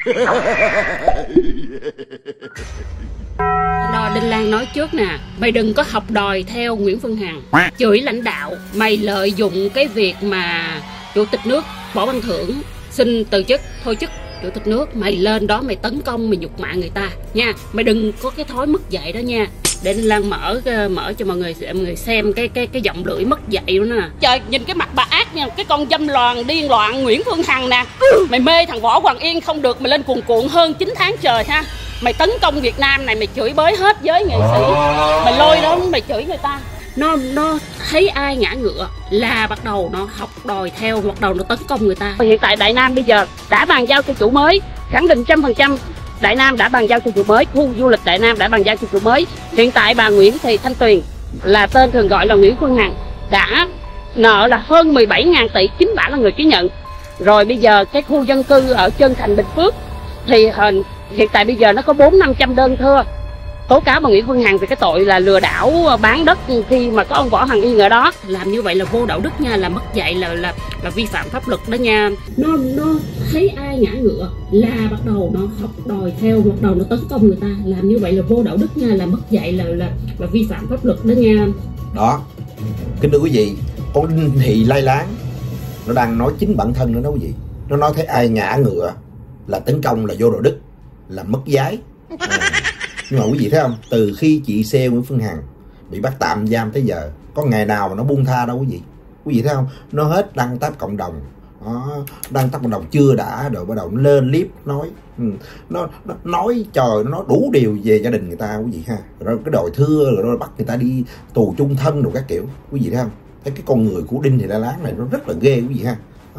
Đó, Đinh Lan nói trước nè, mày đừng có học đòi theo Nguyễn Phương Hằng, chửi lãnh đạo. Mày lợi dụng cái việc mà Chủ tịch nước Võ Văn Thưởng xin từ chức, thôi chức Chủ tịch nước, mày lên đó mày tấn công, mày nhục mạ người ta nha. Mày đừng có cái thói mất dạy đó nha. Để Đinh Lan mở cho mọi người xem cái giọng lưỡi mất dạy đó nè. Trời, nhìn cái mặt bà ác nha, cái con dâm loạn điên loạn Nguyễn Phương Hằng nè. Mày mê thằng Võ Hoàng Yên không được, mày lên cuồn cuộn hơn 9 tháng trời ha. Mày tấn công Việt Nam này, mày chửi bới hết giới nghệ sĩ, mày lôi đó mày chửi người ta. Nó thấy ai ngã ngựa là bắt đầu nó học đòi theo, bắt đầu nó tấn công người ta. Hiện tại Đại Nam bây giờ đã bàn giao cho chủ mới, khẳng định 100% Đại Nam đã bàn giao cho chủ mới, khu du lịch Đại Nam đã bàn giao cho chủ mới. Hiện tại bà Nguyễn Thị Thanh Tuyền, là tên thường gọi là Nguyễn Phương Hằng, đã nợ là hơn 17.000 tỷ, chính bà là người ký nhận. Rồi bây giờ cái khu dân cư ở Trân Thành, Bình Phước thì hiện tại bây giờ nó có 400-500 đơn thưa tố cáo bà Nguyễn Phương Hằng về cái tội là lừa đảo bán đất khi mà có ông Võ Hoàng Yên ở đó. Làm như vậy là vô đạo đức nha, là mất dạy, là vi phạm pháp luật đó nha. Nó thấy ai ngã ngựa là bắt đầu nó học đòi theo, bắt đầu nó tấn công người ta. Làm như vậy là vô đạo đức nha, là mất dạy, là vi phạm pháp luật đó nha. Đó, kính thưa quý vị, con Đinh Thị Lai Láng nó đang nói chính bản thân nó quý vị. Nó nói thấy ai ngã ngựa là tấn công, là vô đạo đức, là mất giái. Nhưng mà quý vị thấy không, từ khi chị CEO Nguyễn Phương Hằng bị bắt tạm giam tới giờ, có ngày nào mà nó buông tha đâu quý vị. Quý vị thấy không, nó hết đăng tab cộng đồng, đăng tab cộng đồng chưa đã, rồi bắt đầu nó lên clip nói, nó nói trời, nó nói đủ điều về gia đình người ta quý vị ha. Rồi cái đòi thưa, rồi bắt người ta đi tù chung thân rồi các kiểu. Quý vị thấy không, thấy cái con người của Đinh Thị Lai Láng này nó rất là ghê quý vị ha.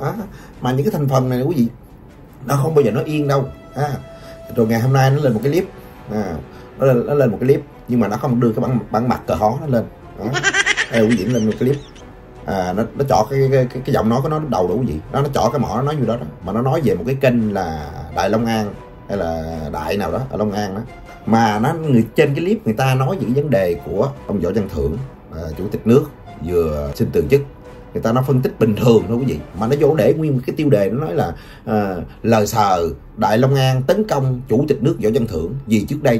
Mà những cái thành phần này quý vị, nó không bao giờ nó yên đâu ha. Rồi ngày hôm nay nó lên một cái clip, nó lên một cái clip nhưng mà nó không đưa cái bản mặt cờ hó nó lên. Đây quý vị, nó lên một cái clip, nó chọn cái giọng nói của nó đầu đó quý vị. Nó chọn cái mỏ nó nói như đó, mà nó nói về một cái kênh là Đại Long An hay là Đại nào đó ở Long An đó, mà trên cái clip người ta nói những vấn đề của ông Võ Văn Thưởng, chủ tịch nước vừa xin từ chức. Người ta nói phân tích bình thường thôi quý vị, mà nó vô để nguyên cái tiêu đề nó nói là lời sờ Đại Long An tấn công chủ tịch nước Võ Văn Thưởng vì trước đây ...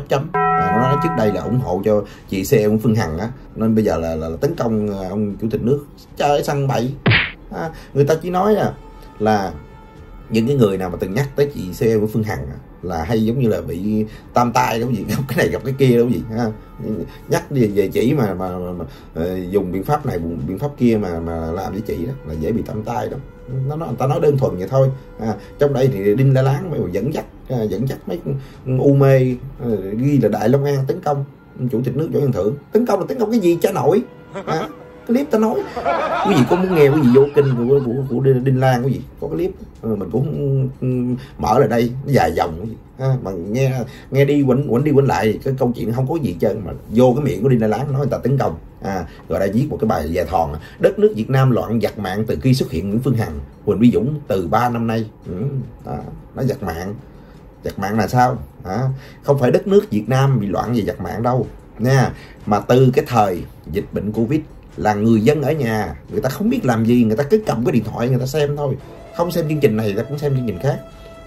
Nó nói trước đây là ủng hộ cho chị CEO Nguyễn Phương Hằng á, nên bây giờ là tấn công ông chủ tịch nước. Trời, săn bậy. Người ta chỉ nói là những cái người nào mà từng nhắc tới chị CEO Nguyễn Phương Hằng là hay giống như là bị tam tai đó gì, cái này gặp cái kia đó gì ha. Nhắc về chị mà dùng biện pháp này biện pháp kia mà làm với chị đó là dễ bị tam tai đó. Người ta nói đơn thuần vậy thôi. Trong đây thì Đinh Lai Láng mới dẫn dắt mấy u mê ghi là Đại Long An tấn công chủ tịch nước Võ Văn Thưởng. Tấn công là tấn công cái gì cha nội? Cái clip ta nói, quý vị có muốn nghe quý vị vô kênh của Đinh Lan quý vị có cái clip, mình cũng mở lại đây nó dài dòng quý vị mà nghe đi quẩn đi quẩn lại cái câu chuyện không có gì hết trơn, mà vô cái miệng của Đinh Lan nói người ta tấn công. Rồi đã viết một cái bài dài thòn, đất nước Việt Nam loạn giặc mạng từ khi xuất hiện Nguyễn Phương Hằng, Huỳnh Uy Dũng từ 3 năm nay. Nó giặc mạng là sao? Không phải đất nước Việt Nam bị loạn về giặc mạng đâu nha, mà từ cái thời dịch bệnh Covid là người dân ở nhà, người ta không biết làm gì, người ta cứ cầm cái điện thoại người ta xem thôi, không xem chương trình này người ta cũng xem chương trình khác.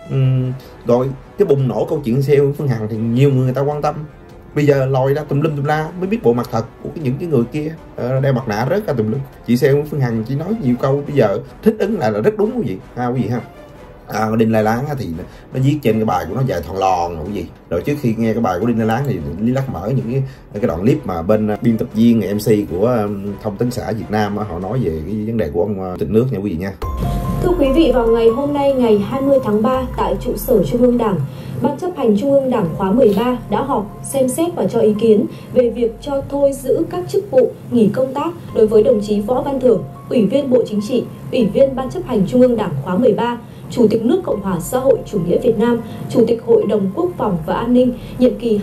Rồi cái bùng nổ câu chuyện CEO Phương Hằng thì nhiều người ta quan tâm, bây giờ lòi ra tùm lum tùm la mới biết bộ mặt thật của những cái người kia đeo mặt nạ rớt ra tùm lum. Chị CEO Phương Hằng chỉ nói nhiều câu bây giờ thích ứng là rất đúng quý vị ha. Đinh Lai Láng thì nó viết trên cái bài của nó dài thòn lòn cái gì. Rồi trước khi nghe cái bài của Đinh Lai Láng thì Lý Lắc mở những cái đoạn clip mà bên biên tập viên MC của Thông tấn xã Việt Nam họ nói về cái vấn đề của ông chủ tịch nước nha quý vị nha. Thưa quý vị, vào ngày hôm nay ngày 20 tháng 3 tại trụ sở Trung ương Đảng, Ban chấp hành Trung ương Đảng khóa 13 đã họp xem xét và cho ý kiến về việc cho thôi giữ các chức vụ, nghỉ công tác đối với đồng chí Võ Văn Thưởng, Ủy viên Bộ Chính trị, Ủy viên Ban chấp hành Trung ương Đảng khóa 13, Chủ tịch nước Cộng hòa xã hội chủ nghĩa Việt Nam, Chủ tịch Hội đồng Quốc phòng và An ninh, nhiệm kỳ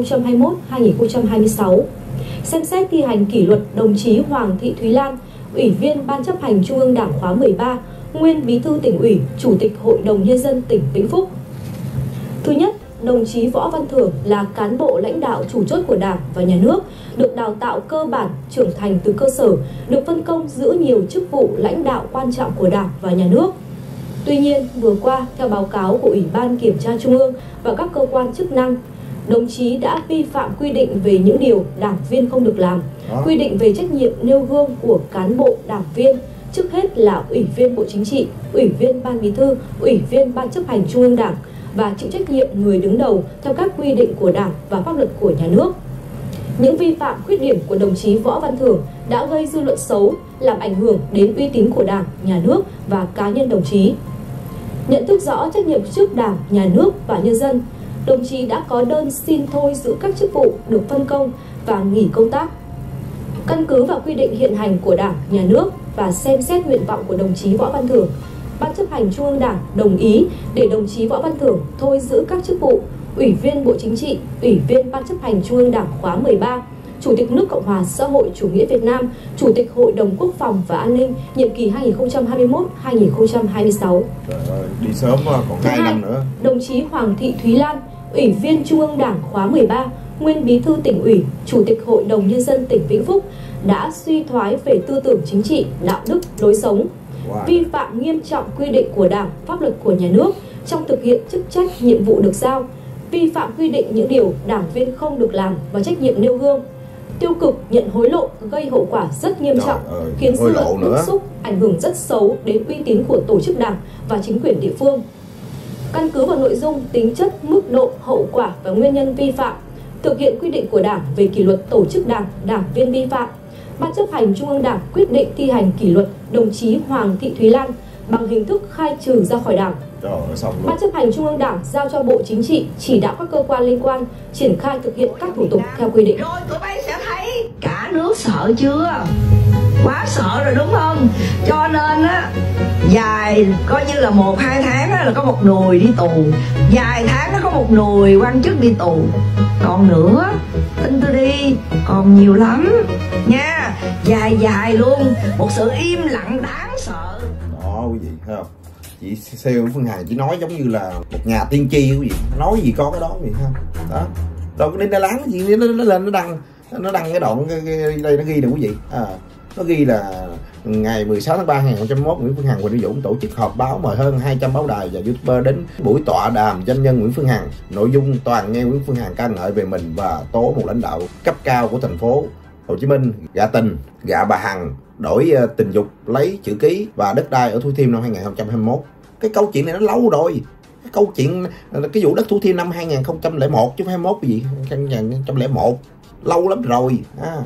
2021-2026. Xem xét thi hành kỷ luật đồng chí Hoàng Thị Thúy Lan, Ủy viên Ban chấp hành Trung ương Đảng khóa 13, nguyên Bí thư Tỉnh ủy, Chủ tịch Hội đồng Nhân dân tỉnh Vĩnh Phúc. Thứ nhất, đồng chí Võ Văn Thưởng là cán bộ lãnh đạo chủ chốt của Đảng và Nhà nước, được đào tạo cơ bản, trưởng thành từ cơ sở, được phân công giữ nhiều chức vụ lãnh đạo quan trọng của Đảng và Nhà nước. Tuy nhiên, vừa qua, theo báo cáo của Ủy ban Kiểm tra Trung ương và các cơ quan chức năng, đồng chí đã vi phạm quy định về những điều đảng viên không được làm, quy định về trách nhiệm nêu gương của cán bộ đảng viên, trước hết là Ủy viên Bộ Chính trị, Ủy viên Ban Bí thư, Ủy viên Ban chấp hành Trung ương Đảng và chịu trách nhiệm người đứng đầu theo các quy định của Đảng và pháp luật của nhà nước. Những vi phạm khuyết điểm của đồng chí Võ Văn Thưởng đã gây dư luận xấu, làm ảnh hưởng đến uy tín của Đảng, nhà nước và cá nhân đồng chí. Nhận thức rõ trách nhiệm trước Đảng, nhà nước và nhân dân, đồng chí đã có đơn xin thôi giữ các chức vụ được phân công và nghỉ công tác. Căn cứ vào quy định hiện hành của Đảng, nhà nước và xem xét nguyện vọng của đồng chí Võ Văn Thưởng, Ban chấp hành Trung ương Đảng đồng ý để đồng chí Võ Văn Thưởng thôi giữ các chức vụ Ủy viên Bộ Chính trị, Ủy viên Ban chấp hành Trung ương Đảng khóa 13, Chủ tịch nước Cộng hòa xã hội chủ nghĩa Việt Nam, Chủ tịch Hội đồng Quốc phòng và An ninh nhiệm kỳ 2021-2026. Trời ơi, đi sớm mà còn 2 năm nữa. Đồng chí Hoàng Thị Thúy Lan, Ủy viên Trung ương Đảng khóa 13, nguyên Bí thư Tỉnh ủy, Chủ tịch Hội đồng Nhân dân tỉnh Vĩnh Phúc đã suy thoái về tư tưởng chính trị, đạo đức, lối sống, vi phạm nghiêm trọng quy định của Đảng, pháp luật của nhà nước trong thực hiện chức trách, nhiệm vụ được giao, vi phạm quy định những điều đảng viên không được làm và trách nhiệm nêu gương, tiêu cực, nhận hối lộ gây hậu quả rất nghiêm trọng, khiến dư luận bức xúc, ảnh hưởng rất xấu đến uy tín của tổ chức Đảng và chính quyền địa phương. Căn cứ vào nội dung, tính chất, mức độ, hậu quả và nguyên nhân vi phạm, thực hiện quy định của Đảng về kỷ luật tổ chức Đảng, đảng viên vi phạm, Ban chấp hành Trung ương Đảng quyết định thi hành kỷ luật đồng chí Hoàng Thị Thúy Lan bằng hình thức khai trừ ra khỏi Đảng. Ban chấp hành Trung ương Đảng giao cho Bộ Chính trị chỉ đạo các cơ quan liên quan triển khai thực hiện các thủ tục theo quy định. Rồi tụi bay sẽ thấy cả nước sợ chưa? Quá sợ rồi đúng không? Cho nên á, dài coi như là 1-2 tháng là có một người đi tù, vài tháng nó có một người quan chức đi tù, còn nữa tin tôi đi, còn nhiều lắm nha, dài luôn, một sự im lặng đáng sợ. Đó quý vị thấy không? Chị Siêu Phương Hằng chỉ nói giống như là một nhà tiên tri quý vị, nói gì có cái đó quý vị không? Đó, rồi cái Đinh Láng gì nó lên nó đăng cái đoạn đây nó ghi nè quý vị, nó ghi là ngày 16 tháng 3 2021 Nguyễn Phương Hằng, Huỳnh Uy Dũng tổ chức họp báo mời hơn 200 báo đài và youtuber đến buổi tọa đàm doanh nhân Nguyễn Phương Hằng. Nội dung toàn nghe Nguyễn Phương Hằng ca ngợi về mình và tố một lãnh đạo cấp cao của thành phố Hồ Chí Minh gạ tình, gạ bà Hằng, đổi tình dục, lấy chữ ký và đất đai ở Thủ Thiêm năm 2021. Cái câu chuyện này nó lâu rồi. Cái câu chuyện cái vụ đất Thủ Thiêm năm 2001 chứ 21 cái gì 2001 lâu lắm rồi.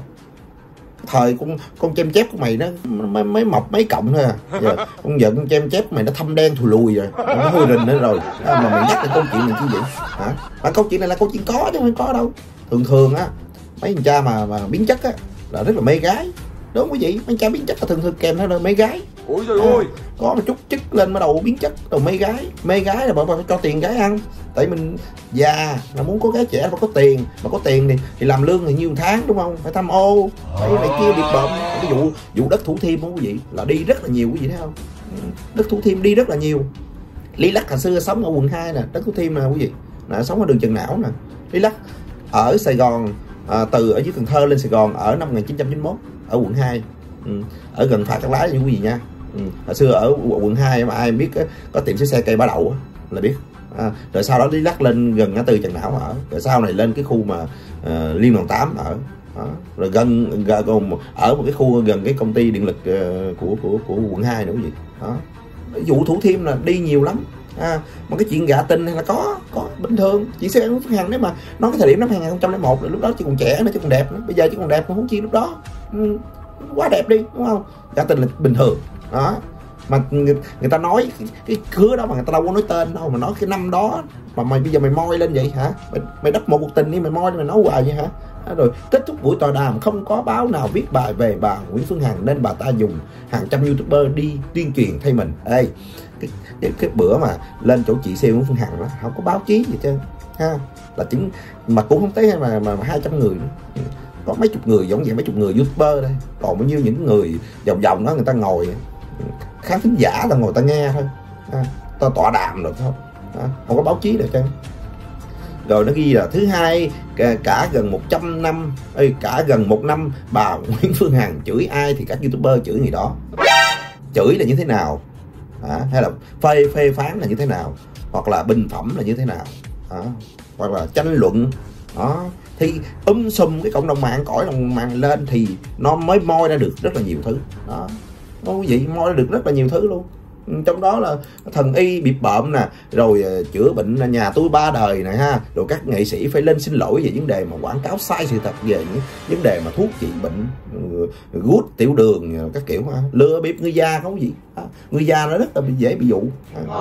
Thời con chem chép của mày nó mới mọc mấy cộng thôi à. Giờ con vợ con chem chép mày nó thâm đen thùi lùi rồi, nó hôi rình nữa rồi. Mà mày nhắc cái câu chuyện này chứ vậy hả? Mà câu chuyện này là câu chuyện có chứ không có đâu. Thường á mấy anh cha mà biến chất á là rất là mê gái, đúng không quý vị? Mấy anh cha biến chất là thường kèm theo là mê gái. Ủa trời ơi, có một chút chức lên bắt đầu biến chất, đầu mê gái là bọn phải cho tiền gái ăn, tại mình già là muốn có gái trẻ phải có tiền, mà có tiền thì làm lương thì nhiêu tháng đúng không, phải tham ô phải này kia biệt bợm. Cái vụ đất Thủ Thiêm không quý vị là đi rất là nhiều quý vị thấy không? Đất Thủ Thiêm đi rất là nhiều. Lý Lắc hồi xưa sống ở quận 2 nè, đất Thủ Thiêm nè quý vị, nè, sống ở đường Trần Não nè. Lý Lắc ở Sài Gòn, từ ở dưới Cần Thơ lên Sài Gòn ở năm 1991 ở quận 2, ở gần phà Cát Lái như quý vị nha. Hồi xưa ở quận 2 mà ai biết có tiệm xe cây Bá Đậu là biết. Rồi sau đó Lý Lắc lên gần ngã tư Trần Não ở, rồi sau này lên cái khu mà Liên đoàn 8 ở. Rồi gần ở một cái khu gần cái công ty điện lực của quận 2 nữa quý vị. Đó. Vụ Thủ Thiêm là đi nhiều lắm. Mà cái chuyện gạ tình hay là có bình thường. Chị sẽ Phương Hằng nếu mà nói cái thời điểm năm 2001 là lúc đó chị còn trẻ nữa, chị còn đẹp nữa. Bây giờ chị còn đẹp mà huống chi lúc đó quá đẹp đi đúng không? Gạ tình là bình thường đó. Mà người ta nói cái khứa đó mà người ta đâu có nói tên đâu, mà nói cái năm đó mà mày bây giờ mày moi lên vậy hả? Mày đắp một cuộc tình đi, mày moi đi, mày nói hoài vậy hả? Rồi kết thúc buổi tọa đàm không có báo nào viết bài về bà Nguyễn Phương Hằng nên bà ta dùng hàng trăm youtuber đi tuyên truyền thay mình. Ê, cái bữa mà lên chỗ chị Siêu Nguyễn Phương Hằng đó không có báo chí gì trơn ha, là chính mà cũng không tới mà 200 người nữa. Có mấy chục người giống vậy, mấy chục người youtuber đây, còn bao nhiêu những người vòng đó người ta ngồi khán thính giả là ngồi ta nghe thôi, ta tọa đàm được không, không có báo chí được trơn. Rồi nó ghi là thứ hai cả gần 100 năm, cả gần 1 năm bà Nguyễn Phương Hằng chửi ai thì các youtuber chửi người đó. Chửi là như thế nào? hay là phê phán là như thế nào, hoặc là bình phẩm là như thế nào, hoặc là tranh luận đó, thì sum cái cộng đồng mạng, cõi đồng mạng lên thì nó mới moi ra được rất là nhiều thứ đó. Quý vị, moi ra được rất là nhiều thứ luôn, trong đó là thần y bịp bợm nè, rồi chữa bệnh nhà tôi 3 đời này ha, rồi các nghệ sĩ phải lên xin lỗi về vấn đề mà quảng cáo sai sự thật về những vấn đề mà thuốc trị bệnh gút, tiểu đường các kiểu ha, lừa bịp người già không gì, người già nó rất là dễ bị dụ.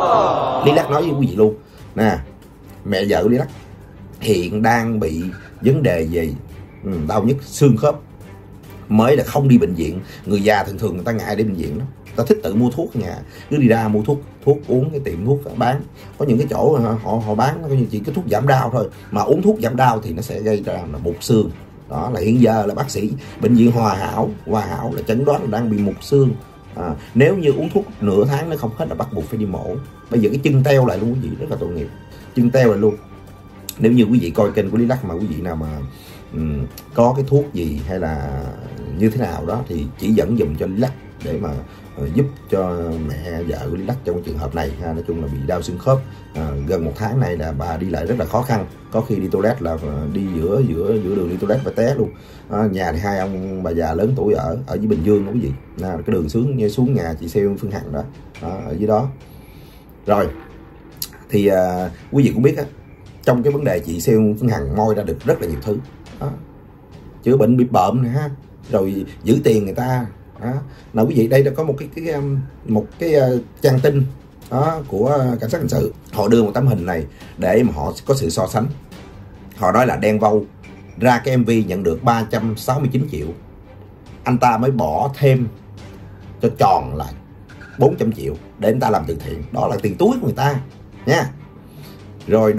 Lý Lắc nói với quý vị luôn nè, mẹ vợ của Lý Lắc hiện đang bị vấn đề về đau nhức xương khớp, mới là không đi bệnh viện. Người già thường người ta ngại đi bệnh viện đó, ta thích tự mua thuốc ở nhà, cứ đi ra mua thuốc uống, cái tiệm thuốc bán, có những cái chỗ họ bán nó chỉ cái thuốc giảm đau thôi, mà uống thuốc giảm đau thì nó sẽ gây ra là mục xương. Đó là hiện giờ là bác sĩ bệnh viện Hòa Hảo là chẩn đoán là đang bị mục xương. Nếu như uống thuốc nửa tháng nó không hết là bắt buộc phải đi mổ. Bây giờ cái chân teo lại luôn quý vị, rất là tội nghiệp, chân teo lại luôn. Nếu như quý vị coi kênh của Lý Lắc mà quý vị nào mà có cái thuốc gì hay là như thế nào đó thì chỉ dẫn dùm cho Lý Lắc để mà giúp cho mẹ vợ của Lý Lắc trong trường hợp này. Nói chung là bị đau xương khớp, gần 1 tháng này là bà đi lại rất là khó khăn, có khi đi toilet là đi giữa đường đi toilet và té luôn. Nhà thì 2 ông bà già lớn tuổi ở dưới Bình Dương đó quý vị, cái đường xuống nhà chị Xeo Phương Hằng đó, ở dưới đó. Rồi thì quý vị cũng biết á, trong cái vấn đề chị Xeo Phương Hằng moi ra được rất là nhiều thứ đó. Chữa bệnh bịp bợm này ha, rồi giữ tiền người ta đó. Nào quý vị, đây đã có một cái trang tin đó của cảnh sát hình sự, họ đưa một tấm hình này để mà họ có sự so sánh. Họ nói là Đen Vâu ra cái MV nhận được 369 triệu, anh ta mới bỏ thêm cho tròn lại 400 triệu để anh ta làm từ thiện, đó là tiền túi của người ta nha. Rồi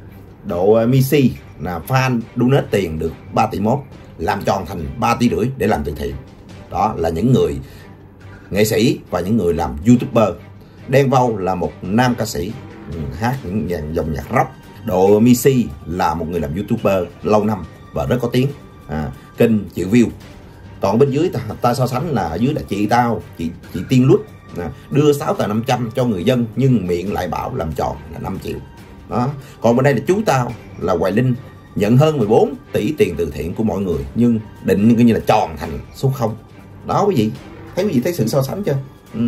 Độ Missy là fan donate tiền được 3 tỷ 1, làm tròn thành 3 tỷ rưỡi để làm từ thiện. Đó là những người nghệ sĩ và những người làm YouTuber. Đen Vâu là một nam ca sĩ hát những dòng nhạc rock. Độ Missy là một người làm YouTuber lâu năm và rất có tiếng, kênh triệu view. Còn bên dưới ta so sánh là ở dưới là chị Tiên Lút đưa 6 tờ 500 cho người dân nhưng miệng lại bảo làm tròn là 5 triệu. Đó. Còn bên đây là chú tao là Hoài Linh nhận hơn 14 tỷ tiền từ thiện của mọi người nhưng định như là tròn thành số 0. Đó quý vị thấy sự so sánh chưa?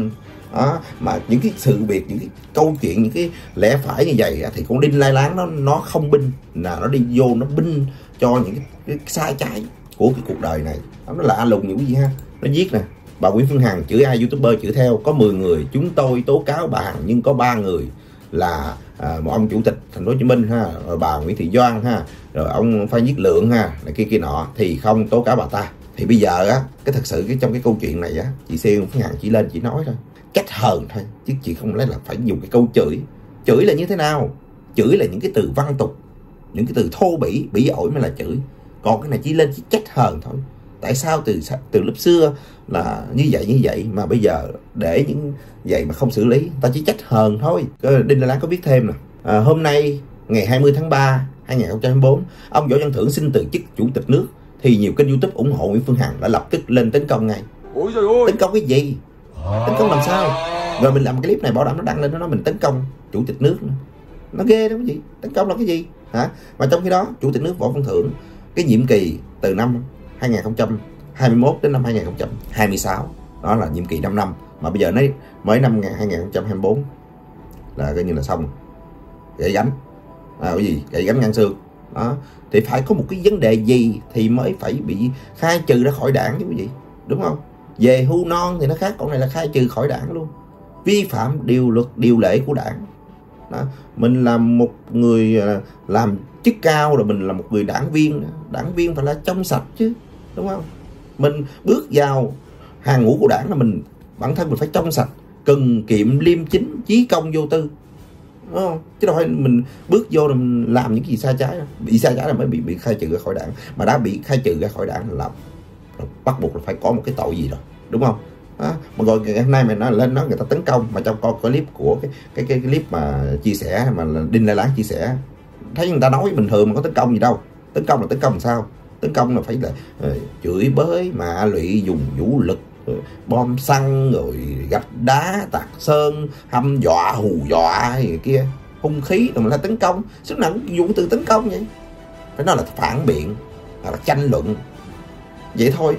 Đó. Mà những cái sự việc, những cái câu chuyện, những cái lẽ phải như vậy thì con Đinh Lai Láng nó không binh, là nó đi vô nó binh cho những cái sai trái của cái cuộc đời này. Nó là lùng những cái gì ha. Nó viết nè, bà Nguyễn Phương Hằng chửi ai YouTuber chửi theo, có 10 người chúng tôi tố cáo bà Hằng nhưng có 3 người là một ông chủ tịch thành phố Hồ Chí Minh ha, rồi bà Nguyễn Thị Doan ha, rồi ông Phan Viết Lượng ha, này kia nọ thì không tố cáo bà ta. Thì bây giờ á, cái thật sự trong cái câu chuyện này á, chị Xeo Phương Hằng chỉ lên chỉ nói thôi, cách hờn thôi, chứ chị không lấy là phải dùng cái câu chửi là như thế nào. Chửi là những cái từ văn tục, những cái từ thô bỉ ổi mới là chửi, còn cái này chỉ lên chỉ trách hờn thôi. Tại sao từ lúc xưa là như vậy mà bây giờ để những vậy mà không xử lý, ta chỉ trách hờn thôi. Đinh Lai Láng có viết thêm nè, hôm nay ngày 20 tháng 3 2024 ông Võ Văn Thưởng xin từ chức chủ tịch nước thì nhiều kênh YouTube ủng hộ Nguyễn Phương Hằng đã lập tức lên tấn công ngay. Ôi trời ơi, tấn công cái gì? Tấn công làm sao? Rồi mình làm cái clip này bảo đảm nó đăng lên, nó nói mình tấn công chủ tịch nước nữa. Nó ghê đó cái gì? Tấn công là cái gì hả? Mà trong khi đó chủ tịch nước Võ Văn Thưởng cái nhiệm kỳ từ năm 2021 đến năm 2026 đó là nhiệm kỳ 5 năm, mà bây giờ mới năm 2024 là coi như là xong, gãy gánh cái gì gãy gánh ngang xương đó. Thì phải có một cái vấn đề gì thì mới phải bị khai trừ ra khỏi đảng chứ quý vị, đúng không? Về hưu non thì nó khác, còn này là khai trừ khỏi đảng luôn, vi phạm điều luật điều lệ của đảng đó. Mình là một người làm chức cao rồi, mình là một người đảng viên phải là trong sạch chứ, đúng không? Mình bước vào hàng ngũ của đảng là bản thân mình phải trong sạch, cần kiệm liêm chính, chí công vô tư, đúng không? Chứ đâu phải mình bước vô rồi mình làm những gì sai trái đâu. Bị sai trái là mới bị khai trừ ra khỏi đảng, mà đã bị khai trừ ra khỏi đảng là bắt buộc là phải có một cái tội gì rồi, đúng không? Đó. Mà gọi ngày hôm nay mày nói lên nói người ta tấn công, mà trong coi clip của cái clip mà chia sẻ mà Đinh Lai Láng chia sẻ, thấy người ta nói bình thường mà có tấn công gì đâu. Tấn công là tấn công làm sao? Tấn công là phải là chửi bới, mạ lụy, dùng vũ lực, bom xăng rồi gạch đá tạt sơn, hăm dọa hù dọa gì kia, hung khí rồi mình là tấn công, sức nặng dùng từ tấn công vậy, cái đó là phản biện, là tranh luận vậy thôi.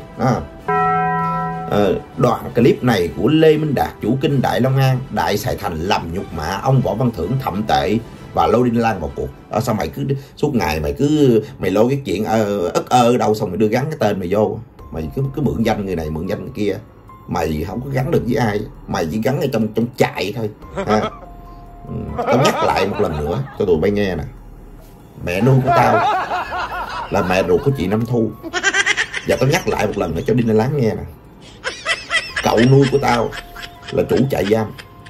Đoạn clip này của Lê Minh Đạt, chủ kinh Đại Long An, Đại Sài Thành làm nhục mạ ông Võ Văn Thưởng thậm tệ và lôi Đinh Lan vào cuộc. Sao mày cứ suốt ngày mày lôi cái chuyện ở đâu xong mày đưa gắn cái tên mày vô, mày cứ mượn danh người này mượn danh người kia, mày không có gắn được với ai, mày chỉ gắn ở trong trại thôi. Tao nhắc lại một lần nữa cho tụi bay nghe nè, mẹ nuôi của tao là mẹ ruột của chị Nam Thu, và tao nhắc lại một lần nữa cho Đinh Láng nghe nè, cậu nuôi của tao là chủ trại giam.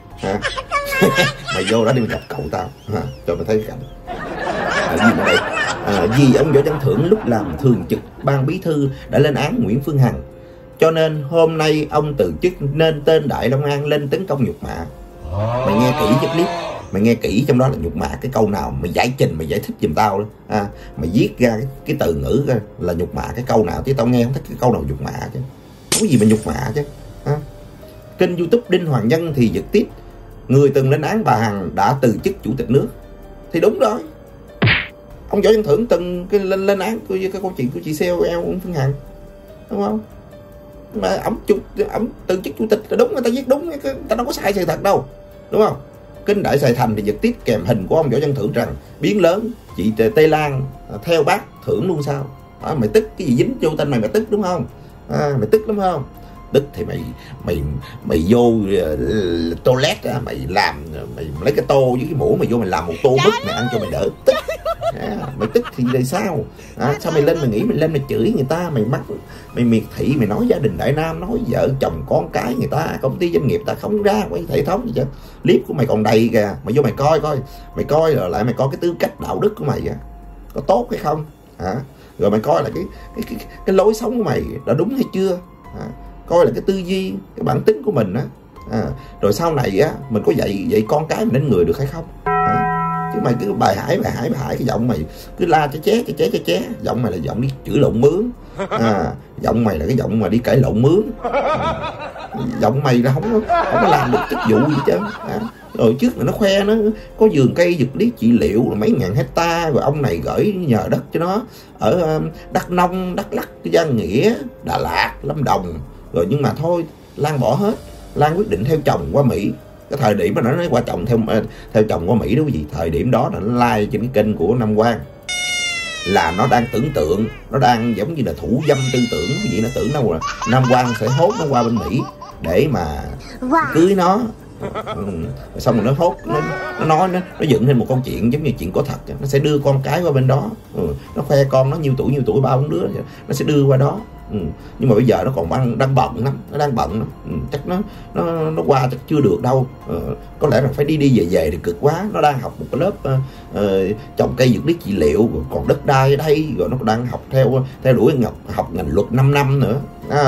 Mày vô đó đi mày gặp cậu tao cho mày thấy cảnh gì ở đây. Vì ông Võ Văn Thưởng lúc làm thường trực ban bí thư đã lên án Nguyễn Phương Hằng, cho nên hôm nay ông từ chức nên tên Đại Long An lên tấn công nhục mạ. Mày nghe kỹ cái clip, mày nghe kỹ trong đó là nhục mạ cái câu nào, mày giải trình, mày giải thích giùm tao đó. Mày viết ra cái từ ngữ là nhục mạ cái câu nào, chứ tao nghe không thích cái câu nào nhục mạ chứ, không có gì mà nhục mạ chứ. Kênh YouTube Đinh Hoàng Nhân thì giật tít, người từng lên án bà Hằng đã từ chức chủ tịch nước. Thì đúng rồi, ông Võ Văn Thưởng từng lên án cái câu chuyện của chị COL Nguyễn Phương Hằng, đúng không? Mà ông từ chức chủ tịch là đúng, người ta viết đúng, người ta đâu có sai sự thật đâu, đúng không? Kênh Đại Sài Thành thì giật tiếp kèm hình của ông Võ Văn Thưởng rằng biến lớn chị Tây Lan theo bác Thưởng luôn sao? Mày tức cái gì dính vô tên mày tức đúng không? Mày tức lắm không? Tức thì mày vô toilet mày lấy cái tô với cái muỗng mày vô mày làm một tô bứt mày ăn cho mày đỡ tức. Mày tức thì là sao? Sao mày lên mày nghĩ mày lên mày chửi người ta, mày miệt thị, mày nói gia đình Đại Nam, nói vợ chồng con cái người ta, công ty doanh nghiệp ta không ra quay hệ thống gì chứ. Clip của mày còn đầy kìa, mày vô mày coi rồi lại mày coi cái tư cách đạo đức của mày có tốt hay không, rồi mày coi là cái lối sống của mày đã đúng hay chưa, coi là cái tư duy, cái bản tính của mình rồi sau này mình có dạy con cái mình đến người được hay không. Chứ mày cứ bài hải cái giọng mày cứ la ché giọng mày là giọng đi chửi lộn mướn, giọng mày là cái giọng mà đi cãi lộn mướn, giọng mày là không có làm được chức vụ gì chứ. Rồi trước mà nó khoe nó có vườn cây dược lý trị liệu là mấy ngàn hecta, rồi ông này gửi nhờ đất cho nó ở Đắk Nông, Đắk Lắk, Giang Nghĩa, Đà Lạt, Lâm Đồng, rồi nhưng mà thôi Lan bỏ hết. Lan quyết định theo chồng qua Mỹ. Cái thời điểm mà nó nói qua chồng theo chồng qua Mỹ đó quý vị, thời điểm đó là nó like trên cái kênh của Nam Quang là nó đang tưởng tượng, nó đang giống như là thủ dâm tư tưởng cái gì, nó tưởng nó là Nam Quang sẽ hốt nó qua bên Mỹ để mà cưới nó. Xong rồi nó hốt, nó nói nó dựng lên một câu chuyện giống như chuyện có thật, nó sẽ đưa con cái qua bên đó, nó khoe con nó nhiêu tuổi 3-4 đứa, nó sẽ đưa qua đó. Nhưng mà bây giờ nó còn đang bận lắm, nó đang bận lắm. Chắc nó qua chắc chưa được đâu. Có lẽ là phải đi về thì cực quá. Nó đang học một cái lớp trồng cây dược lý trị liệu, rồi còn đất đai ở đây, rồi nó đang học theo đuổi học ngành luật 5 năm nữa.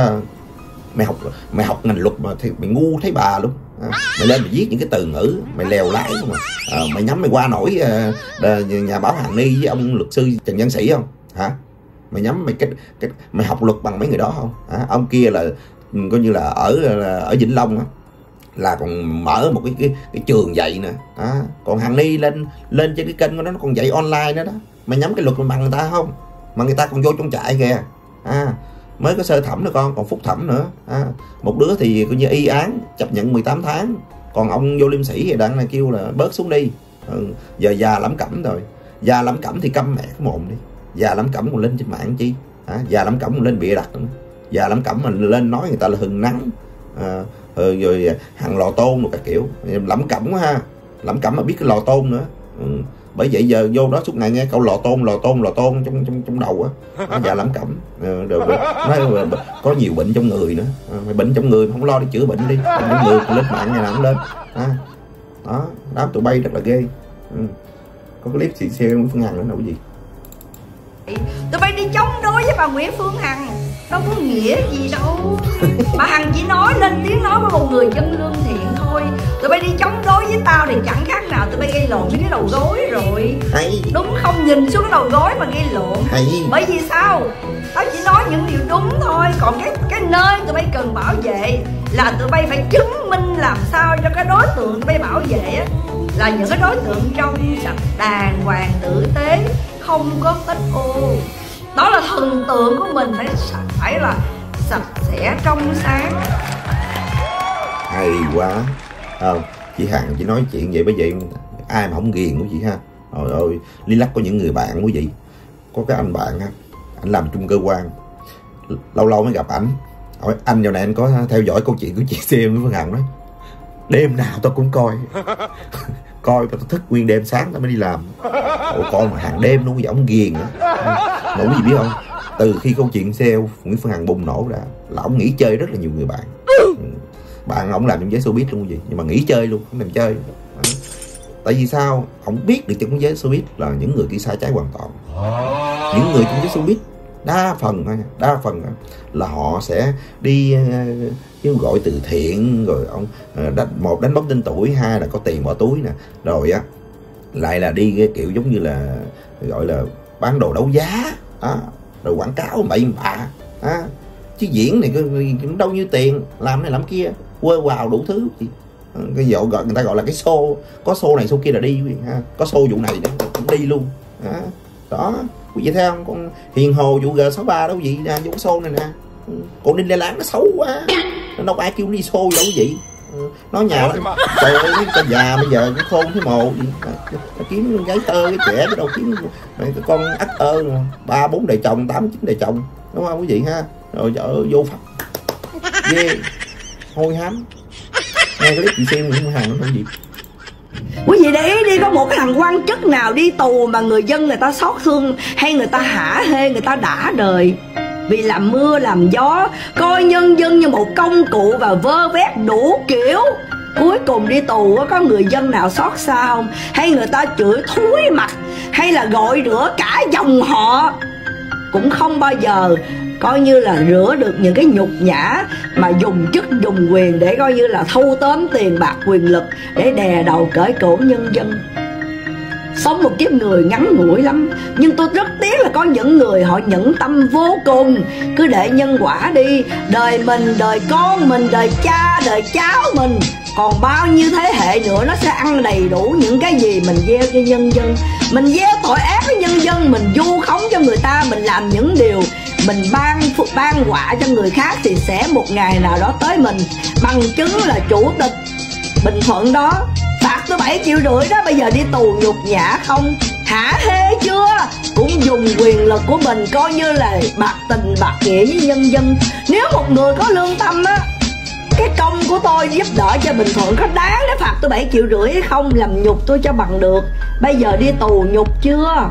Mày học ngành luật mà thì mày ngu thấy bà luôn. Mày lên mày viết những cái từ ngữ mày lèo lái không à. Mày nhắm mày qua nổi nhà báo Hàn Ni với ông luật sư Trần Văn Sĩ không hả? Mày nhắm mày học luật bằng mấy người đó không hả? Ông kia là coi như là ở Vĩnh Long á, là còn mở một cái trường dạy nè. Còn Hàn Ni lên trên cái kênh của nó còn dạy online nữa đó. Mày nhắm cái luật bằng người ta không? Mà người ta còn vô trong trại kìa. Mới có sơ thẩm nữa còn phúc thẩm nữa. Một đứa thì coi như y án chấp nhận 18 tháng, còn ông Vô Liêm Sĩ thì đang này kêu là bớt xuống đi. Giờ già lắm cẩm rồi, già lắm cẩm thì câm mẹ cái mồm đi. Già lắm cẩm còn lên trên mạng chi, già lắm cẩm còn lên bịa đặt, già lắm cẩm mà lên nói người ta là hừng nắng, rồi hàng lò tôn một cái kiểu lắm cẩm quá ha. Lắm cẩm mà biết cái lò tôn nữa. Bởi vậy giờ vô đó suốt ngày nghe câu lò tôn trong đầu á. Dạ lắm cẩm rồi nói có nhiều bệnh trong người nữa. Mày bệnh trong người không lo đi chữa bệnh đi, bệnh trong người lên mạng ngày nào cũng lên. Đó, đám tụi bay rất là ghê. Có clip xì xe Nguyễn Phương Hằng nữa đâu cái gì. Tụi bay đi chống đối với bà Nguyễn Phương Hằng đâu có nghĩa gì đâu. Bà Hằng chỉ nói lên tiếng nói với một người dân lương thiện thôi. Tụi bay đi chống đối với tao thì chẳng khác nào tụi bay gây lộn với cái đầu gối rồi. Đúng không? Nhìn xuống cái đầu gối mà gây lộn. Bởi vì sao? Tao chỉ chỉ nói những điều đúng thôi. Còn cái nơi tụi bay cần bảo vệ là tụi bay phải chứng minh làm sao cho cái đối tượng tụi bay bảo vệ á là những cái đối tượng trong sạch, đàng hoàng, tử tế, không có tích ô. Đó là thần tượng của mình, phải là sạch sẽ, trong sáng. Hay quá. Không, chị Hằng chỉ nói chuyện vậy, bởi vậy ai mà không ghiền quý vị ha. Trời ơi, Lý Lắc có những người bạn quý vị. Có cái anh bạn ha, anh làm chung cơ quan, lâu lâu mới gặp ảnh, hỏi anh dạo này anh có theo dõi câu chuyện của chị xem với Phương Hằng. Nói đêm nào tao cũng coi coi tao thức nguyên đêm, sáng tao mới đi làm. Ủa, coi mà hàng đêm luôn, ổng ghiền nữa. Mà quý vị biết không, từ khi câu chuyện xe Nguyễn Phương Hằng bùng nổ ra là ổng nghỉ chơi rất là nhiều người bạn. Bạn ổng làm trong giới showbiz luôn gì, nhưng mà nghỉ chơi luôn, không làm chơi. Tại vì sao? Ổng biết được trong giới showbiz là những người kia sai trái hoàn toàn. Những người trong giới showbiz đa phần là họ sẽ đi kêu gọi từ thiện, rồi ông một đánh bóng tên tuổi, hai là có tiền bỏ túi nè, rồi á lại là đi cái kiểu giống như là gọi là bán đồ đấu giá á, rồi quảng cáo bậy bạ á. Chứ diễn này cũng đâu như tiền, làm này làm kia, quơ vào đủ thứ. Cái dụ gọi người ta gọi là cái show, có show này show kia là đi ha. Có show vụ này cũng đi luôn đó. Quý vị thấy không, con Hiền Hồ vụ G63 đâu gì vụ show này nè. Còn Đinh Lê Láng nó xấu quá, nó đâu ai kêu đi show đâu quý vị. Nó nhà trời ơi, cái già bây giờ cái khôn thấy mồ gì. Kiếm gái tơ cái trẻ cái đâu kiếm cái con ắt 3-4 đời chồng, 8-9 đời chồng, đúng không quý vị ha. Rồi chợ vô pháp ghê, hôi hám. Nghe cái clip chị xem Nguyễn Phương Hằng nó không gì. Quý vị để ý đi, có một cái thằng quan chức nào đi tù mà người dân người ta xót thương hay người ta hả hê, người ta đã đời vì làm mưa làm gió, coi nhân dân như một công cụ và vơ vét đủ kiểu. Cuối cùng đi tù có người dân nào xót xa không? Hay người ta chửi thúi mặt, hay là gọi rửa cả dòng họ, cũng không bao giờ coi như là rửa được những cái nhục nhã mà dùng chức dùng quyền để coi như là thu tóm tiền bạc quyền lực để đè đầu cởi cổ nhân dân. Sống một kiếp người ngắn ngủi lắm, nhưng tôi rất tiếc là có những người họ nhẫn tâm vô cùng. Cứ để nhân quả đi, đời mình, đời con mình, đời cha, đời cháu mình, còn bao nhiêu thế hệ nữa nó sẽ ăn đầy đủ những cái gì mình gieo cho nhân dân. Mình gieo tội ác với nhân dân, mình vu khống cho người ta, mình làm những điều mình ban họa cho người khác, thì sẽ một ngày nào đó tới mình. Bằng chứng là chủ tịch Bình Thuận đó, phạt tới 7,5 triệu đó, bây giờ đi tù nhục nhã không? Hả hê chưa? Cũng dùng quyền lực của mình coi như là bạc tình bạc nghĩa với nhân dân. Nếu một người có lương tâm á, cái công của tôi giúp đỡ cho Bình Thuận có đáng để phạt tôi 7,5 triệu hay không? Làm nhục tôi cho bằng được. Bây giờ đi tù nhục chưa?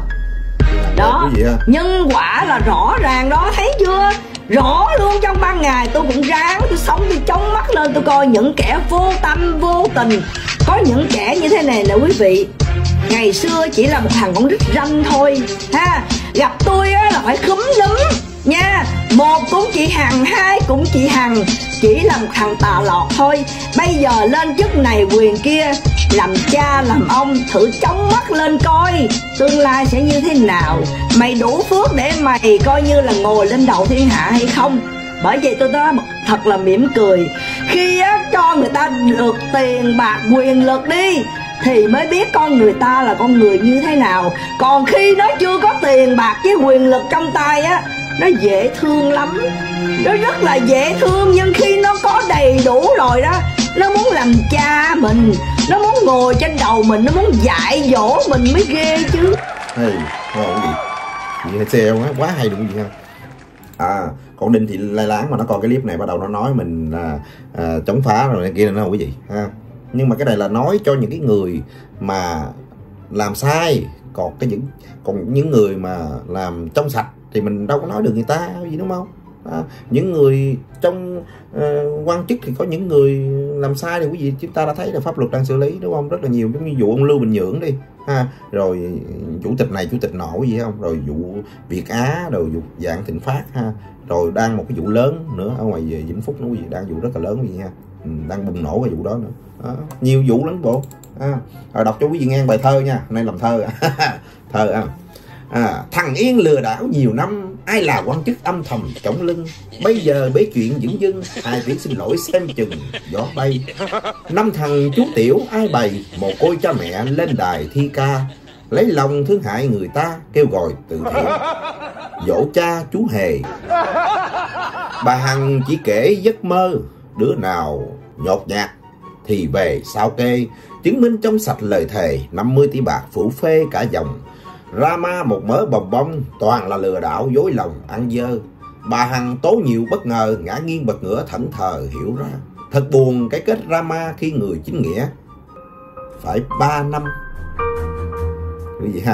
Đó, nhân quả là rõ ràng đó, thấy chưa? Rõ luôn. Trong ban ngày tôi cũng ráng, tôi sống, tôi chống mắt lên, tôi coi những kẻ vô tâm vô tình. Có những kẻ như thế này nè quý vị, ngày xưa chỉ là một thằng con rít ranh thôi ha, gặp tôi á là phải khúm núm nha. Một cũng chị Hằng, hai cũng chị Hằng, chỉ là một thằng tà lọt thôi. Bây giờ lên chức này quyền kia, làm cha làm ông, thử chống mắt lên coi tương lai sẽ như thế nào. Mày đủ phước để mày coi như là ngồi lên đầu thiên hạ hay không? Bởi vậy tôi nói thật là mỉm cười, khi á, cho người ta được tiền bạc quyền lực đi thì mới biết con người ta là con người như thế nào. Còn khi nó chưa có tiền bạc với quyền lực trong tay á, nó dễ thương lắm, nó rất là dễ thương. Nhưng khi nó có đầy đủ rồi đó, nó muốn làm cha mình, nó muốn ngồi trên đầu mình, nó muốn dạy dỗ mình mới ghê chứ. Hey, ngon gì? Chị xe quá hay đúng gì ha. Còn Đinh Thị Lai Láng mà nó coi cái clip này bắt đầu nó nói mình là chống phá rồi này kia nữa không quý vị ha. Nhưng mà cái này là nói cho những cái người mà làm sai, còn những người mà làm trong sạch thì mình đâu có nói được người ta gì, đúng không? Những người trong quan chức thì có những người làm sai thì quý vị chúng ta đã thấy là pháp luật đang xử lý, đúng không? Rất là nhiều, giống như vụ ông Lưu Bình Nhưỡng đi ha, rồi chủ tịch này chủ tịch nọ gì không, rồi vụ Việt Á, rồi vụ Vạn Thịnh Phát ha, rồi đang một cái vụ lớn nữa ở ngoài về Vĩnh Phúc nữa quý vị, đang vụ rất là lớn quý vị ha, đang bùng nổ cái vụ đó nữa. Nhiều vụ lắm bộ. Rồi đọc cho quý vị nghe bài thơ nha, hôm nay làm thơ thơ thằng Yên lừa đảo nhiều năm, ai là quan chức âm thầm chống lưng. Bây giờ bế chuyện dửng dưng, hai tiếng xin lỗi xem chừng gió bay. Năm thằng chú tiểu ai bày, mồ côi cha mẹ lên đài thi ca. Lấy lòng thương hại người ta, kêu gọi từ thiện, dỗ cha chú hề. Bà Hằng chỉ kể giấc mơ, đứa nào nhột nhạt thì về sao kê. Chứng minh trong sạch lời thề, 50 tỷ bạc phủ phê cả dòng. Drama một mớ bồng bông, toàn là lừa đảo dối lòng ăn dơ. Bà Hằng tố nhiều bất ngờ, ngã nghiêng bật ngửa thẫn thờ hiểu ra. Thật buồn cái kết drama khi người chính nghĩa phải 3 năm. Cái gì ha?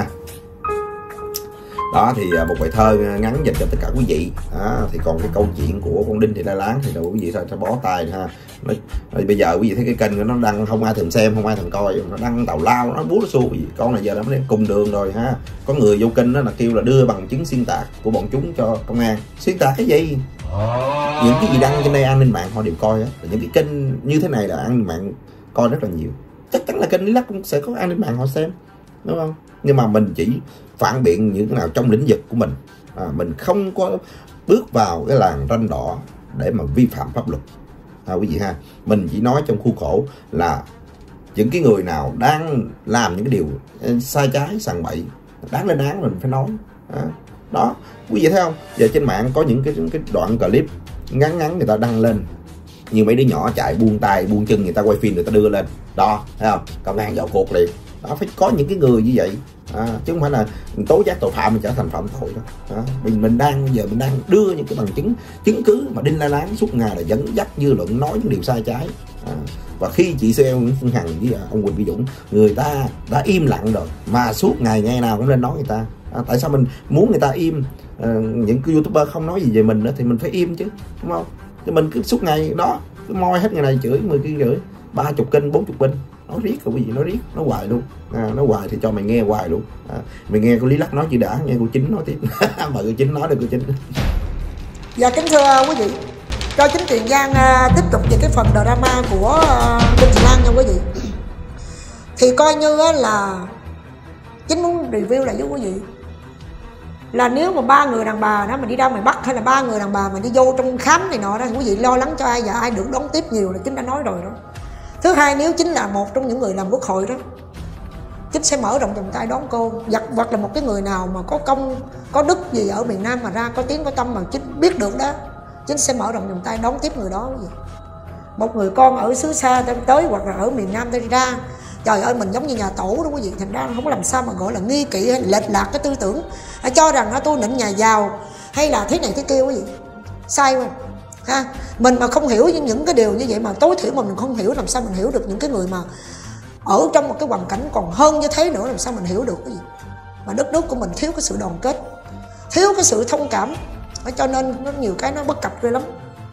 Đó thì một bài thơ ngắn dành cho tất cả quý vị. Thì còn cái câu chuyện của con Đinh Thị La Láng thì quý vị sẽ bó tay ha. Bây giờ quý vị thấy cái kênh nó đăng không ai thèm xem, không ai thèm coi, nó đăng tào lao, nó bú nó xu. Con này giờ nó mới cùng đường rồi ha. Có người vô kênh đó là kêu là đưa bằng chứng xuyên tạc của bọn chúng cho công an. Xuyên tạc cái gì? Những cái gì đăng trên đây an ninh mạng họ đều coi á. Những cái kênh như thế này là an ninh mạng coi rất là nhiều. Chắc chắn là kênh Lý Lắc cũng sẽ có an ninh mạng họ xem, đúng không? Nhưng mà mình chỉ phản biện những cái nào trong lĩnh vực của mình. Mình không có bước vào cái làn ranh đỏ để mà vi phạm pháp luật. Quý vị ha, mình chỉ nói trong khuôn khổ là những cái người nào đang làm những cái điều sai trái sằng bậy đáng lên án mình phải nói. Đó, quý vị thấy không? Giờ trên mạng có những cái đoạn clip ngắn người ta đăng lên, như mấy đứa nhỏ chạy buông tay buông chân, người ta quay phim người ta đưa lên. Đó, thấy không? Công an vào cuộc liền. Đó, phải có những cái người như vậy. Chứ không phải là tố giác tội phạm mình trở thành phạm tội đó. Mình đang đưa những cái bằng chứng cứ mà Đinh La Láng suốt ngày là dẫn dắt dư luận nói những điều sai trái. Và khi chị CEO Nguyễn Phương Hằng với ông Huỳnh Uy Dũng, người ta đã im lặng rồi mà suốt ngày nào cũng lên nói người ta. Tại sao mình muốn người ta im? Những cái YouTuber không nói gì về mình nữa thì mình phải im chứ, đúng không? Thì mình cứ suốt ngày đó cứ moi hết ngày này chửi, 10 kia chửi, 30 kênh 40 kênh nói riết, rồi cái gì nói riết, nói hoài luôn. Nói hoài thì cho mày nghe hoài luôn. Mày nghe cô Lý Lắc nói chị đã, nghe cô Chính nói tiếp. Mời cô Chính nói được cô Chính. Dạ kính thưa quý vị, cho chính Tiền Giang tiếp tục về cái phần drama của Đinh Thị Lan nha quý vị. Thì coi như là Chính muốn review lại với quý vị là nếu mà 3 người đàn bà đó mà đi ra ngoài Bắc, hay là 3 người đàn bà mà đi vô trong khám này nọ đó, thì quý vị lo lắng cho ai và ai được đón tiếp nhiều là Chính đã nói rồi đó. Thứ hai, nếu Chính là một trong những người làm quốc hội đó, Chính sẽ mở rộng vòng tay đón cô. Hoặc là một cái người nào mà có công có đức gì ở miền Nam mà ra có tiếng có tâm mà Chính biết được đó, Chính sẽ mở rộng vòng tay đón tiếp người đó. Một người con ở xứ xa tới hoặc là ở miền Nam tới ra, trời ơi mình giống như nhà tổ đó quý vị. Thành ra không có làm sao mà gọi là nghi kỵ hay lệch lạc cái tư tưởng, cho rằng tôi nịnh nhà giàu hay là thế này thế kia quý vị. Sai không ha? Mình mà không hiểu những cái điều như vậy, mà tối thiểu mà mình không hiểu, làm sao mình hiểu được những cái người mà ở trong một cái hoàn cảnh còn hơn như thế nữa, làm sao mình hiểu được cái gì. Mà đất nước của mình thiếu cái sự đoàn kết, thiếu cái sự thông cảm, cho nên nó nhiều cái nó bất cập ghê lắm.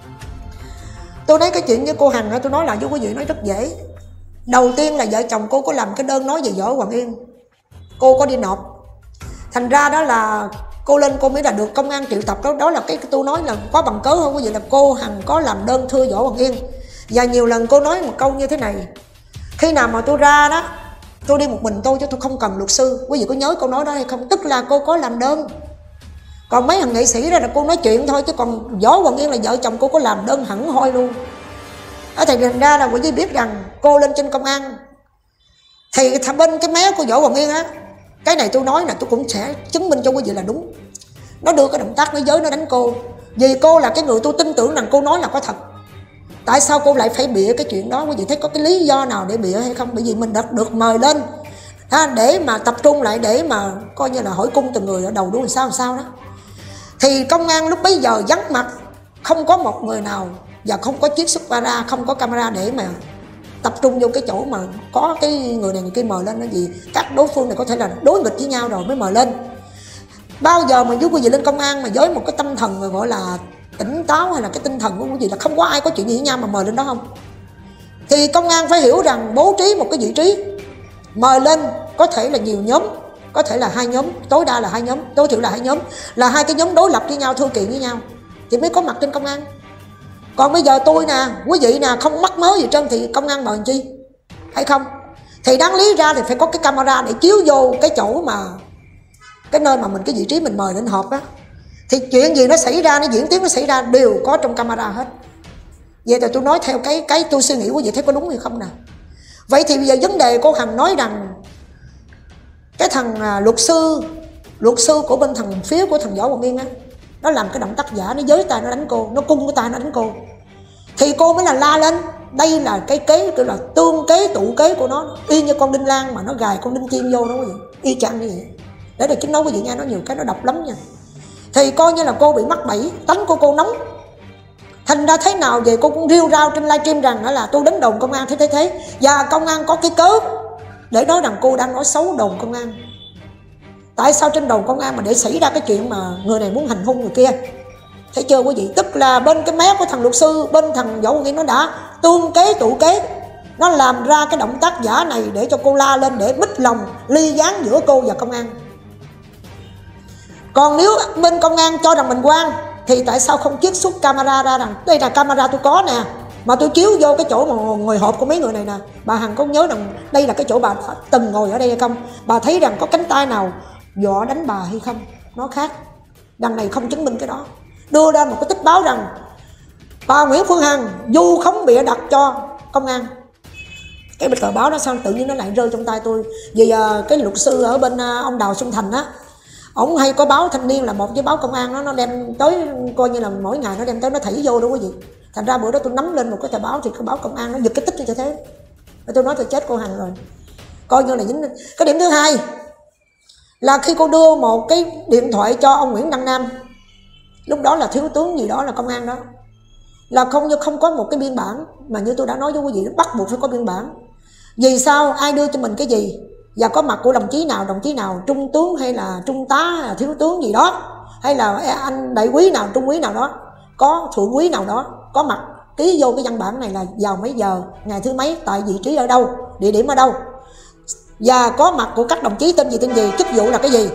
Tôi nói cái chuyện với cô Hằng, tôi nói lại với quý vị, nói rất dễ. Đầu tiên là vợ chồng cô có làm cái đơn nói về Võ Hoàng Yên, cô có đi nộp. Thành ra đó là cô lên cô mới là được công an triệu tập. Đó là cái tôi nói là có bằng cớ không quý vị, là cô Hằng có làm đơn thưa Võ Hoàng Yên. Và nhiều lần cô nói một câu như thế này: khi nào mà tôi ra đó, tôi đi một mình tôi chứ tôi không cần luật sư. Quý vị có nhớ câu nói đó hay không? Tức là cô có làm đơn. Còn mấy thằng nghệ sĩ ra là cô nói chuyện thôi, chứ còn Võ Hoàng Yên là vợ chồng cô có làm đơn hẳn hoi luôn. Thì thành ra là quý vị biết rằng cô lên trên công an thì bên cái mé của Võ Hoàng Yên á, cái này tôi nói là tôi cũng sẽ chứng minh cho quý vị là đúng. Nó đưa cái động tác nó giới nó đánh cô, vì cô là cái người tôi tin tưởng rằng cô nói là có thật. Tại sao cô lại phải bịa cái chuyện đó? Quý vị thấy có cái lý do nào để bịa hay không? Bởi vì mình đã được mời lên để mà tập trung lại, để mà coi như là hỏi cung từng người ở đầu đuôi làm sao đó. Thì công an lúc bấy giờ vắng mặt, không có một người nào, và không có chiếc xuất camera, không có camera để mà tập trung vô cái chỗ mà có cái người này người kia mời lên. Nó gì các đối phương này có thể là đối nghịch với nhau rồi mới mời lên. Bao giờ mà giúp quý vị lên công an mà với một cái tâm thần mà gọi là tỉnh táo, hay là cái tinh thần của quý vị là không có ai có chuyện gì với nhau mà mời lên đó không? Thì công an phải hiểu rằng bố trí một cái vị trí mời lên có thể là nhiều nhóm, có thể là 2 nhóm, tối đa là 2 nhóm, tối thiểu là 2 nhóm, là 2 cái nhóm đối lập với nhau, thư kiện với nhau thì mới có mặt trên công an. Còn bây giờ tôi nè, quý vị nè, không mắc mớ gì trơn thì công an mời chi hay không? Thì đáng lý ra thì phải có cái camera để chiếu vô cái chỗ mà cái nơi mà mình, cái vị trí mình mời lên họp á. Thì chuyện gì nó xảy ra, nó diễn tiến nó xảy ra đều có trong camera hết. Vậy thì tôi nói theo cái tôi suy nghĩ của vậy, thấy có đúng hay không nào? Vậy thì bây giờ vấn đề cô Hằng nói rằng cái thằng luật sư của bên thằng phía của thằng Võ Hoàng Yên á, nó làm cái động tác giả, nó giới tay nó đánh cô, nó cung cái tay nó đánh cô, thì cô mới là la lên. Đây là cái kế, gọi là tương kế tụ kế của nó, y như con đinh lan mà nó gài con đinh chim vô đó quý vị, y chang như vậy. Để được chính nói quý vị nghe, nó nhiều cái nó độc lắm nha. Thì coi như là cô bị mắc bẫy, tánh của cô nóng. Thành ra thế nào về cô cũng rêu rao trên livestream rằng là tôi đến đồn công an thế. Và công an có cái cớ để nói rằng cô đang nói xấu đồn công an. Tại sao trên đồn công an mà để xảy ra cái chuyện mà người này muốn hành hung người kia? Thấy chưa quý vị? Tức là bên cái mé của thằng luật sư, bên thằng Võ Hoàng Yên nó đã tương kế tụ kế. Nó làm ra cái động tác giả này để cho cô la lên, để bích lòng ly gián giữa cô và công an. Còn nếu bên công an cho rằng mình quan thì tại sao không chiết xuất camera ra rằng đây là camera tôi có nè, mà tôi chiếu vô cái chỗ mà ngồi họp của mấy người này nè. Bà Hằng có nhớ rằng đây là cái chỗ bà từng ngồi ở đây hay không? Bà thấy rằng có cánh tay nào dọa đánh bà hay không? Nó khác. Đằng này không chứng minh cái đó. Đưa ra một cái tích báo rằng bà Nguyễn Phương Hằng vu khống bịa đặt cho công an. Cái tờ báo đó sao tự nhiên nó lại rơi trong tay tôi? Vì cái luật sư ở bên ông Đào Xuân Thành á, ổng hay có báo Thanh Niên là một với báo công an đó, nó đem tới coi như là mỗi ngày nó đem tới nó thảy vô đó quý vị. Thành ra bữa đó tôi nắm lên một cái tờ báo thì cái báo công an nó giật cái tích cho thế. Tôi nói tôi chết cô Hằng rồi. Coi như là dính. Cái điểm thứ hai là khi cô đưa một cái điện thoại cho ông Nguyễn Đăng Nam, lúc đó là thiếu tướng gì đó là công an đó, là không có một cái biên bản, mà như tôi đã nói với quý vị, bắt buộc phải có biên bản. Vì sao? Ai đưa cho mình cái gì, và có mặt của đồng chí nào, trung tướng hay là trung tá hay là thiếu tướng gì đó, hay là anh đại quý nào, trung quý nào đó, có thượng quý nào đó có mặt ký vô cái văn bản này là vào mấy giờ, ngày thứ mấy, tại vị trí ở đâu, địa điểm ở đâu, và có mặt của các đồng chí tên gì, chức vụ là cái gì.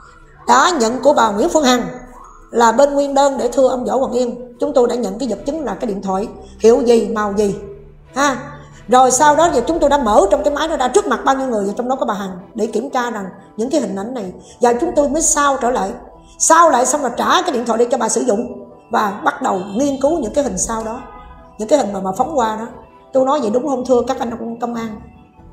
Đã nhận của bà Nguyễn Phương Hằng là bên nguyên đơn để thưa ông Võ Hoàng Yên, chúng tôi đã nhận cái vật chứng là cái điện thoại hiệu gì, màu gì ha. Rồi sau đó thì chúng tôi đã mở trong cái máy đó ra trước mặt bao nhiêu người, và trong đó có bà Hằng, để kiểm tra rằng những cái hình ảnh này, và chúng tôi mới sao lại xong là trả cái điện thoại để cho bà sử dụng, và bắt đầu nghiên cứu những cái hình sau đó, những cái hình mà phóng qua đó. Tôi nói vậy đúng không thưa các anh công an?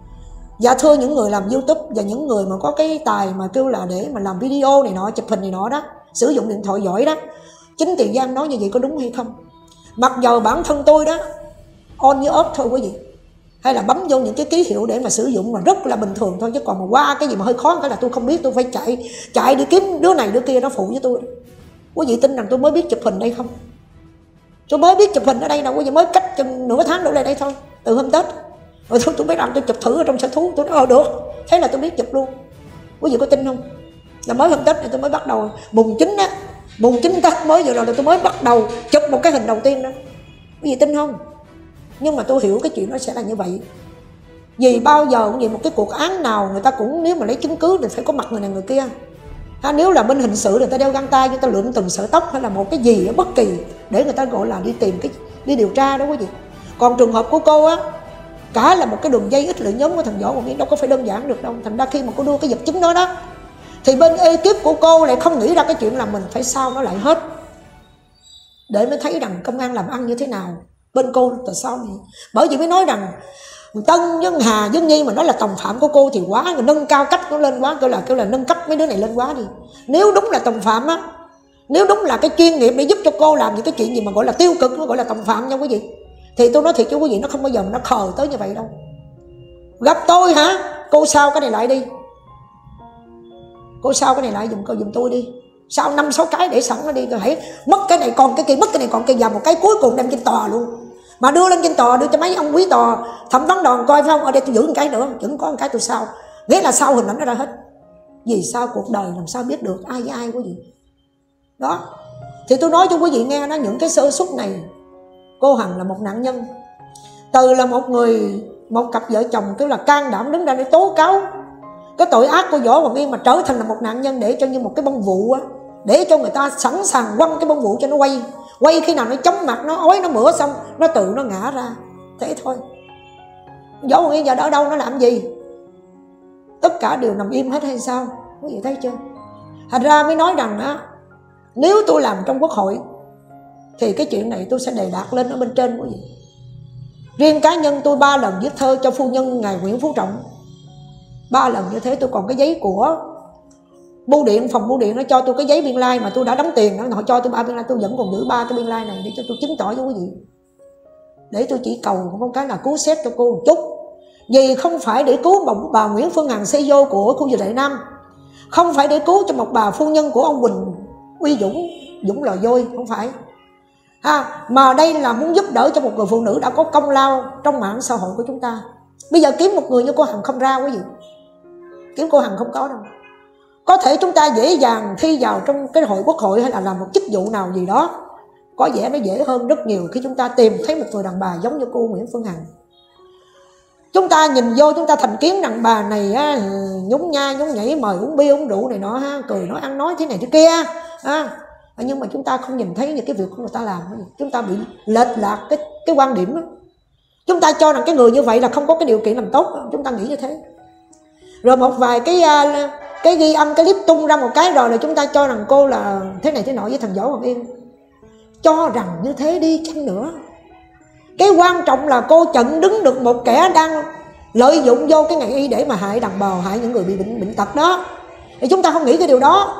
Dạ thưa những người làm YouTube và những người mà có cái tài mà kêu là để mà làm video này nọ, chụp hình này nọ đó, sử dụng điện thoại giỏi đó, chính Tiền Giang nói như vậy có đúng hay không? Mặc dù bản thân tôi đó on như ớt thôi quý vị, hay là bấm vô những cái ký hiệu để mà sử dụng mà rất là bình thường thôi, chứ còn mà qua cái gì mà hơi khó cái là tôi không biết, tôi phải chạy đi kiếm đứa này đứa kia nó phụ với tôi. Quý vị tin rằng tôi mới biết chụp hình đây không? Tôi mới biết chụp hình ở đây đâu quý vị, mới cách chừng nửa tháng đổ lại đây thôi, từ hôm Tết. Rồi tôi biết rằng tôi chụp thử ở trong sở thú, tôi nói được, thế là tôi biết chụp luôn. Quý vị có tin không? Là mới hôm Tết này tôi mới bắt đầu mùng 9 Tết mới vừa rồi là tôi mới bắt đầu chụp một cái hình đầu tiên đó. Quý vị tin không? Nhưng mà tôi hiểu cái chuyện nó sẽ là như vậy. Vì bao giờ cũng vậy, một cái cuộc án nào người ta cũng nếu mà lấy chứng cứ thì phải có mặt người này người kia. Nếu là bên hình sự thì người ta đeo găng tay, người ta lượm từng sợi tóc hay là một cái gì bất kỳ để người ta gọi là đi điều tra đó quý vị. Còn trường hợp của cô á, cả là một cái đường dây ít lợi nhóm của thằng Võ Hoàng Yên, đâu có phải đơn giản được đâu. Thành ra khi mà cô đưa cái vật chứng đó đó, thì bên ekip của cô lại không nghĩ ra cái chuyện là mình phải sao nó lại hết, để mới thấy rằng công an làm ăn như thế nào. Bên cô tại sao này? Bởi vì mới nói rằng Tân với Hà với Nhi mà nói là đồng phạm của cô thì quá, nâng cao cách nó lên quá, kêu là nâng cấp mấy đứa này lên quá đi. Nếu đúng là đồng phạm á, nếu đúng là cái chuyên nghiệp để giúp cho cô làm những cái chuyện gì mà gọi là tiêu cực, nó gọi là đồng phạm nha quý vị, thì tôi nói thiệt cho quý vị, nó không bao giờ mà nó khờ tới như vậy đâu. Gặp tôi hả? Cô sao cái này lại đi, cô sao cái này lại giùm tôi đi. Sao 5-6 cái để sẵn nó đi, rồi hãy mất cái này còn cái kia, mất cái này còn cái vào một cái cuối cùng đem trên tòa luôn. Mà đưa lên trên tòa, đưa cho mấy ông quý tòa thẩm vấn đoàn coi phải không? Ở đây tôi giữ một cái nữa, vẫn có một cái tôi sao, nghĩa là sao hình ảnh nó ra hết. Vì sao cuộc đời làm sao biết được ai với ai quý vị? Đó, thì tôi nói cho quý vị nghe đó, những cái sơ suất này. Cô Hằng là một nạn nhân, từ là một cặp vợ chồng kiểu là can đảm đứng ra để tố cáo cái tội ác của Võ Hoàng Yên, mà trở thành là một nạn nhân để cho như một cái bông vụ á, để cho người ta sẵn sàng quăng cái bông vụ cho nó quay khi nào nó chóng mặt, nó ói, nó mửa xong nó tự nó ngã ra, thế thôi. Võ Hoàng Yên giờ ở đâu, nó làm gì? Tất cả đều nằm im hết hay sao? Quý vị thấy chưa? Thành ra mới nói rằng á, nếu tôi làm trong Quốc hội thì cái chuyện này tôi sẽ đề đạt lên ở bên trên quý vị. Riêng cá nhân tôi 3 lần viết thơ cho phu nhân ngài Nguyễn Phú Trọng, 3 lần như thế. Tôi còn cái giấy của bưu điện, phòng bưu điện nó cho tôi cái giấy biên lai mà tôi đã đóng tiền đó, họ cho tôi 3 biên lai, tôi vẫn còn giữ 3 cái biên lai này để cho tôi chứng tỏ cho quý vị. Để tôi chỉ cầu một cái là cứu xét cho cô một chút, vì không phải để cứu một bà Nguyễn Phương Hằng CEO của khu vực Đại Nam, không phải để cứu cho một bà phu nhân của ông Quỳnh Uy Dũng lò vôi, không phải mà đây là muốn giúp đỡ cho một người phụ nữ đã có công lao trong mạng xã hội của chúng ta. Bây giờ kiếm một người như cô Hằng không ra quý vị, kiếm cô Hằng không có đâu. Có thể chúng ta dễ dàng thi vào trong cái hội Quốc hội hay là làm một chức vụ nào gì đó, có vẻ nó dễ hơn rất nhiều khi chúng ta tìm thấy một người đàn bà giống như cô Nguyễn Phương Hằng. Chúng ta nhìn vô chúng ta thành kiến đàn bà này nhún nha nhún nhảy, mời uống bia uống rượu này nọ cười nói ăn nói thế này thế kia nhưng mà chúng ta không nhìn thấy những cái việc của người ta làm. Chúng ta bị lệch lạc cái quan điểm đó. Chúng ta cho rằng cái người như vậy là không có cái điều kiện làm tốt, chúng ta nghĩ như thế. Rồi một vài cái ghi âm, cái clip tung ra một cái rồi là chúng ta cho rằng cô là thế này thế nọ với thằng Võ Hoàng Yên. Cho rằng như thế đi chăng nữa, cái quan trọng là cô chặn đứng được một kẻ đang lợi dụng vô cái ngành y để mà hại đàn bà, hại những người bị bệnh tật đó. Thì chúng ta không nghĩ cái điều đó.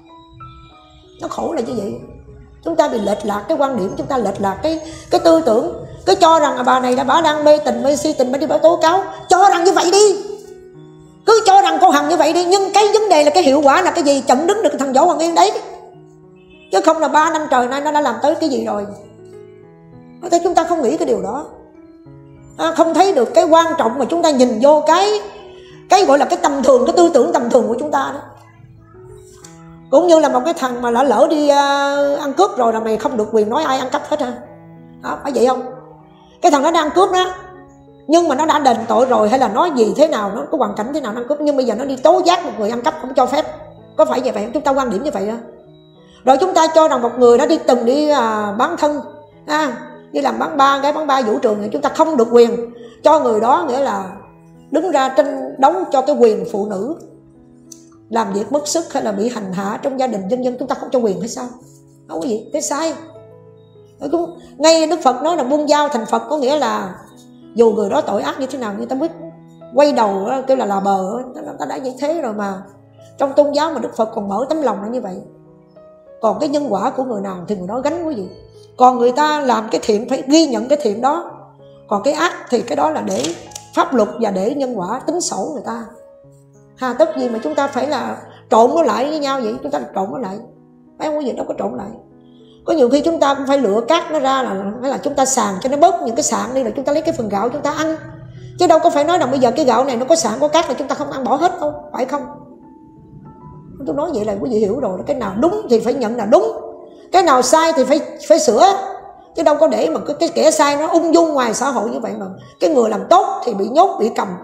Nó khổ là như vậy. Chúng ta bị lệch lạc cái quan điểm, chúng ta lệch lạc cái tư tưởng. Cứ cho rằng bà này bà đang mê tình mê si tình, bà đi bà tố cáo. Cho rằng như vậy đi, cứ cho rằng cô Hằng như vậy đi. Nhưng cái vấn đề là cái hiệu quả là cái gì? Chặn đứng được thằng Võ Hoàng Yên đấy. Chứ không là 3 năm trời nay nó đã làm tới cái gì rồi. Thế chúng ta không nghĩ cái điều đó, không thấy được cái quan trọng mà chúng ta nhìn vô cái gọi là cái tầm thường, cái tư tưởng tầm thường của chúng ta đó. Cũng như là một cái thằng mà lỡ đi ăn cướp rồi là mày không được quyền nói ai ăn cắp hết phải vậy không? Cái thằng đó đang ăn cướp đó, nhưng mà nó đã đền tội rồi, hay là nói gì thế nào, nó có hoàn cảnh thế nào nó ăn cướp, nhưng bây giờ nó đi tố giác một người ăn cắp không cho phép. Có phải vậy không? Chúng ta quan điểm như vậy đó. Rồi chúng ta cho rằng một người đã từng đi bán thân đi làm bán ba vũ trường thì chúng ta không được quyền cho người đó, nghĩa là đứng ra tranh đấu cho cái quyền phụ nữ làm việc mất sức hay là bị hành hạ trong gia đình dân dân, chúng ta không cho quyền hay sao? Không có gì, thế sai. Ngay Đức Phật nói là buông dao thành Phật, có nghĩa là dù người đó tội ác như thế nào, người ta biết quay đầu kêu là bờ, ta đã như thế rồi mà. Trong tôn giáo mà Đức Phật còn mở tấm lòng là như vậy. Còn cái nhân quả của người nào thì người đó gánh quý vị. Còn người ta làm cái thiện phải ghi nhận cái thiện đó, còn cái ác thì cái đó là để pháp luật và để nhân quả tính sổ người ta. Tất gì mà chúng ta phải là trộn nó lại với nhau vậy? Chúng ta trộn nó lại, phải không quý vị? Đâu có trộn lại. Có nhiều khi chúng ta cũng phải lựa cát nó ra, là chúng ta sàng cho nó bớt những cái sạn đi, là chúng ta lấy cái phần gạo chúng ta ăn. Chứ đâu có phải nói rằng bây giờ cái gạo này nó có sạn có cát là chúng ta không ăn bỏ hết đâu, phải không? Tôi nói vậy là quý vị hiểu rồi. Cái nào đúng thì phải nhận là đúng, cái nào sai thì phải sửa. Chứ đâu có để mà cái kẻ sai nó ung dung ngoài xã hội như vậy mà. Cái người làm tốt thì bị nhốt, bị cầm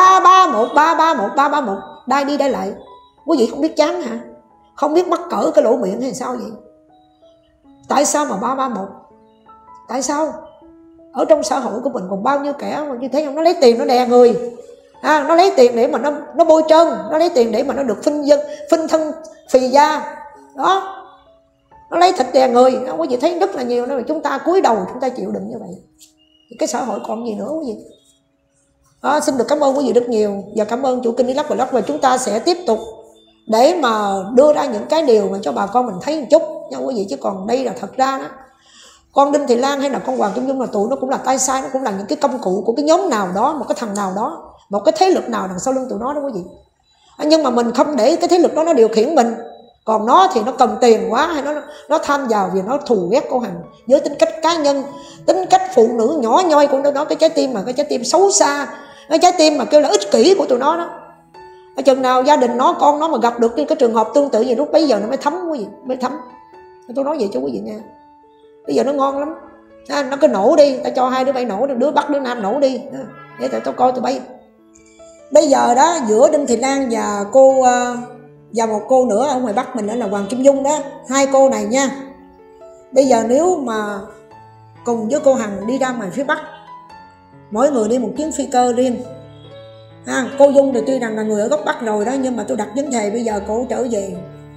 331 đai đi đai lại. Quý vị không biết chán hả? Không biết mắc cỡ cái lỗ miệng hay sao vậy? Tại sao mà 331? Tại sao? Ở trong xã hội của mình còn bao nhiêu kẻ mà như thế không? Nó lấy tiền nó đè người, nó lấy tiền để mà nó bôi trơn, nó lấy tiền để mà nó được phinh thân phì da đó, nó lấy thịt đè người. Quý vị thấy rất là nhiều, đó là chúng ta cúi đầu chúng ta chịu đựng như vậy. Thì cái xã hội còn gì nữa quý vị? Xin được cảm ơn quý vị rất nhiều, và cảm ơn chủ kênh Vlog, và chúng ta sẽ tiếp tục để mà đưa ra những cái điều mà cho bà con mình thấy một chút nha quý vị. Chứ còn đây là thật ra đó, con Đinh Thị Lan hay là con Hoàng Kim Dung là tụi nó cũng là tay sai, nó cũng là những cái công cụ của cái nhóm nào đó, một cái thằng nào đó, một cái thế lực nào đằng sau lưng tụi nó đó quý vị. Nhưng mà mình không để cái thế lực đó nó điều khiển mình. Còn nó thì nó cần tiền quá, hay nó tham vào vì nó thù ghét cô Hằng với tính cách cá nhân, tính cách phụ nữ nhỏ nhoi của nó, cái trái tim xấu xa, cái trái tim mà kêu là ích kỷ của tụi nó đó. Ở chừng nào gia đình nó, con nó mà gặp được cái trường hợp tương tự gì, lúc bấy giờ nó mới thấm quý vị, mới thấm. Tôi nói vậy cho quý vị nha. Bây giờ nó ngon lắm, nó cứ nổ đi, ta cho hai đứa bay nổ, đứa Bắc đứa Nam nổ đi để tao coi tụi bay. Bây giờ đó giữa Đinh Thị Lan và cô và một cô nữa ở ngoài Bắc mình đó là Hoàng Kim Dung đó, hai cô này nha. Bây giờ nếu mà cùng với cô Hằng đi ra ngoài phía Bắc, mỗi người đi một chuyến phi cơ riêng. Cô Dung thì tuy rằng là người ở góc Bắc rồi đó, nhưng mà tôi đặt vấn đề bây giờ cô trở về,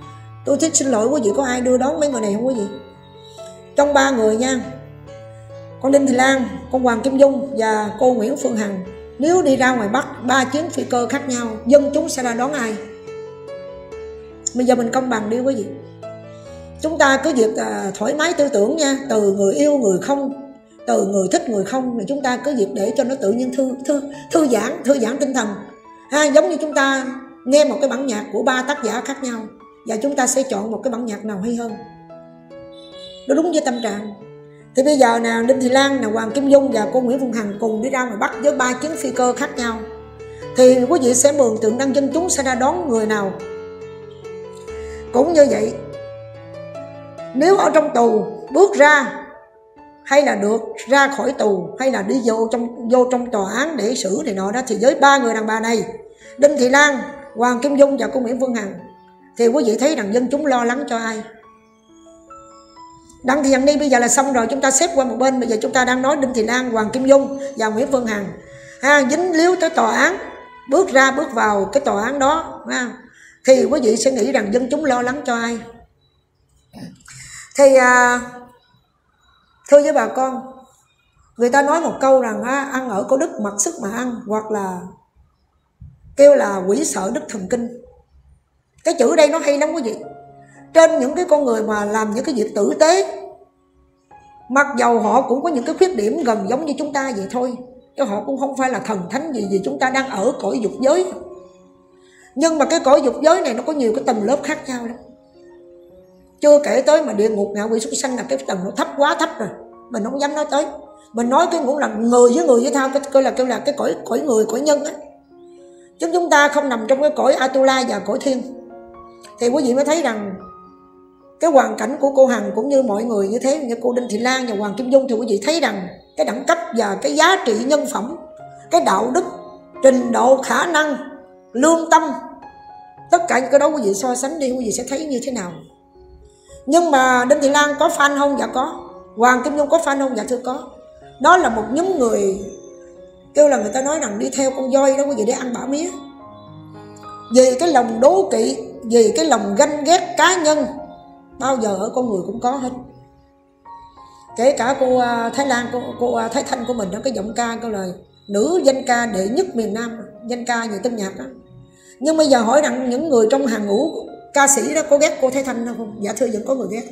Tôi thích xin lỗi quý vị, có ai đưa đón mấy người này không quý vị? Trong 3 người nha, con Đinh Thị Lan, con Hoàng Kim Dung và cô Nguyễn Phương Hằng, nếu đi ra ngoài Bắc 3 chuyến phi cơ khác nhau, dân chúng sẽ ra đón ai? Bây giờ mình công bằng đi quý vị. Chúng ta cứ việc thoải mái tư tưởng nha, từ người yêu người không, từ người thích người không, thì chúng ta cứ việc để cho nó tự nhiên thư giãn tinh thần ha. Giống như chúng ta nghe một cái bản nhạc của 3 tác giả khác nhau và chúng ta sẽ chọn một cái bản nhạc nào hay hơn, nó đúng với tâm trạng. Thì bây giờ nào Đinh Thị Lan, nào Hoàng Kim Dung và cô Nguyễn Phương Hằng cùng đi ra ngoài Bắc với 3 chuyến phi cơ khác nhau, thì quý vị sẽ mường tượng rằng dân chúng sẽ ra đón người nào. Cũng như vậy, nếu ở trong tù bước ra, hay là được ra khỏi tù, hay là đi vô trong tòa án để xử này nọ đó, thì với 3 người đàn bà này, Đinh Thị Lan, Hoàng Kim Dung và cô Nguyễn Phương Hằng, thì quý vị thấy rằng dân chúng lo lắng cho ai? Đặng Thị Hằng Ni bây giờ là xong rồi, chúng ta xếp qua một bên. Bây giờ chúng ta đang nói Đinh Thị Lan, Hoàng Kim Dung và Nguyễn Phương Hằng dính líu tới tòa án, bước vào cái tòa án đó thì quý vị sẽ nghĩ rằng dân chúng lo lắng cho ai? Thì thưa với bà con, người ta nói một câu rằng ăn ở có đức mặc sức mà ăn, hoặc là kêu là quỷ sợ đức thần kinh. Cái chữ đây nó hay lắm quý vị. Trên những cái con người mà làm những cái việc tử tế, mặc dầu họ cũng có những cái khuyết điểm gần giống như chúng ta vậy thôi, chứ họ cũng không phải là thần thánh gì, vì chúng ta đang ở cõi dục giới. Nhưng mà cái cõi dục giới này nó có nhiều cái tầng lớp khác nhau lắm. Chưa kể tới mà địa ngục ngạ quỷ súc sanh là cái tầng nó thấp quá thấp rồi, mình không dám nói tới. Mình nói cái cũng là người với thao, kêu là cái cõi người, cõi nhân á. Chứ chúng ta không nằm trong cái cõi Atula và cõi thiên. Thì quý vị mới thấy rằng cái hoàn cảnh của cô Hằng cũng như mọi người như thế, như cô Đinh Thị Lan và Hoàng Kim Dung, thì quý vị thấy rằng cái đẳng cấp và cái giá trị nhân phẩm, cái đạo đức, trình độ, khả năng, lương tâm, tất cả những cái đó quý vị so sánh đi, quý vị sẽ thấy như thế nào. Nhưng mà Đinh Thị Lan có fan không? Dạ có. Hoàng Kim Dung có fan không? Dạ thưa có. Đó là một nhóm người kêu là người ta nói rằng đi theo con voi đó quý vị, để ăn bả mía. Vì cái lòng đố kỵ, vì cái lòng ganh ghét cá nhân, bao giờ ở con người cũng có hết. Kể cả cô Thái Lan, cô Thái Thanh của mình đó, cái giọng ca câu lời nữ danh ca đệ nhất miền Nam, danh ca về tân nhạc đó. Nhưng bây giờ hỏi rằng những người trong hàng ngũ ca sĩ đó có ghét cô Thái Thanh đâu không? Dạ thưa, vẫn có người ghét.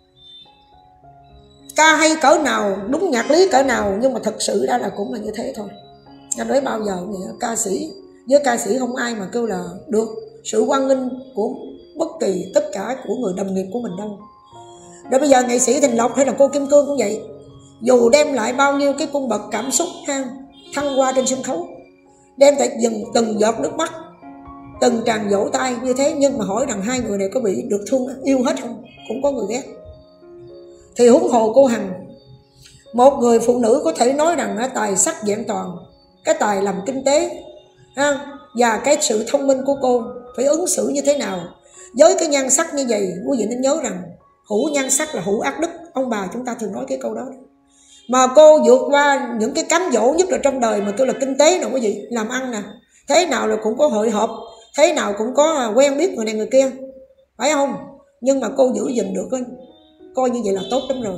Ca hay cỡ nào, đúng nhạc lý cỡ nào, nhưng mà thật sự ra là cũng là như thế thôi. Cho nói bao giờ ca sĩ với ca sĩ không ai mà kêu là được sự hoan nghênh của bất kỳ tất cả của người đồng nghiệp của mình đâu. Rồi bây giờ nghệ sĩ Thành Lộc hay là cô Kim Cương cũng vậy, dù đem lại bao nhiêu cái cung bậc cảm xúc thăng hoa trên sân khấu, đem lại từng giọt nước mắt, từng tràng vỗ tay như thế, nhưng mà hỏi rằng hai người này có bị được thương yêu hết không? Cũng có người ghét. Thì huống hồ cô Hằng, một người phụ nữ có thể nói rằng tài sắc vẹn toàn, cái tài làm kinh tế và cái sự thông minh của cô phải ứng xử như thế nào với cái nhan sắc như vậy. Quý vị nên nhớ rằng hữu nhan sắc là hữu ác đức, ông bà chúng ta thường nói cái câu đó. Mà cô vượt qua những cái cám dỗ nhất là trong đời mà kêu là kinh tế nào quý vị, làm ăn nè, thế nào là cũng có hội họp, thế nào cũng có quen biết người này người kia, phải không? Nhưng mà cô giữ gìn được, coi như vậy là tốt lắm rồi.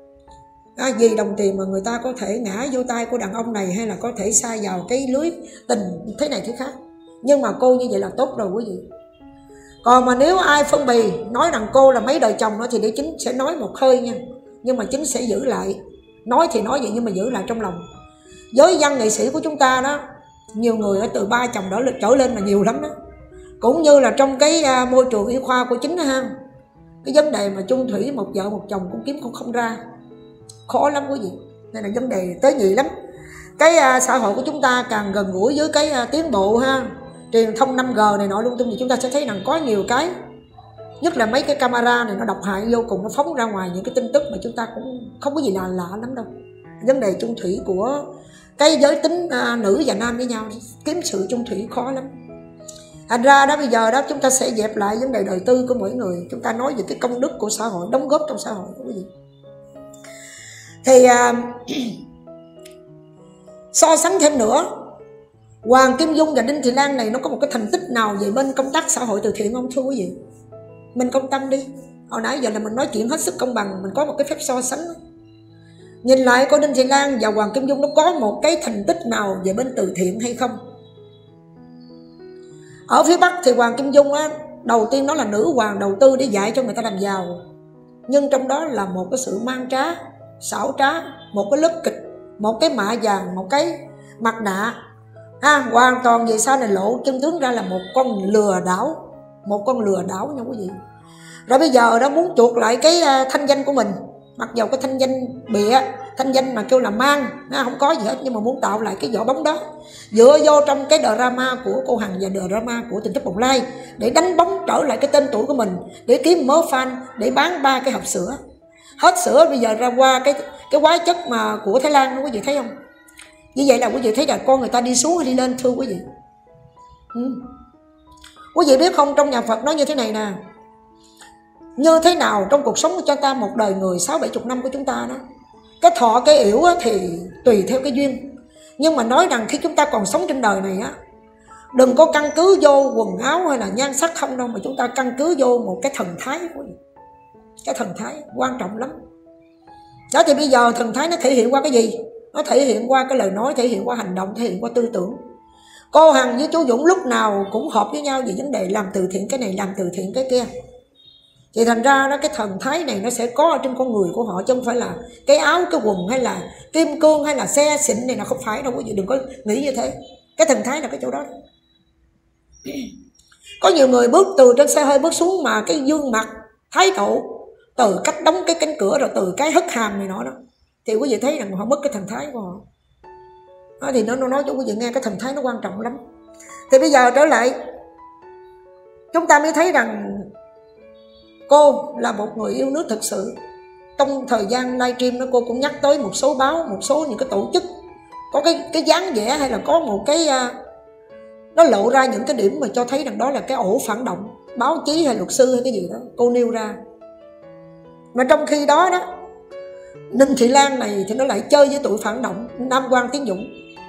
Vì đồng tiền mà người ta có thể ngã vô tay của đàn ông này, hay là có thể sa vào cái lưới tình thế này thế khác, nhưng mà cô như vậy là tốt rồi quý vị. Còn mà nếu ai phân bì nói rằng cô là mấy đời chồng đó, thì để chính sẽ nói một hơi nha, nhưng mà chính sẽ giữ lại. Nói thì nói vậy nhưng mà giữ lại trong lòng. Giới văn nghệ sĩ của chúng ta đó, nhiều người ở từ 3 chồng đó trở lên là nhiều lắm đó. Cũng như là trong cái môi trường y khoa của chính ha, cái vấn đề mà chung thủy một vợ một chồng cũng kiếm không ra, khó lắm quý vị. Đây là vấn đề tế nhị lắm. Cái xã hội của chúng ta càng gần gũi với cái tiến bộ truyền thông 5G này nọ lung tung, thì chúng ta sẽ thấy rằng có nhiều cái, nhất là mấy cái camera này nó độc hại vô cùng, nó phóng ra ngoài những cái tin tức mà chúng ta cũng không có gì là lạ lắm đâu. Vấn đề chung thủy của cái giới tính nữ và nam với nhau, kiếm sự chung thủy khó lắm. Thành ra đó bây giờ đó chúng ta sẽ dẹp lại vấn đề đời tư của mỗi người, chúng ta nói về cái công đức của xã hội, đóng góp trong xã hội đó quý vị. Thì so sánh thêm nữa, Hoàng Kim Dung và Đinh Thị Lan này nó có một cái thành tích nào về bên công tác xã hội từ thiện không thưa quý vị? Mình công tâm đi. Hồi nãy giờ là mình nói chuyện hết sức công bằng, mình có một cái phép so sánh. Nhìn lại cô Đinh Thị Lan và Hoàng Kim Dung nó có một cái thành tích nào về bên từ thiện hay không? Ở phía Bắc thì Hoàng Kim Dung á, đầu tiên nó là nữ hoàng đầu tư để dạy cho người ta làm giàu. Nhưng trong đó là một cái sự mang trá, xảo trá, một cái lớp kịch, một cái mạ vàng, một cái mặt nạ. Hoàn toàn về sau này lộ chân tướng ra là một con lừa đảo. Một con lừa đảo nha quý vị. Rồi bây giờ nó muốn chuộc lại cái thanh danh của mình. Mặc dầu cái thanh danh bịa, thanh danh mà kêu là mang, không có gì hết, nhưng mà muốn tạo lại cái vỏ bóng đó, dựa vô trong cái drama của cô Hằng và drama của Tình Thất Bồng Lai, để đánh bóng trở lại cái tên tuổi của mình, để kiếm mớ fan, để bán 3 cái hộp sữa. Hết sữa bây giờ ra qua cái hóa chất mà của Thái Lan đó, quý vị thấy không? Như vậy là quý vị thấy là con người ta đi xuống hay đi lên, thưa quý vị. Quý vị biết không, trong nhà Phật nói như thế này nè: như thế nào trong cuộc sống của chúng ta, một đời người 60-70 năm của chúng ta đó, cái thọ cái yểu thì tùy theo cái duyên. Nhưng mà nói rằng khi chúng ta còn sống trên đời này á, đừng có căn cứ vô quần áo hay là nhan sắc không đâu, mà chúng ta căn cứ vô một cái thần thái. Cái thần thái quan trọng lắm. Đó thì bây giờ thần thái nó thể hiện qua cái gì? Nó thể hiện qua cái lời nói, thể hiện qua hành động, thể hiện qua tư tưởng. Cô Hằng với chú Dũng lúc nào cũng hợp với nhau về vấn đề làm từ thiện cái này, làm từ thiện cái kia. Thì thành ra đó, cái thần thái này nó sẽ có ở trên con người của họ, chứ không phải là cái áo, cái quần hay là kim cương hay là xe xịn này, nó không phải đâu quý vị, đừng có nghĩ như thế. Cái thần thái là cái chỗ đó. Có nhiều người bước từ trên xe hơi bước xuống mà cái gương mặt, thái độ, từ cách đóng cái cánh cửa, rồi từ cái hất hàm này nọ đó, thì quý vị thấy rằng họ mất cái thần thái của họ. Đó, thì nó nói cho quý vị nghe, cái thần thái nó quan trọng lắm. Thì bây giờ trở lại, chúng ta mới thấy rằng cô là một người yêu nước thực sự. Trong thời gian livestream đó, cô cũng nhắc tới một số báo, một số những cái tổ chức có cái dáng vẻ, hay là có một cái nó lộ ra những cái điểm mà cho thấy rằng đó là cái ổ phản động, báo chí hay luật sư hay cái gì đó, cô nêu ra. Mà trong khi đó đó, Đinh Thị Lan này thì nó lại chơi với tụi phản động Nam Quang Tiến Dũng.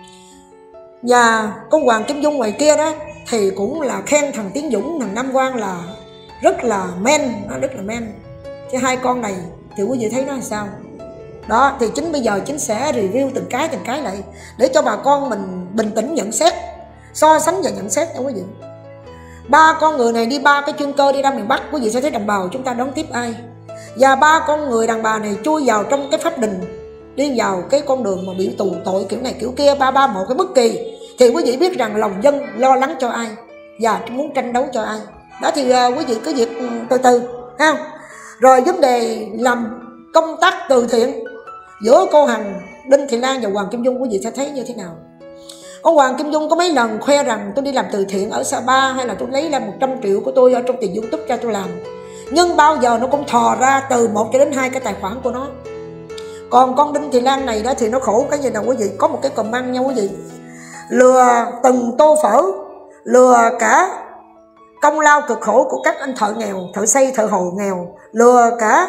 Và con Hoàng Kim Dung ngoài kia đó thì cũng là khen thằng Tiến Dũng, thằng Nam Quang là rất là men, nó rất là men. Chứ hai con này thì quý vị thấy nó là sao? Đó thì chính bây giờ chính sẽ review từng cái lại, để cho bà con mình bình tĩnh nhận xét, so sánh và nhận xét nha quý vị. 3 con người này đi 3 cái chuyên cơ đi ra miền Bắc, quý vị sẽ thấy đồng bào chúng ta đón tiếp ai. Và 3 con người đàn bà này chui vào trong cái pháp đình, đi vào cái con đường mà bị tù tội kiểu này kiểu kia, 331 cái bất kỳ, thì quý vị biết rằng lòng dân lo lắng cho ai và muốn tranh đấu cho ai. Đó thì quý vị cứ việc từ từ ha. Rồi vấn đề làm công tác từ thiện giữa cô Hằng, Đinh Thị Lan và Hoàng Kim Dung, quý vị sẽ thấy như thế nào. Ông Hoàng Kim Dung có mấy lần khoe rằng tôi đi làm từ thiện ở Sapa, hay là tôi lấy ra 100 triệu của tôi ở trong tiền YouTube ra tôi làm. Nhưng bao giờ nó cũng thò ra từ 1 cho đến 2 cái tài khoản của nó. Còn con Đinh Thị Lan này đó thì nó khổ cái gì nào quý vị. Có một cái comment nha quý vị: lừa từng tô phở, lừa cả công lao cực khổ của các anh thợ nghèo, thợ xây, thợ hồ nghèo, lừa cả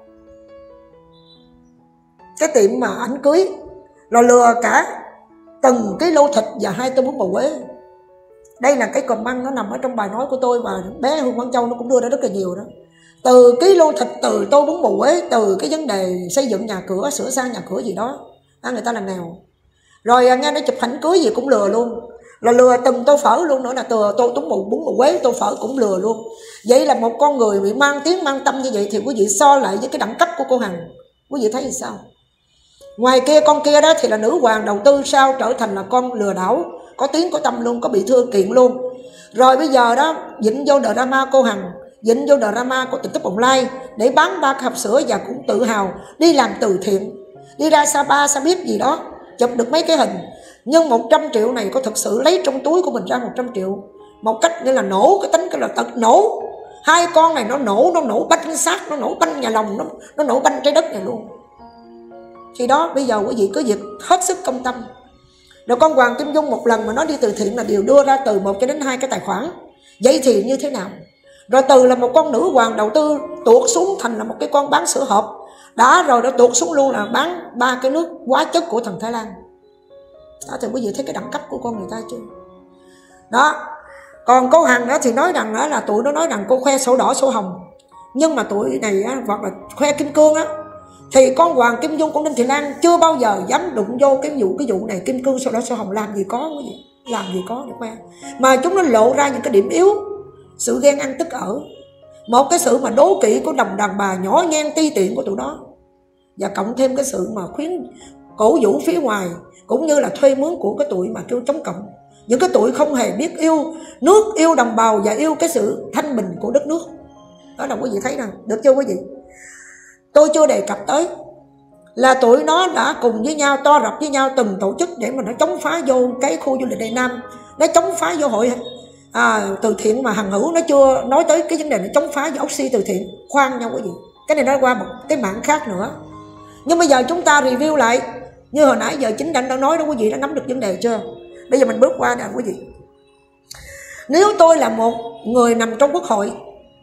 cái tiệm mà ảnh cưới, rồi lừa cả từng cái lô thịt và 2 tô bún bò Huế. Đây là cái comment nó nằm ở trong bài nói của tôi, và bé Hương Quang Châu nó cũng đưa ra rất là nhiều đó. Từ cái lô thịt, từ tô bún bò Huế, từ cái vấn đề xây dựng nhà cửa, sửa sang nhà cửa gì đó, người ta là nghèo. Rồi nghe nó chụp ảnh cưới gì cũng lừa luôn, là lừa từng tô phở luôn nữa, là từ tô bún bò Huế, tô phở cũng lừa luôn. Vậy là một con người bị mang tiếng mang tâm như vậy thì quý vị so lại với cái đẳng cấp của cô Hằng, quý vị thấy thì sao? Ngoài kia con kia đó thì là nữ hoàng đầu tư, sao trở thành là con lừa đảo, có tiếng có tâm luôn, có bị thưa kiện luôn. Rồi bây giờ đó dịnh vô drama cô Hằng, dịnh vô drama của Tình Thất Bồng Lai để bán 3 cái hộp sữa, và cũng tự hào đi làm từ thiện, đi ra Sapa, Sa Biết gì đó, chụp được mấy cái hình. Nhưng 100 triệu này có thực sự lấy trong túi của mình ra 100 triệu một cách như là nổ cái tính, cái là tật nổ. 2 con này nó nổ banh xác, nó nổ banh nhà lòng, nó nổ banh trái đất này luôn. Thì đó, bây giờ quý vị cứ việc hết sức công tâm. Rồi con Hoàng Kim Dung một lần mà nó đi từ thiện là đều đưa ra từ 1 cho đến 2 cái tài khoản. Vậy thì như thế nào? Rồi từ là một con nữ hoàng đầu tư tuột xuống thành là một cái con bán sữa hộp. Rồi đã tuột xuống luôn là bán 3 cái nước hóa chất của thằng Thái Lan. Đó thì quý vị thấy cái đẳng cấp của con người ta chưa? Đó. Còn cô Hằng đó thì nói rằng đó là tụi nó nói rằng cô khoe sổ đỏ sổ hồng, nhưng mà tụi này á, hoặc là khoe kim cương á, thì con Hoàng Kim Dung, con Đinh Thị Lan chưa bao giờ dám đụng vô cái vụ này. Kim cương sổ đỏ sổ hồng làm gì có cái gì, làm gì có để khoe, mà chúng nó lộ ra những cái điểm yếu, sự ghen ăn tức ở, một cái sự mà đố kỵ của đàn bà nhỏ nhen ti tiện của tụi đó, và cộng thêm cái sự mà cổ vũ phía ngoài, cũng như là thuê mướn của cái tụi mà kêu chống cộng, những cái tụi không hề biết yêu nước, yêu đồng bào và yêu cái sự thanh bình của đất nước. Đó là quý vị thấy nè, được chưa quý vị? Tôi chưa đề cập tới là tụi nó đã cùng với nhau, to rập với nhau từng tổ chức để mà nó chống phá vô cái khu du lịch Đại Nam, nó chống phá vô hội từ thiện mà Hằng Hữu nó chưa nói tới cái vấn đề nó chống phá vô Oxy từ thiện. Khoan nhau quý vị, cái này nó qua một cái mảng khác nữa. Nhưng bây giờ chúng ta review lại như hồi nãy giờ chính Đặng đã nói đó, quý vị đã nắm được vấn đề chưa? Bây giờ mình bước qua nè quý vị. Nếu tôi là một người nằm trong quốc hội,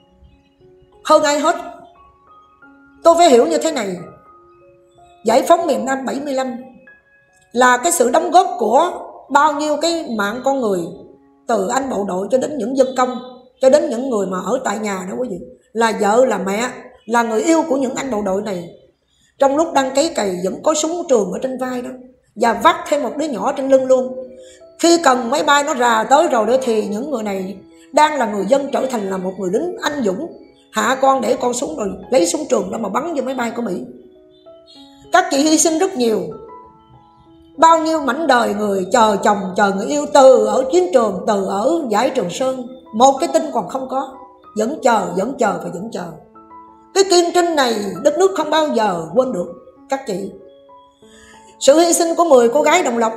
hơn ai hết tôi phải hiểu như thế này: giải phóng miền Nam 75 là cái sự đóng góp của bao nhiêu cái mạng con người, từ anh bộ đội cho đến những dân công, cho đến những người mà ở tại nhà đó quý vị, là vợ, là mẹ, là người yêu của những anh bộ đội này. Trong lúc đang cấy cày vẫn có súng trường ở trên vai đó, và vác thêm một đứa nhỏ trên lưng luôn. Khi cần máy bay nó rà tới rồi đó thì những người này đang là người dân trở thành là một người lính anh dũng, hạ con để con súng rồi lấy súng trường đó mà bắn vô máy bay của Mỹ. Các chị hy sinh rất nhiều, bao nhiêu mảnh đời người chờ chồng chờ người yêu, từ ở chiến trường, từ ở giải Trường Sơn, một cái tin còn không có, vẫn chờ và vẫn chờ. Cái kiên trinh này đất nước không bao giờ quên được các chị. Sự hy sinh của 10 cô gái Đồng Lộc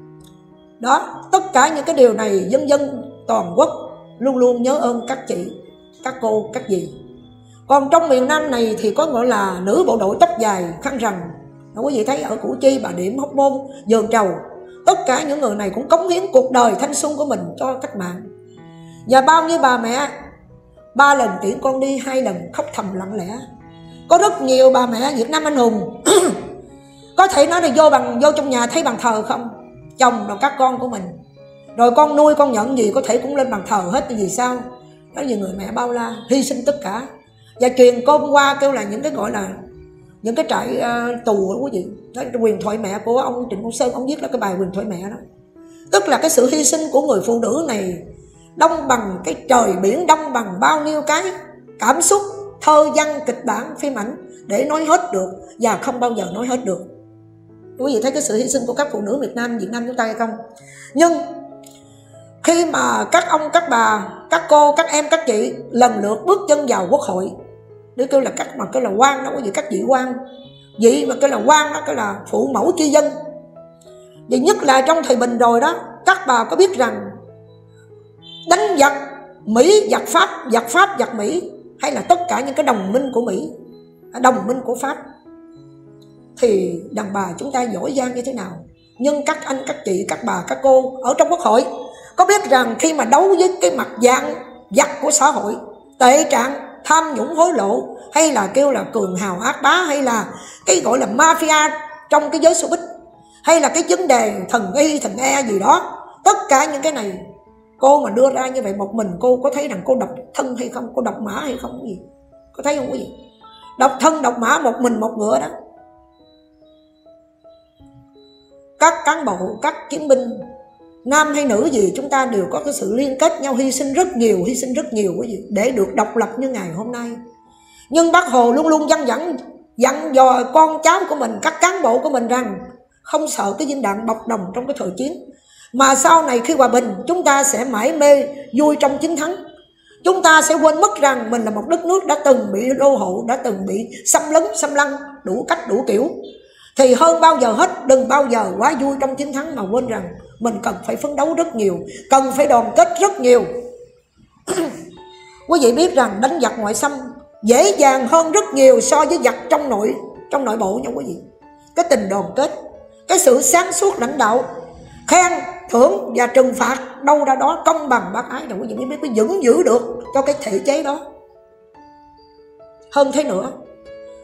đó, tất cả những cái điều này dân dân toàn quốc luôn luôn nhớ ơn các chị, các cô, các dì. Còn trong miền Nam này thì có gọi là nữ bộ đội tóc dài khăn rằn, quý vị thấy ở Củ Chi, Bà Điểm, Hóc Môn, Vườn Trầu, tất cả những người này cũng cống hiến cuộc đời thanh xuân của mình cho cách mạng. Và bao nhiêu bà mẹ 3 lần tiễn con đi, 2 lần khóc thầm lặng lẽ. Có rất nhiều bà mẹ Việt Nam anh hùng có thể nói là vô trong nhà thấy bàn thờ không, chồng rồi các con của mình, rồi con nuôi con nhận gì có thể cũng lên bàn thờ hết. Vì sao? Đó là người mẹ bao la hy sinh tất cả. Và truyền cơm qua kêu là những cái gọi là những cái trại tù đó quý vị. Đó, huyền thoại mẹ của ông Trịnh Công Sơn, ông viết là cái bài huyền thoại mẹ đó. Tức là cái sự hy sinh của người phụ nữ này đông bằng cái trời biển, đông bằng bao nhiêu cái cảm xúc, thơ văn, kịch bản, phim ảnh để nói hết được và không bao giờ nói hết được. Quý vị thấy cái sự hy sinh của các phụ nữ Việt Nam chúng ta hay không? Nhưng khi mà các ông, các bà, các cô, các em, các chị lần lượt bước chân vào quốc hội, để kêu là các mà kêu là quan đó quý vị, các vị quan, vị mà kêu là quan đó, kêu là phụ mẫu chi dân. Và nhất là trong thời bình rồi đó, các bà có biết rằng đánh giặc Mỹ, giặc Pháp, giặc Mỹ, hay là tất cả những cái đồng minh của Mỹ, đồng minh của Pháp, thì đàn bà chúng ta giỏi giang như thế nào. Nhưng các anh, các chị, các bà, các cô ở trong quốc hội có biết rằng khi mà đấu với cái mặt dạng giặc của xã hội, tệ trạng, tham nhũng hối lộ, hay là kêu là cường hào ác bá, hay là cái gọi là mafia trong cái giới showbiz, hay là cái vấn đề thần y, thần e gì đó, tất cả những cái này cô mà đưa ra như vậy một mình, cô có thấy rằng cô độc thân hay không, cô độc mã hay không gì? Có thấy không quý vị? Độc thân độc mã, một mình một ngựa đó. Các cán bộ, các chiến binh nam hay nữ gì, chúng ta đều có cái sự liên kết nhau, hy sinh rất nhiều quý vị, để được độc lập như ngày hôm nay. Nhưng Bác Hồ luôn luôn dặn dò con cháu của mình, các cán bộ của mình rằng không sợ cái viên đạn bọc đồng trong cái thời chiến, mà sau này khi hòa bình chúng ta sẽ mải mê vui trong chiến thắng. Chúng ta sẽ quên mất rằng mình là một đất nước đã từng bị đô hộ, đã từng bị xâm lấn, xâm lăng đủ cách đủ kiểu. Thì hơn bao giờ hết đừng bao giờ quá vui trong chiến thắng mà quên rằng mình cần phải phấn đấu rất nhiều, cần phải đoàn kết rất nhiều. Quý vị biết rằng đánh giặc ngoại xâm dễ dàng hơn rất nhiều so với giặc trong nội bộ nha quý vị. Cái tình đoàn kết, cái sự sáng suốt lãnh đạo, khen thưởng và trừng phạt đâu ra đó, công bằng bác ái, quý vị mới biết mới giữ được cho cái thể chế đó. Hơn thế nữa,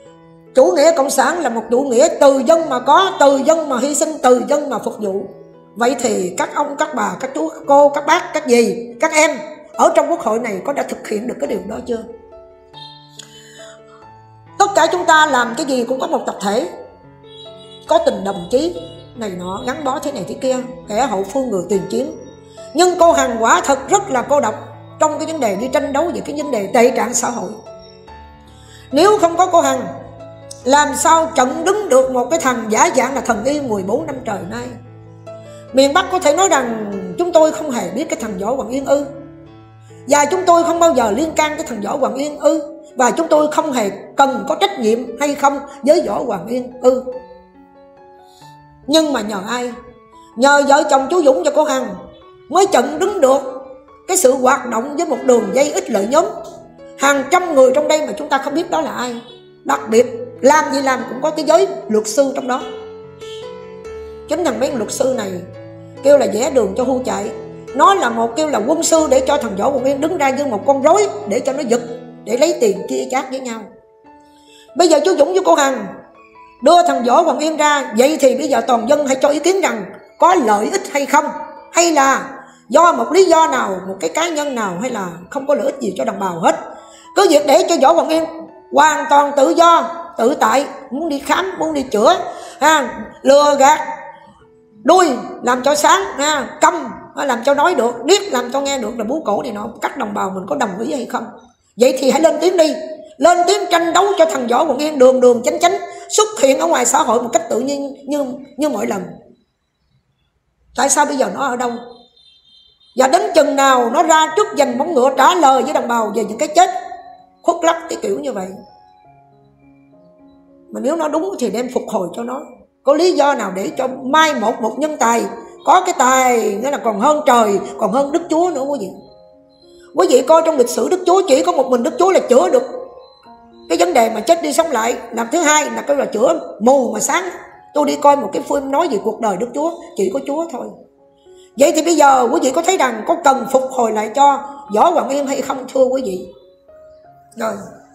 chủ nghĩa cộng sản là một chủ nghĩa từ dân mà có, từ dân mà hy sinh, từ dân mà phục vụ. Vậy thì các ông, các bà, các chú, các cô, các bác, các dì, các em ở trong quốc hội này có đã thực hiện được cái điều đó chưa? Tất cả chúng ta làm cái gì cũng có một tập thể, có tình đồng chí này nọ, gắn bó thế này thế kia, kẻ hậu phương người tiền chiến. Nhưng cô Hằng quả thật rất là cô độc trong cái vấn đề đi tranh đấu về cái vấn đề tệ trạng xã hội. Nếu không có cô Hằng, làm sao chặn đứng được một cái thằng giả dạng là thần y 14 năm trời nay? Miền Bắc có thể nói rằng chúng tôi không hề biết cái thằng Võ Hoàng Yên ư? Và chúng tôi không bao giờ liên can cái thằng Võ Hoàng Yên ư? Và chúng tôi không hề cần có trách nhiệm hay không với Võ Hoàng Yên ư? Nhưng mà nhờ ai? Nhờ vợ chồng chú Dũng và cô Hằng mới chặn đứng được cái sự hoạt động với một đường dây ích lợi nhóm hàng trăm người trong đây mà chúng ta không biết đó là ai. Đặc biệt làm gì làm cũng có cái giới luật sư trong đó. Chính thằng mấy luật sư này kêu là vẽ đường cho hưu chạy. Nó là một kêu là quân sư để cho thằng Võ Hoàng Yên đứng ra như một con rối để cho nó giật, để lấy tiền chia chác với nhau. Bây giờ chú Dũng với cô Hằng đưa thằng Võ Hoàng Yên ra, vậy thì bây giờ toàn dân hãy cho ý kiến rằng có lợi ích hay không, hay là do một lý do nào, một cái cá nhân nào, hay là không có lợi ích gì cho đồng bào hết. Cứ việc để cho Võ Hoàng Yên hoàn toàn tự do, tự tại, muốn đi khám, muốn đi chữa, lừa gạt, đuôi làm cho sáng, câm làm cho nói được, điếc làm cho nghe được, là bú cổ này nọ, các đồng bào mình có đồng ý hay không? Vậy thì hãy lên tiếng đi, lên tiếng tranh đấu cho thằng Võ Hoàng Yên đường đường chánh chánh xuất hiện ở ngoài xã hội một cách tự nhiên như mọi lần. Tại sao bây giờ nó ở đâu? Và đến chừng nào nó ra trước giành móng ngựa trả lời với đồng bào về những cái chết khuất lắc cái kiểu như vậy? Mà nếu nó đúng thì đem phục hồi cho nó. Có lý do nào để cho mai một nhân tài có cái tài nghĩa là còn hơn trời, còn hơn Đức Chúa nữa quý vị. Quý vị coi trong lịch sử Đức Chúa chỉ có một mình Đức Chúa là chữa được cái vấn đề mà chết đi sống lại. Làm thứ hai là cái là chữa mù mà sáng. Tôi đi coi một cái phim nói về cuộc đời Đức Chúa, chỉ có Chúa thôi. Vậy thì bây giờ quý vị có thấy rằng có cần phục hồi lại cho Võ Hoàng Yên hay không thưa quý vị? Rồi,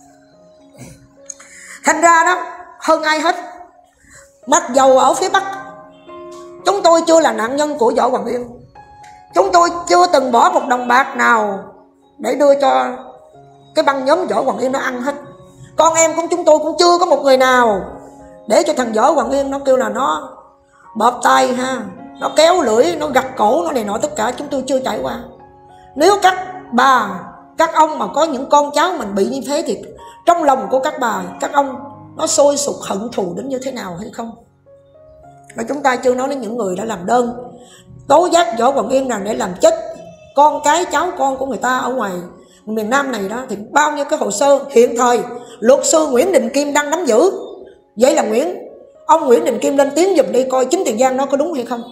thành ra đó, hơn ai hết, mặc dầu ở phía Bắc chúng tôi chưa là nạn nhân của Võ Hoàng Yên, chúng tôi chưa từng bỏ một đồng bạc nào để đưa cho cái băng nhóm Võ Hoàng Yên nó ăn hết. Con em của chúng tôi cũng chưa có một người nào để cho thằng Võ Hoàng Yên nó kêu là nó bóp tay nó kéo lưỡi, nó gặt cổ, nó này nọ, tất cả chúng tôi chưa trải qua. Nếu các bà, các ông mà có những con cháu mình bị như thế thì trong lòng của các bà, các ông nó sôi sục hận thù đến như thế nào hay không? Mà chúng ta chưa nói đến những người đã làm đơn tố giác Võ Hoàng Yên rằng để làm chết con cái cháu con của người ta ở ngoài miền Nam này đó, thì bao nhiêu cái hồ sơ hiện thời luật sư Nguyễn Đình Kim đang nắm giữ. Vậy là ông Nguyễn Đình Kim lên tiếng giùm đi coi chính Tiền Giang nó có đúng hay không.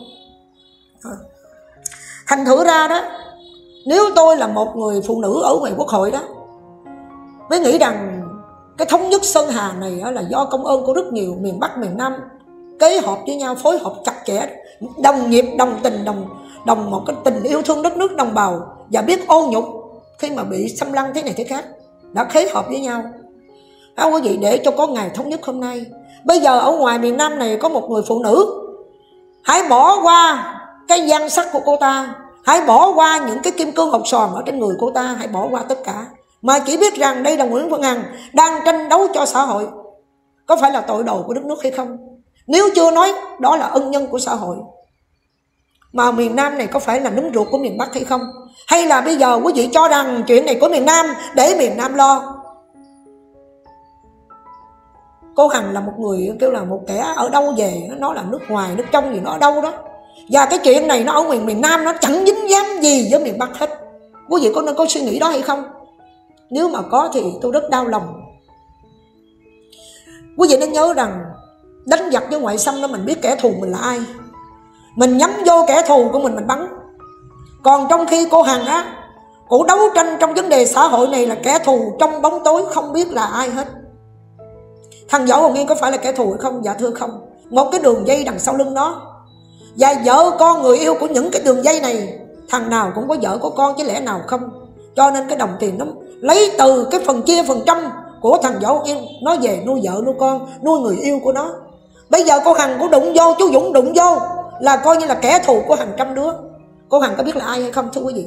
Thành thử ra đó, nếu tôi là một người phụ nữ ở ngoài quốc hội đó, mới nghĩ rằng cái thống nhất Sơn Hà này là do công ơn của rất nhiều miền Bắc miền Nam kế hợp với nhau, phối hợp chặt chẽ, đồng nghiệp, đồng tình, đồng một cái tình yêu thương đất nước đồng bào và biết ô nhục khi mà bị xâm lăng thế này thế khác, đã khế hợp với nhau. Quý vị, để cho có ngày thống nhất hôm nay. Bây giờ ở ngoài miền Nam này có một người phụ nữ, hãy bỏ qua cái nhan sắc của cô ta, hãy bỏ qua những cái kim cương hột xoàn ở trên người cô ta, hãy bỏ qua tất cả, mà chỉ biết rằng đây là Nguyễn Phương Hằng đang tranh đấu cho xã hội. Có phải là tội đồ của đất nước hay không? Nếu chưa nói đó là ân nhân của xã hội, mà miền Nam này có phải là núm ruột của miền Bắc hay không? Hay là bây giờ quý vị cho rằng chuyện này của miền Nam để miền Nam lo? Cô Hằng là một người kêu là một kẻ ở đâu về, nó là nước ngoài, nước trong gì nó ở đâu đó. Và cái chuyện này nó ở miền Nam, nó chẳng dính dáng gì với miền Bắc hết. Quý vị có suy nghĩ đó hay không? Nếu mà có thì tôi rất đau lòng. Quý vị nên nhớ rằng đánh giặc với ngoại xâm đó, mình biết kẻ thù mình là ai, mình nhắm vô kẻ thù của mình bắn. Còn trong khi cô Hằng á, cô đấu tranh trong vấn đề xã hội này là kẻ thù trong bóng tối, không biết là ai hết. Thằng Võ Hoàng Yên có phải là kẻ thù hay không? Dạ thưa không. Một cái đường dây đằng sau lưng nó, và vợ con người yêu của những cái đường dây này, thằng nào cũng có vợ có con chứ lẽ nào không. Cho nên cái đồng tiền nó lấy từ cái phần chia phần trăm của thằng Võ Hoàng Yên, nó về nuôi vợ nuôi con, nuôi người yêu của nó. Bây giờ cô Hằng cũng đụng vô, chú Dũng đụng vô, là coi như là kẻ thù của hàng trăm đứa. Cô Hằng có biết là ai hay không thưa quý vị?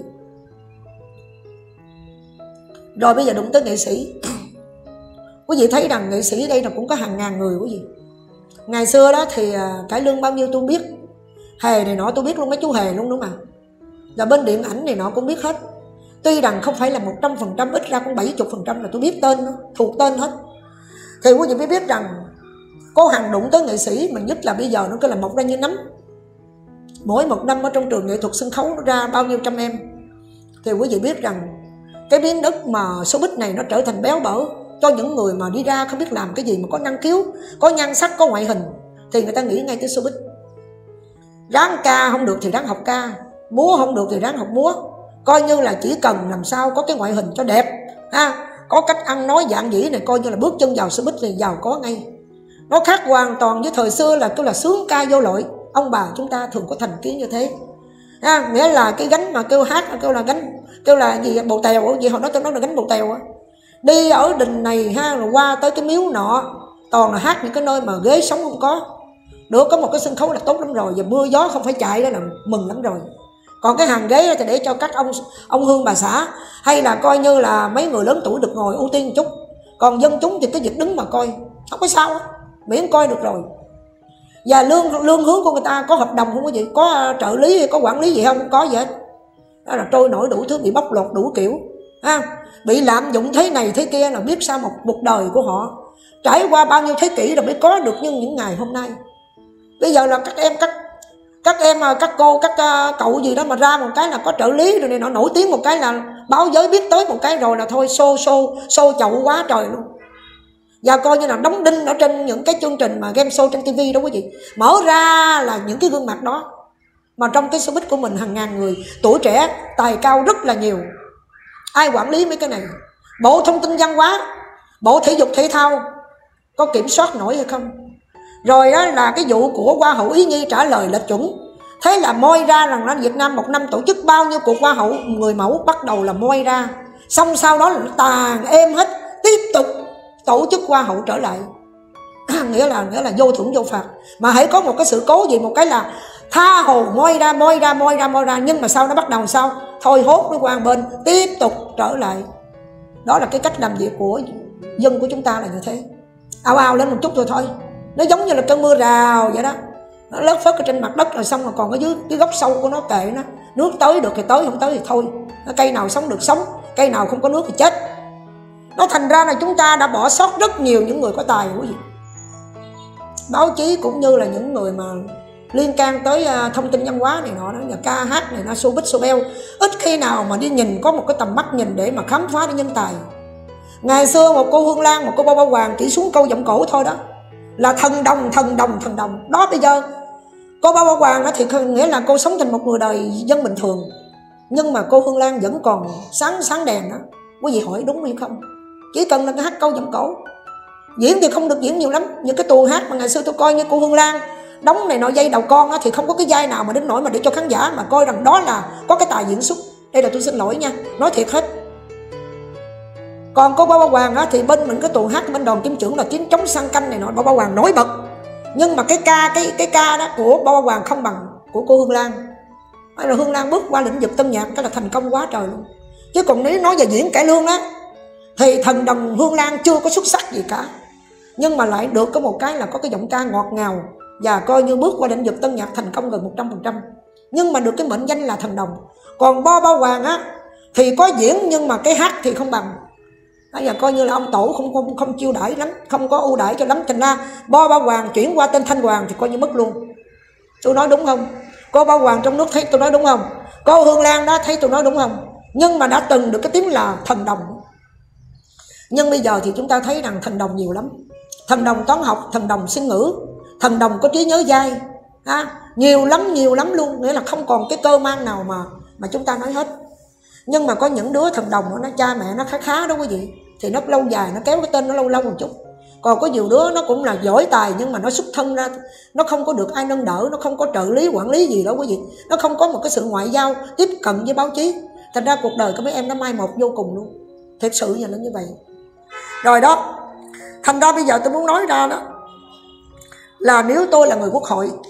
Rồi bây giờ đụng tới nghệ sĩ. Quý vị thấy rằng nghệ sĩ ở đây là cũng có hàng ngàn người quý vị. Ngày xưa đó thì cải lương bao nhiêu tôi biết, Hề này nọ tôi biết luôn, mấy chú Hề luôn đúng không ạ? Là bên điện ảnh này nọ cũng biết hết. Tuy rằng không phải là 100%, ít ra cũng 70% là tôi biết tên đó, thuộc tên hết. Thì quý vị mới biết rằng cô Hằng đụng tới nghệ sĩ, mà nhất là bây giờ nó cứ là mọc ra như nấm. Mỗi một năm ở trong trường nghệ thuật sân khấu nó ra bao nhiêu trăm em. Thì quý vị biết rằng cái biến đất mà showbiz này nó trở thành béo bở cho những người mà đi ra không biết làm cái gì, mà có năng khiếu, có nhan sắc, có ngoại hình, thì người ta nghĩ ngay tới showbiz. Ráng ca không được thì ráng học ca, múa không được thì ráng học múa. Coi như là chỉ cần làm sao có cái ngoại hình cho đẹp, có cách ăn nói dạng dĩ này, coi như là bước chân vào showbiz thì giàu có ngay. Nó khác hoàn toàn với thời xưa là kêu là sướng ca vô lội. Ông bà chúng ta thường có thành kiến như thế. Nghĩa là cái gánh mà kêu hát, kêu là gánh, kêu là gì bầu tèo gì, họ nói tôi nói là gánh bầu tèo á. Đi ở đình này rồi qua tới cái miếu nọ, toàn là hát những cái nơi mà ghế sống không có. Được có một cái sân khấu là tốt lắm rồi, và mưa gió không phải chạy đó là mừng lắm rồi. Còn cái hàng ghế thì để cho các ông hương bà xã, hay là coi như là mấy người lớn tuổi được ngồi ưu tiên một chút. Còn dân chúng thì cái việc đứng mà coi không có sao á, miễn coi được rồi. Và lương hướng của người ta có hợp đồng không có gì, có trợ lý hay có quản lý gì không có gì hết. Đó là trôi nổi đủ thứ, bị bóc lột đủ kiểu, bị lạm dụng thế này thế kia, là biết sao một đời của họ trải qua bao nhiêu thế kỷ rồi mới có được những ngày hôm nay. Bây giờ là các cô các cậu gì đó mà ra một cái là có trợ lý rồi này nọ, nổi tiếng một cái là báo giới biết tới một cái rồi là thôi xô chậu quá trời luôn. Và coi như là đóng đinh ở trên những cái chương trình mà game show trên TV đó quý vị, mở ra là những cái gương mặt đó. Mà trong cái showbiz của mình hàng ngàn người, tuổi trẻ tài cao rất là nhiều. Ai quản lý mấy cái này? Bộ Thông tin Văn hóa, Bộ Thể dục Thể thao có kiểm soát nổi hay không? Rồi đó là cái vụ của Hoa hậu Ý Nhi trả lời lệch chuẩn. Thế là moi ra rằng là Việt Nam một năm tổ chức bao nhiêu cuộc Hoa hậu người mẫu, bắt đầu là moi ra. Xong sau đó là nó tàn êm hết, tiếp tục tổ chức Hoa hậu trở lại. nghĩa là vô thưởng vô phạt. Mà hãy có một cái sự cố gì, một cái là tha hồ moi ra, nhưng mà sau nó bắt đầu sao? Thôi hốt nó qua bên, tiếp tục trở lại. Đó là cái cách làm việc của dân của chúng ta là như thế. Ào lên một chút rồi thôi. Nó giống như là cơn mưa rào vậy đó. Nó lất phất ở trên mặt đất rồi xong rồi còn ở dưới cái gốc sâu của nó kệ nó. Nước tới được thì tới, không tới thì thôi. Cây nào sống được sống, cây nào không có nước thì chết. Nó thành ra là chúng ta đã bỏ sót rất nhiều những người có tài quý vị. Báo chí cũng như là những người mà liên can tới thông tin văn hóa này nọ đó, và ca hát này nó showbiz showbell, ít khi nào mà đi nhìn có một cái tầm mắt nhìn để mà khám phá để nhân tài. Ngày xưa một cô Hương Lan, một cô Bao Hoàng chỉ xuống câu giọng cổ thôi đó là thần đồng. Đó bây giờ cô Bao Hoàng thì nghĩa là cô sống thành một người đời dân bình thường, nhưng mà cô Hương Lan vẫn còn sáng đèn đó. Quý vị hỏi đúng hay không? Chỉ cần là cái hát câu giọng cổ. Diễn thì không được diễn nhiều lắm. Những cái tuồng hát mà ngày xưa tôi coi như cô Hương Lan đóng này nọ dây đầu con á, thì không có cái vai nào mà đến nỗi mà để cho khán giả mà coi rằng đó là có cái tài diễn xuất. Đây là tôi xin lỗi nha, nói thiệt hết. Còn cô Bao Hoàng á, thì bên mình cái tuồng hát bên đoàn Kim Trưởng là tiếng trống sang canh này nọ, Bao Hoàng nổi bật. Nhưng mà cái ca đó của Bao Hoàng không bằng của cô Hương Lan. Hay là Hương Lan bước qua lĩnh vực tân nhạc cái là thành công quá trời luôn. Chứ còn nếu nói về diễn cải lương á thì thần đồng Hương Lan chưa có xuất sắc gì cả. Nhưng mà lại được có một cái là có cái giọng ca ngọt ngào, và coi như bước qua lĩnh vực tân nhạc thành công gần 100%. Nhưng mà được cái mệnh danh là thần đồng. Còn Bao Hoàng á thì có diễn nhưng mà cái hát thì không bằng. Bây giờ coi như là ông tổ không chiêu đãi lắm, không có ưu đãi cho lắm, thành ra Bao Hoàng chuyển qua tên Thanh Hoàng thì coi như mất luôn. Tôi nói đúng không? Cô Bao Hoàng trong nước thấy tôi nói đúng không? Cô Hương Lan đó thấy tôi nói đúng không? Nhưng mà đã từng được cái tiếng là thần đồng. Nhưng bây giờ thì chúng ta thấy rằng thần đồng nhiều lắm. Thần đồng toán học, thần đồng sinh ngữ, thần đồng có trí nhớ dai, nhiều lắm luôn. Nghĩa là không còn cái cơ mang nào mà chúng ta nói hết. Nhưng mà có những đứa thần đồng nó cha mẹ nó khá đó quý vị, thì nó lâu dài, nó kéo cái tên nó lâu một chút. Còn có nhiều đứa nó cũng là giỏi tài, nhưng mà nó xuất thân ra nó không có được ai nâng đỡ, nó không có trợ lý quản lý gì đó quý vị, nó không có một cái sự ngoại giao tiếp cận với báo chí. Thành ra cuộc đời của mấy em nó mai một vô cùng luôn. Thật sự là nó như vậy. Rồi đó, thành ra bây giờ tôi muốn nói ra đó là nếu tôi là người Quốc hội,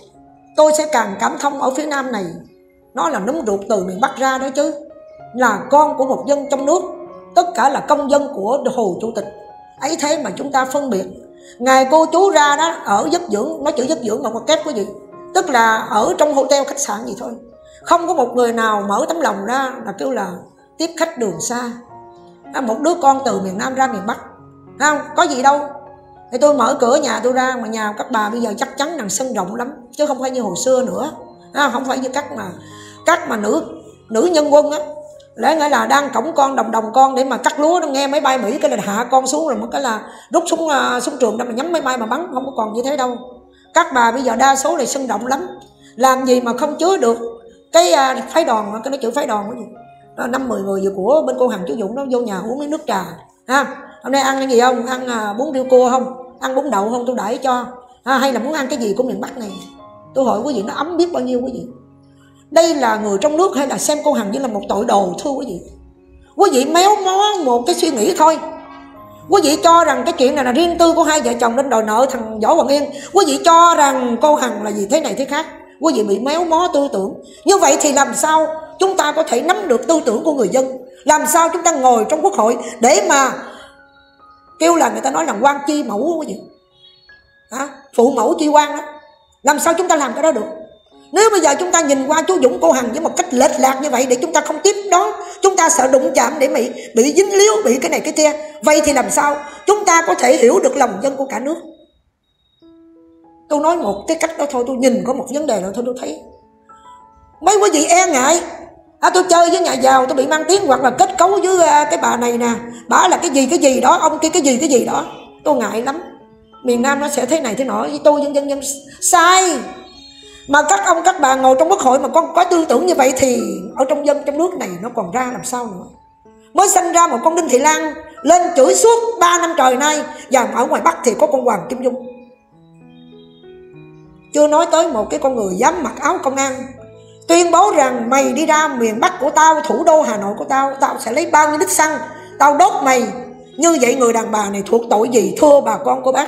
tôi sẽ càng cảm thông ở phía Nam này. Nó là núm ruột từ miền Bắc ra đó chứ, là con của một dân trong nước, tất cả là công dân của Hồ Chủ tịch. Ấy thế mà chúng ta phân biệt. Ngày cô chú ra đó ở giấc dưỡng, nó chữ giấc dưỡng bằng một kép quý vị, tức là ở trong hotel khách sạn gì thôi, không có một người nào mở tấm lòng ra là kêu là tiếp khách đường xa. Một đứa con từ miền Nam ra miền Bắc, không có gì đâu. Thì tôi mở cửa nhà tôi ra, mà nhà các bà bây giờ chắc chắn là sân rộng lắm, chứ không phải như hồi xưa nữa. Không phải như các mà nữ nhân quân á, lẽ nghĩa là đang cõng con đồng con để mà cắt lúa, nó nghe máy bay Mỹ cái là hạ con xuống, rồi một cái là rút súng trường ra mà nhắm máy bay mà bắn, không có còn như thế đâu. Các bà bây giờ đa số là sân rộng lắm, làm gì mà không chứa được cái phái đoàn, cái nó chữ phái đoàn cái gì đó, 5-10 người của bên cô Hằng chú Dũng nó vô nhà uống miếng nước trà. Hôm nay ăn cái gì không? Ăn bún riêu cua không? Ăn bún đậu không? Tôi đãi cho. Hay là muốn ăn cái gì của miền Bắc này? Tôi hỏi quý vị, nó ấm biết bao nhiêu quý vị. Đây là người trong nước hay là xem cô Hằng như là một tội đồ, thưa quý vị. Quý vị méo mó một cái suy nghĩ thôi. Quý vị cho rằng cái chuyện này là riêng tư của hai vợ chồng nên đòi nợ thằng Võ Hoàng Yên. Quý vị cho rằng cô Hằng là gì thế này thế khác. Quý vị bị méo mó tư tưởng. Như vậy thì làm sao chúng ta có thể nắm được tư tưởng của người dân? Làm sao chúng ta ngồi trong Quốc hội để mà kêu là người ta nói là quan chi mẫu quý vị, phụ mẫu chi quan đó. Làm sao chúng ta làm cái đó được? Nếu bây giờ chúng ta nhìn qua chú Dũng cô Hằng với một cách lệch lạc như vậy để chúng ta không tiếp đón, chúng ta sợ đụng chạm để bị dính líu, bị cái này cái kia, vậy thì làm sao chúng ta có thể hiểu được lòng dân của cả nước? Tôi nói một cái cách đó thôi, tôi nhìn có một vấn đề nào thôi tôi thấy mấy quý vị e ngại. Tôi chơi với nhà giàu tôi bị mang tiếng, hoặc là kết cấu với cái bà này nè, bà là cái gì đó, ông kia cái gì đó, tôi ngại lắm. Miền Nam nó sẽ thế này thế nọ, với tôi dân sai. Mà các ông các bà ngồi trong Quốc hội mà có tư tưởng như vậy thì ở trong dân trong nước này nó còn ra làm sao nữa. Mới sinh ra một con Đinh Thị Lan lên chửi suốt 3 năm trời nay, và ở ngoài Bắc thì có con Hoàng Kim Dung. Chưa nói tới một cái con người dám mặc áo công an tuyên bố rằng mày đi ra miền Bắc của tao, thủ đô Hà Nội của tao, tao sẽ lấy bao nhiêu lít xăng, tao đốt mày. Như vậy người đàn bà này thuộc tội gì thưa bà con cô bác?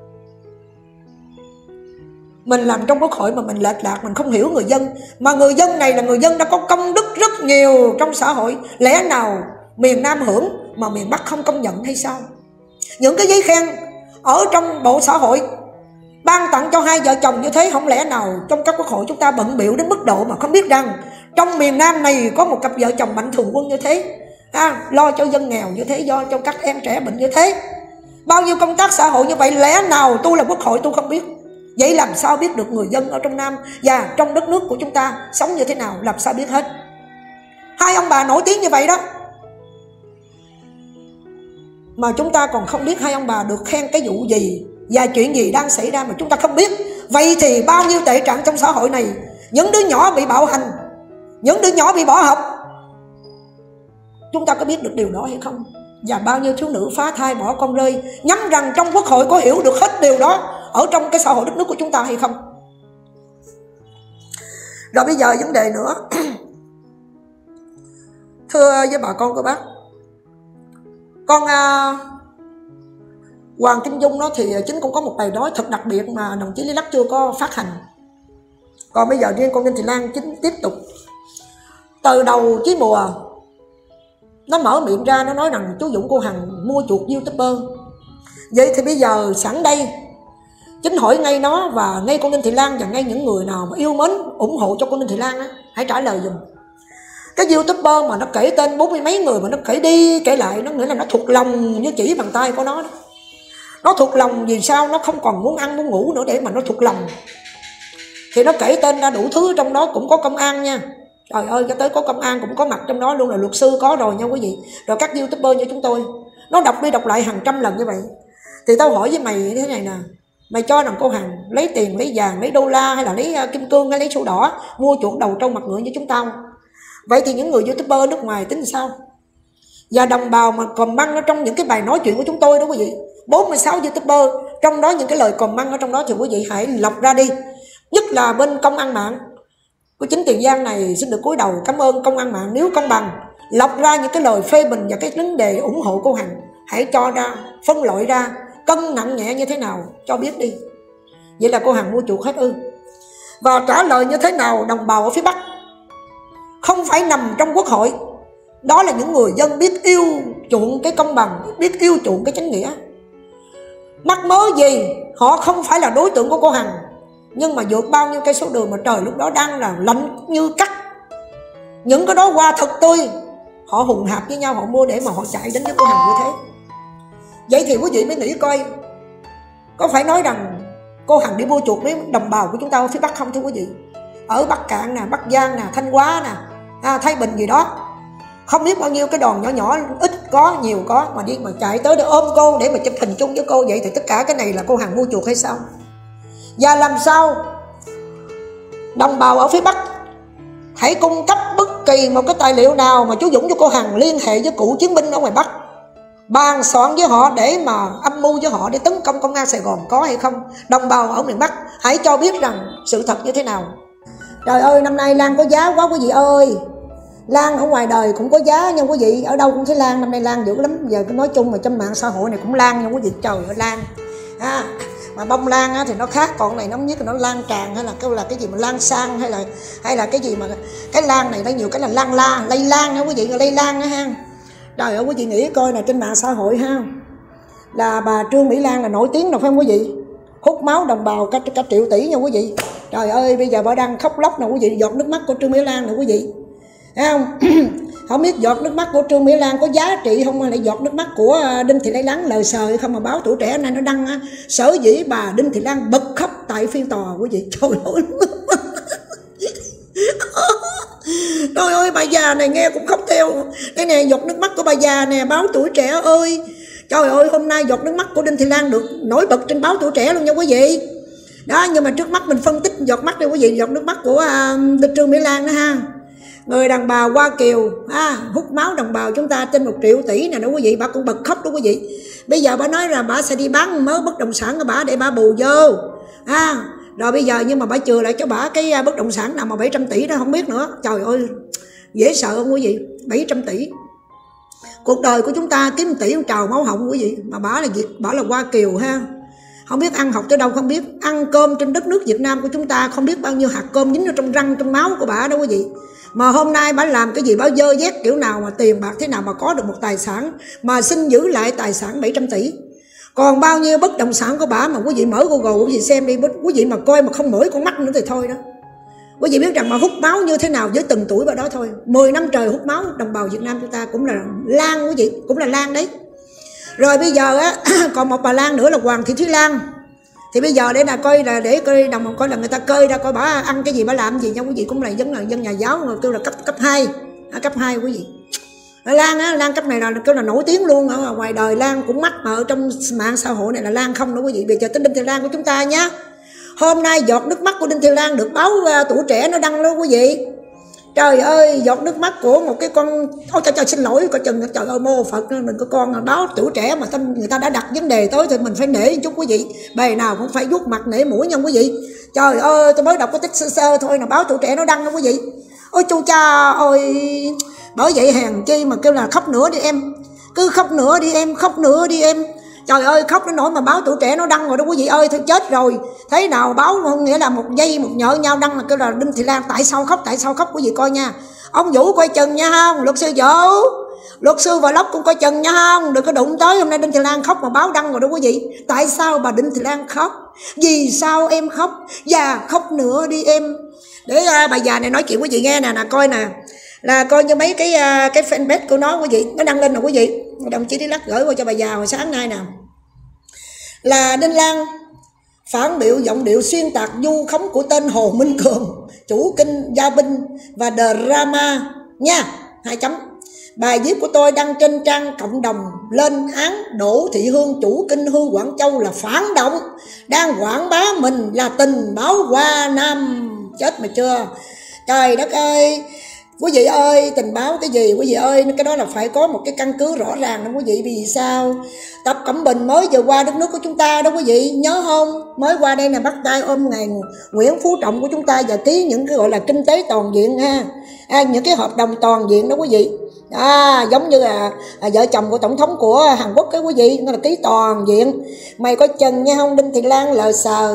Mình làm trong Quốc hội mà mình lệch lạc, mình không hiểu người dân. Mà người dân này là người dân đã có công đức rất nhiều trong xã hội. Lẽ nào miền Nam hưởng mà miền Bắc không công nhận hay sao? Những cái giấy khen ở trong bộ xã hội ban tặng cho hai vợ chồng như thế, không lẽ nào trong các Quốc hội chúng ta bận bịu đến mức độ mà không biết rằng trong miền Nam này có một cặp vợ chồng mạnh thường quân như thế, lo cho dân nghèo như thế, lo cho các em trẻ bệnh như thế, bao nhiêu công tác xã hội như vậy, lẽ nào tôi là Quốc hội tôi không biết? Vậy làm sao biết được người dân ở trong Nam và trong đất nước của chúng ta sống như thế nào, làm sao biết hết? Hai ông bà nổi tiếng như vậy đó mà chúng ta còn không biết hai ông bà được khen cái vụ gì và chuyện gì đang xảy ra mà chúng ta không biết. Vậy thì bao nhiêu tệ trạng trong xã hội này, những đứa nhỏ bị bạo hành, những đứa nhỏ bị bỏ học, chúng ta có biết được điều đó hay không? Và bao nhiêu thiếu nữ phá thai bỏ con rơi, nhắm rằng trong Quốc hội có hiểu được hết điều đó ở trong cái xã hội đất nước của chúng ta hay không? Rồi bây giờ vấn đề nữa thưa với bà con cô bác, con Hoàng Kim Dung đó thì chính cũng có một bài nói thật đặc biệt mà đồng chí Lý Lắc chưa có phát hành. Còn bây giờ riêng con Đinh Thị Lan chính tiếp tục từ đầu chí mùa nó mở miệng ra, nó nói rằng chú Dũng cô Hằng mua chuộc YouTuber. Vậy thì bây giờ sẵn đây chính hỏi ngay nó và ngay con Đinh Thị Lan và ngay những người nào mà yêu mến ủng hộ cho con Đinh Thị Lan á, hãy trả lời dùm. Cái YouTuber mà nó kể tên 40 mấy người mà nó kể đi kể lại, nó nghĩa là nó thuộc lòng như chỉ bàn tay của nó đó. Nó thuộc lòng vì sao? Nó không còn muốn ăn muốn ngủ nữa để mà nó thuộc lòng. Thì nó kể tên ra đủ thứ, trong đó cũng có công an nha. Trời ơi, cái tới có công an cũng có mặt trong đó luôn, là luật sư có rồi nha quý vị. Rồi các YouTuber như chúng tôi, nó đọc đi đọc lại hàng trăm lần như vậy. Thì tao hỏi với mày như thế này nè, mày cho rằng cô Hằng lấy tiền, lấy vàng, lấy đô la hay là lấy kim cương hay lấy sổ đỏ mua chuột đầu trâu mặt ngựa như chúng tao? Vậy thì những người YouTuber nước ngoài tính sao? Và đồng bào mà comment ở trong những cái bài nói chuyện của chúng tôi đó quý vị, 46 YouTuber, trong đó những cái lời comment ở trong đó thì quý vị hãy lọc ra đi. Nhất là bên công an mạng của chính Tiền Giang này, xin được cúi đầu cảm ơn công an mạng. Nếu công bằng lọc ra những cái lời phê bình và cái vấn đề ủng hộ cô Hằng, hãy cho ra, phân loại ra, cân nặng nhẹ như thế nào cho biết đi. Vậy là cô Hằng mua chuộc hết ư? và trả lời như thế nào đồng bào ở phía Bắc. Không phải nằm trong quốc hội. Đó là những người dân biết yêu chuộng cái công bằng, biết yêu chuộng cái chánh nghĩa. Mắc mớ gì họ không phải là đối tượng của cô Hằng, nhưng mà vượt bao nhiêu cây số đường mà trời lúc đó đang là lạnh như cắt. Những cái đó hoa thật tươi, họ hùng hạp với nhau, họ mua để mà họ chạy đến với cô Hằng như thế. Vậy thì quý vị mới nghĩ coi, có phải nói rằng cô Hằng đi mua chuộc với đồng bào của chúng ta ở phía Bắc không thưa quý vị? Ở Bắc Cạn nè, Bắc Giang nè, Thanh Hóa nè, Thái Bình gì đó, không biết bao nhiêu cái đoàn nhỏ nhỏ, ít có nhiều có, mà đi mà chạy tới để ôm cô, để mà chụp hình chung với cô. Vậy thì tất cả cái này là cô Hằng mua chuộc hay sao? Và làm sao đồng bào ở phía Bắc hãy cung cấp bất kỳ một cái tài liệu nào mà chú Dũng cho cô Hằng liên hệ với cựu chiến binh ở ngoài Bắc, bàn soạn với họ để mà âm mưu với họ để tấn công công an Sài Gòn, có hay không? Đồng bào ở miền Bắc hãy cho biết rằng sự thật như thế nào. Trời ơi, năm nay lan có giá quá quý vị ơi. Lan ở ngoài đời cũng có giá nha quý vị, ở đâu cũng thấy lan, năm nay lan dữ lắm. Giờ nói chung mà trong mạng xã hội này cũng lan nha quý vị. Trời ơi lan mà bông lan thì nó khác, còn này nó nhất là nó lan tràn, hay là cái gì mà lan sang, hay là cái gì mà cái lan này nó nhiều cái là lan la, lây lan ha quý vị, lây lan ha. Trời ơi quý vị nghĩ coi là trên mạng xã hội ha, là bà Trương Mỹ Lan là nổi tiếng rồi phải không quý vị? Hút máu đồng bào cả triệu tỷ nha quý vị. Trời ơi bây giờ bà đang khóc lóc nè quý vị, giọt nước mắt của Trương Mỹ Lan nè quý vị, thấy không? Không biết giọt nước mắt của Trương Mỹ Lan có giá trị không, hay là giọt nước mắt của Đinh Thị Lây Lắng lời sờ không mà báo Tuổi Trẻ nay nó đăng á, sở dĩ bà Đinh Thị Lan bật khóc tại phiên tòa quý vị. Trời ơi trời ơi bà già này nghe cũng khóc theo. Đây nè, giọt nước mắt của bà già nè, báo Tuổi Trẻ ơi. Trời ơi hôm nay giọt nước mắt của Đinh Thị Lan được nổi bật trên báo Tuổi Trẻ luôn nha quý vị. Đó, nhưng mà trước mắt mình phân tích giọt mắt đây quý vị, giọt nước mắt của Trương Mỹ Lan đó ha. Người đàn bà Hoa Kiều hút máu đồng bào chúng ta trên 1 triệu tỷ nè đó quý vị, bà cũng bật khóc đó quý vị. Bây giờ bà nói là bà sẽ đi bán mớ bất động sản của bà để bà bù vô rồi bây giờ nhưng mà bà chừa lại cho bà cái bất động sản nào mà 700 tỷ đó không biết nữa. Trời ơi dễ sợ không quý vị, 700 tỷ. Cuộc đời của chúng ta kiếm 1 tỷ trào máu họng quý vị, mà bà là Hoa Kiều ha. Không biết ăn học tới đâu, không biết ăn cơm trên đất nước Việt Nam của chúng ta, không biết bao nhiêu hạt cơm dính ở trong răng trong máu của bà đó quý vị. Mà hôm nay bà làm cái gì, bà dơ dét kiểu nào mà tiền bạc thế nào mà có được một tài sản mà xin giữ lại tài sản 700 tỷ. Còn bao nhiêu bất động sản của bà mà quý vị mở Google quý vị xem đi, quý vị mà coi mà không mở con mắt nữa thì thôi đó. Quý vị biết rằng mà hút máu như thế nào với từng tuổi bà đó thôi. 10 năm trời hút máu đồng bào Việt Nam chúng ta cũng là Lan quý vị, cũng là Lan đấy. Rồi bây giờ á còn một bà Lan nữa là Hoàng Thị Thúy Lan. Thì bây giờ để là coi là để coi đồng coi là người ta cơi ra coi bà ăn cái gì, bà làm gì nha quý vị, cũng là dân nhà giáo mà kêu là cấp 2, cấp 2 quý vị. Lan á, Lan cấp này là kêu là nổi tiếng luôn, ở ngoài đời Lan cũng mắc mà ở trong mạng xã hội này là Lan không đó quý vị. Bây giờ tới Đinh Thị Lan của chúng ta nhá. Hôm nay giọt nước mắt của Đinh Thị Lan được báo Tuổi Trẻ nó đăng luôn quý vị. Trời ơi giọt nước mắt của một cái con, ôi trời xin lỗi coi chừng, trời ơi mô Phật, mình có con báo Tuổi Trẻ mà người ta đã đặt vấn đề tới thì mình phải nể chút quý vị, bề nào cũng phải vuốt mặt nể mũi nha quý vị. Trời ơi tôi mới đọc cái tích sơ thôi là báo Tuổi Trẻ nó đăng đó quý vị. Ôi chu cha ơi, bởi vậy hèn chi mà kêu là khóc nữa đi em, cứ khóc nữa đi em, khóc nữa đi em. Trời ơi khóc đến nỗi mà báo Tuổi Trẻ nó đăng rồi đó quý vị ơi, thôi chết rồi. Thế nào báo không, nghĩa là một giây một nhợ nhau đăng là kêu là Đinh Thị Lan tại sao khóc quý vị coi nha. Ông Vũ coi chừng nha không, luật sư Vũ, luật sư Vlog cũng coi chừng nha không, đừng có đụng tới. Hôm nay Đinh Thị Lan khóc mà báo đăng rồi đó quý vị. Tại sao bà Đinh Thị Lan khóc, vì sao em khóc, và khóc nữa đi em. Để bà già này nói chuyện quý vị nghe nè, coi nè, là coi như mấy cái fanpage của nó quý vị, nó đăng lên nè quý vị. Đồng chí đi lắc gửi qua cho bà già hồi sáng nay nè, là Đinh Lan phản biện giọng điệu xuyên tạc vu khống của tên Hồ Minh Cường, chủ kinh Gia Binh và drama nha. 2 chấm. Bài viết của tôi đăng trên trang cộng đồng lên án Đỗ Thị Hương, chủ kinh Hương Quảng Châu là phản động, đang quảng bá mình là tình báo Hoa Nam. Chết mà chưa, trời đất ơi quý vị ơi, tình báo cái gì quý vị ơi, cái đó là phải có một cái căn cứ rõ ràng đó quý vị. Vì sao Tập Cận Bình mới vừa qua đất nước của chúng ta đó quý vị, nhớ không, mới qua đây là bắt tay ôm ngày Nguyễn Phú Trọng của chúng ta và ký những cái gọi là kinh tế toàn diện ha, những cái hợp đồng toàn diện đó quý vị. Giống như là vợ chồng của tổng thống của Hàn Quốc cái quý vị, nó là ký toàn diện. Mày có chừng nha không Đinh Thị Lan lờ sờ,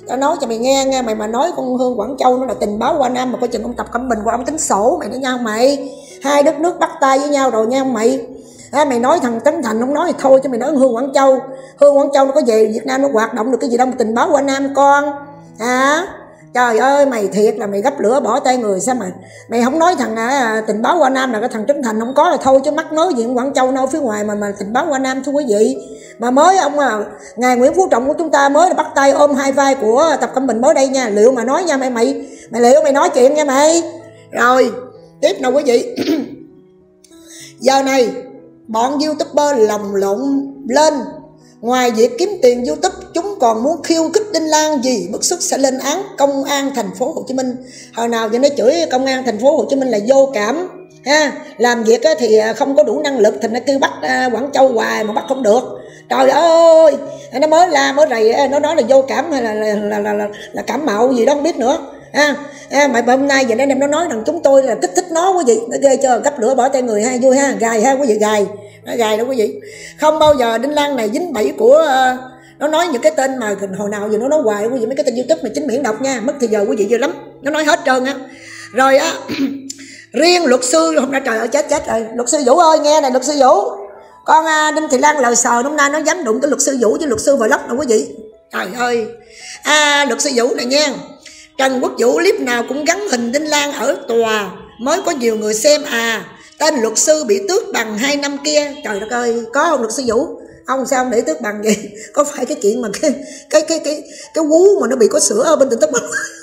Tao nói cho mày nghe, mày mà nói con Hương Quảng Châu nó là tình báo qua Nam mà coi chừng ông Tập Cận Bình qua ông tính sổ mày nữa nha mày. Hai đất nước bắt tay với nhau rồi nha mày. Mày nói thằng Tấn Thành không nói thì thôi, chứ mày nói Hương Quảng Châu. Hương Quảng Châu nó có về Việt Nam nó hoạt động được cái gì đâu mà tình báo qua Nam con. Trời ơi mày thiệt là mày gấp lửa bỏ tay người. Sao mà mày không nói thằng tình báo qua Nam là cái thằng Trấn Thành không có là thôi, chứ mắc nói gì Quảng Châu đâu phía ngoài mà tình báo qua Nam thưa quý vị. Mà mới ông ngài Nguyễn Phú Trọng của chúng ta mới là bắt tay ôm hai vai của Tập Cận Bình mới đây nha. Liệu mà nói nha mày liệu mày nói chuyện nha mày. Rồi tiếp nào quý vị. Giờ này bọn YouTuber lồng lộn lên. Ngoài việc kiếm tiền YouTube, chúng còn muốn khiêu khích Đinh Lan gì bức xúc sẽ lên án công an thành phố Hồ Chí Minh. Hồi nào giờ nó chửi công an thành phố Hồ Chí Minh là vô cảm ha, làm việc thì không có đủ năng lực thì nó kêu bắt Quảng Châu hoài mà bắt không được. Trời ơi, nó mới mới rầy nó nói là vô cảm hay là cảm mạo gì đó không biết nữa. Mà hôm nay giờ anh em nó nói rằng chúng tôi là kích thích nó quý vị, nó ghê chưa, gấp lửa bỏ tay người ha, vui ha, gài ha quý vị, gài đó quý vị. Không bao giờ Đinh Lan này dính bẫy của nó nói những cái tên mà hồi nào giờ nó nói hoài quý vị, mấy cái tên YouTube mà chính miệng đọc nha, mất thì giờ quý vị dữ lắm, nó nói hết trơn á. Rồi riêng luật sư hôm nay trời ơi chết rồi, luật sư Vũ ơi nghe này, luật sư Vũ, con Đinh Thị Lan lời sờ hôm nay nó dám đụng tới luật sư Vũ với luật sư Vlog nè quý vị. Trời ơi, luật sư Vũ này nha, Trần Quốc Vũ clip nào cũng gắn hình Đinh Lan ở tòa mới có nhiều người xem. Tên luật sư bị tước bằng 2 năm kia. Trời đất ơi, có không luật sư Vũ? Ông sao ông để tước bằng vậy? Có phải cái chuyện mà cái vú mà nó bị có sữa ở bên Tỉnh Thất Bồng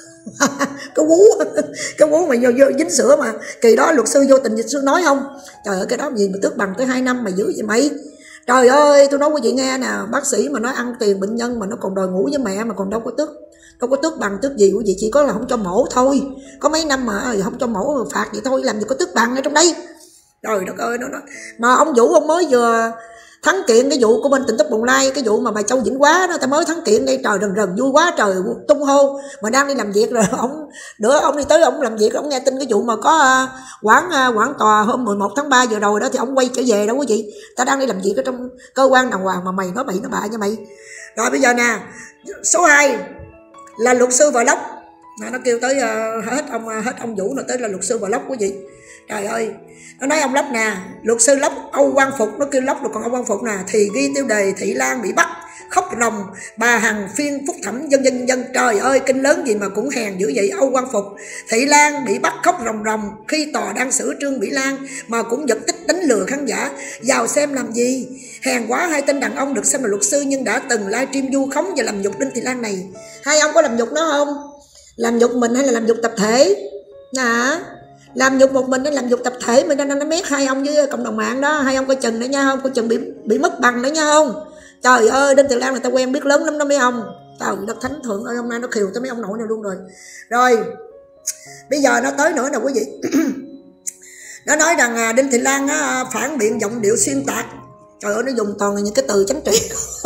cái vú mà vô dính sữa mà kỳ đó luật sư vô tình dịch sư nói không? Trời ơi cái đó gì mà tước bằng tới 2 năm mày dữ vậy mày? Trời ơi tôi nói quý vị nghe nè, bác sĩ mà nói ăn tiền bệnh nhân mà nó còn đòi ngủ với mẹ mà còn đâu có tước bằng tước gì quý vị, chỉ có là không cho mổ thôi. Có mấy năm mà không cho mổ phạt vậy thôi, làm gì có tước bằng ở trong đây. Trời đất ơi nó nói. Mà ông Vũ ông mới vừa thắng kiện cái vụ của bên Tỉnh Thất Bồng Lai, cái vụ mà bà Châu Vĩnh Quá đó, ta mới thắng kiện đây, trời rần vui quá trời, tung hô mà đang đi làm việc rồi ông đi tới ông làm việc, ông nghe tin cái vụ mà có quản tòa hôm 11 tháng 3 vừa rồi đó thì ông quay trở về đó quý vị. Ta đang đi làm việc ở trong cơ quan đàng hoàng mà mày nói bậy nói bạ nha mày. Rồi bây giờ nè, số 2 là luật sư Vlog. Nó kêu tới hết ông Vũ rồi tới là luật sư Vlog quý vị. Trời ơi, nó nói ông Lóc nè, luật sư Lóc Âu Quang Phục, nó kêu Lóc rồi còn Âu Quang Phục nè, thì ghi tiêu đề Thị Lan bị bắt khóc ròng, bà Hằng phiên phúc thẩm dân. Trời ơi kinh lớn gì mà cũng hèn dữ vậy Âu Quang Phục. Thị Lan bị bắt khóc ròng khi tòa đang xử Trương Mỹ Lan mà cũng giật tích đánh lừa khán giả vào xem làm gì. Hèn quá, hai tên đàn ông được xem là luật sư nhưng đã từng livestream vu khống và làm nhục Đinh Thị Lan này. Hai ông có làm nhục nó không? Làm nhục mình hay là làm nhục tập thể? Làm nhục một mình hay làm nhục tập thể? Mình đang nói mét hai ông với cộng đồng mạng đó, hai ông coi chừng nữa nha, không coi chừng bị mất bằng nữa nha không. Trời ơi Đinh Thị Lan người ta quen biết lớn lắm đó mấy ông. Trời đất thánh thượng ơi, hôm nay nó khiều tới mấy ông nội này luôn rồi. Rồi bây giờ nó tới nữa nè quý vị. Nó nói rằng Đinh Thị Lan phản biện giọng điệu xuyên tạc. Trời ơi nó dùng toàn là những cái từ chính trị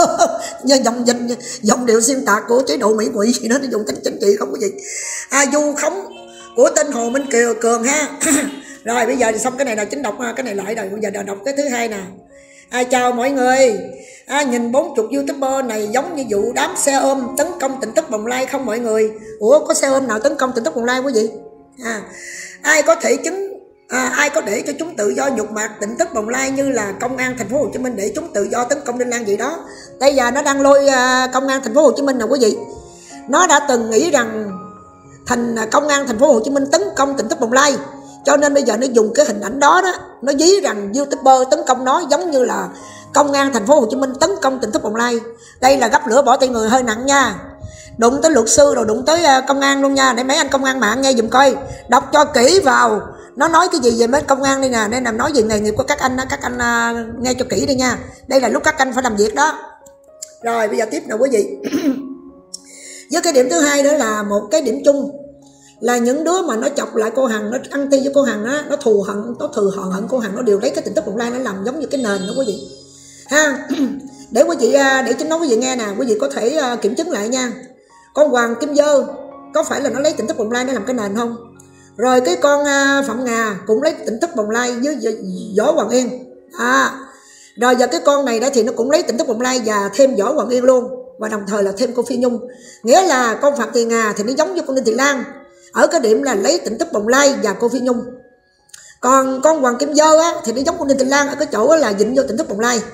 giọng điệu xuyên tạc của chế độ Mỹ ngụy gì đó, nó dùng chính trị không quý vị. Du khống của tên Hồ Minh Cường ha. Rồi bây giờ thì xong cái này là chính đọc cái này lại rồi, bây giờ đọc cái thứ hai nè. Chào mọi người. Nhìn 40 YouTuber này giống như vụ đám xe ôm tấn công Tỉnh Thất Bồng Lai không mọi người? Ủa có xe ôm nào tấn công Tỉnh Thất Bồng Lai quý vị? Ai có để cho chúng tự do nhục mạ Tỉnh Thất Bồng Lai như là công an thành phố Hồ Chí Minh để chúng tự do tấn công Đinh Lan vậy đó. Bây giờ nó đang lôi công an thành phố Hồ Chí Minh nè quý vị. Nó đã từng nghĩ rằng thành công an thành phố Hồ Chí Minh tấn công Tỉnh Thất Bồng Lai, cho nên bây giờ nó dùng cái hình ảnh đó nó dí rằng YouTuber tấn công nó giống như là công an thành phố Hồ Chí Minh tấn công Tỉnh Thất Bồng Lai. Đây là gấp lửa bỏ tay người hơi nặng nha, đụng tới luật sư rồi đụng tới công an luôn nha. Để mấy anh công an mạng nghe dùm coi, đọc cho kỹ vào nó nói cái gì về mấy công an đây nè, nên làm nói về nghề nghiệp của các anh nghe cho kỹ đi nha. Đây là lúc các anh phải làm việc đó. Rồi bây giờ tiếp nào quý vị. Với cái điểm thứ hai nữa là một cái điểm chung là những đứa mà nó chọc lại cô Hằng, nó ăn ti với cô Hằng á, nó thù hận cô Hằng, nó đều lấy cái Tỉnh Thất Bồng Lai nó làm giống như cái nền đó quý vị ha. Để quý vị để chính nói quý vị nghe nè, quý vị có thể kiểm chứng lại nha. Con Hoàng Kim Dơ có phải là nó lấy Tỉnh Thất Bồng Lai để làm cái nền không? Rồi cái con Phạm Ngà cũng lấy Tỉnh Thất Bồng Lai với Võ Hoàng Yên. Rồi giờ cái con này đó thì nó cũng lấy Tỉnh Thất Bồng Lai và thêm Võ Hoàng Yên luôn. và đồng thời là thêm cô Phi Nhung. Nghĩa là con Phạm Thị Nga thì nó giống như con Đinh Thị Lan ở cái điểm là lấy Tỉnh Thất Bồng Lai và cô Phi Nhung. Còn con Hoàng Kim Dơ á, thì nó giống con Đinh Thị Lan ở cái chỗ là dịnh vô Tỉnh Thất Bồng Lai.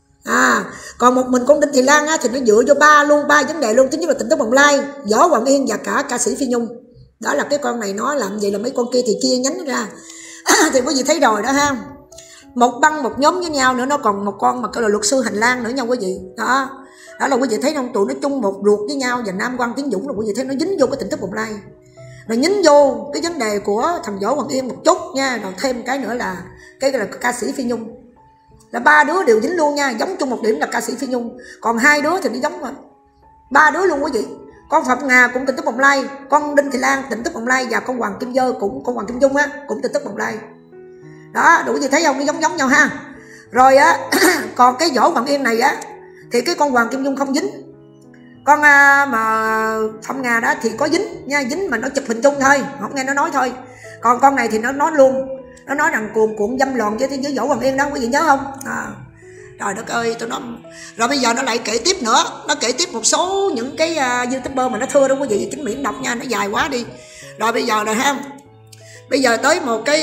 Còn một mình con Đinh Thị Lan á, thì nó dựa vô ba vấn đề luôn. Thứ nhất là Tỉnh Thất Bồng Lai, Võ Hoàng Yên và cả ca sĩ Phi Nhung. Đó là cái con này nó làm vậy, là mấy con kia thì chia nhánh ra. Thì quý vị thấy rồi đó ha. Một băng một nhóm với nhau nữa, nó còn một con mà kêu là luật sư Hành Lang nữa nha quý vị. Đó là quý vị thấy không, tụi nó chung một ruột với nhau. Và Nam Quang Tiến Dũng là quý vị thấy nó dính vô cái Tỉnh Thất Bồng Lai, rồi nhính vô cái vấn đề của thằng Võ Hoàng Yên một chút nha. Rồi thêm cái nữa là cái là ca sĩ Phi Nhung, là ba đứa đều dính luôn nha, giống chung một điểm là ca sĩ Phi Nhung. Còn hai đứa thì nó giống mà ba đứa luôn quý vị. Con Phạm Nga cũng Tỉnh Thất Bồng Lai, con Đinh Thị Lan Tỉnh Thất Bồng Lai, và con Hoàng Kim Dơ cũng, con Hoàng Kim Dung á, cũng Tỉnh Thất Bồng Lai. Đó, đủ gì thấy không, nó giống nhau ha. Rồi á còn cái Võ Hoàng Yên này á thì cái con Hoàng Kim Dung không dính. Con mà Phạm Nga đó thì có dính nha, dính mà nó chụp hình chung thôi, không nghe nó nói thôi. Còn con này thì nó nói luôn, nó nói rằng cuộn dâm lòn với Võ Hoàng Yên đó, quý vị nhớ không? Trời đất ơi, tôi nói. Rồi bây giờ nó lại kể tiếp nữa, nó kể tiếp một số những cái YouTuber mà nó thưa đó quý vị, chính miệng đọc nha, nó dài quá đi. Rồi bây giờ rồi ha, bây giờ tới một cái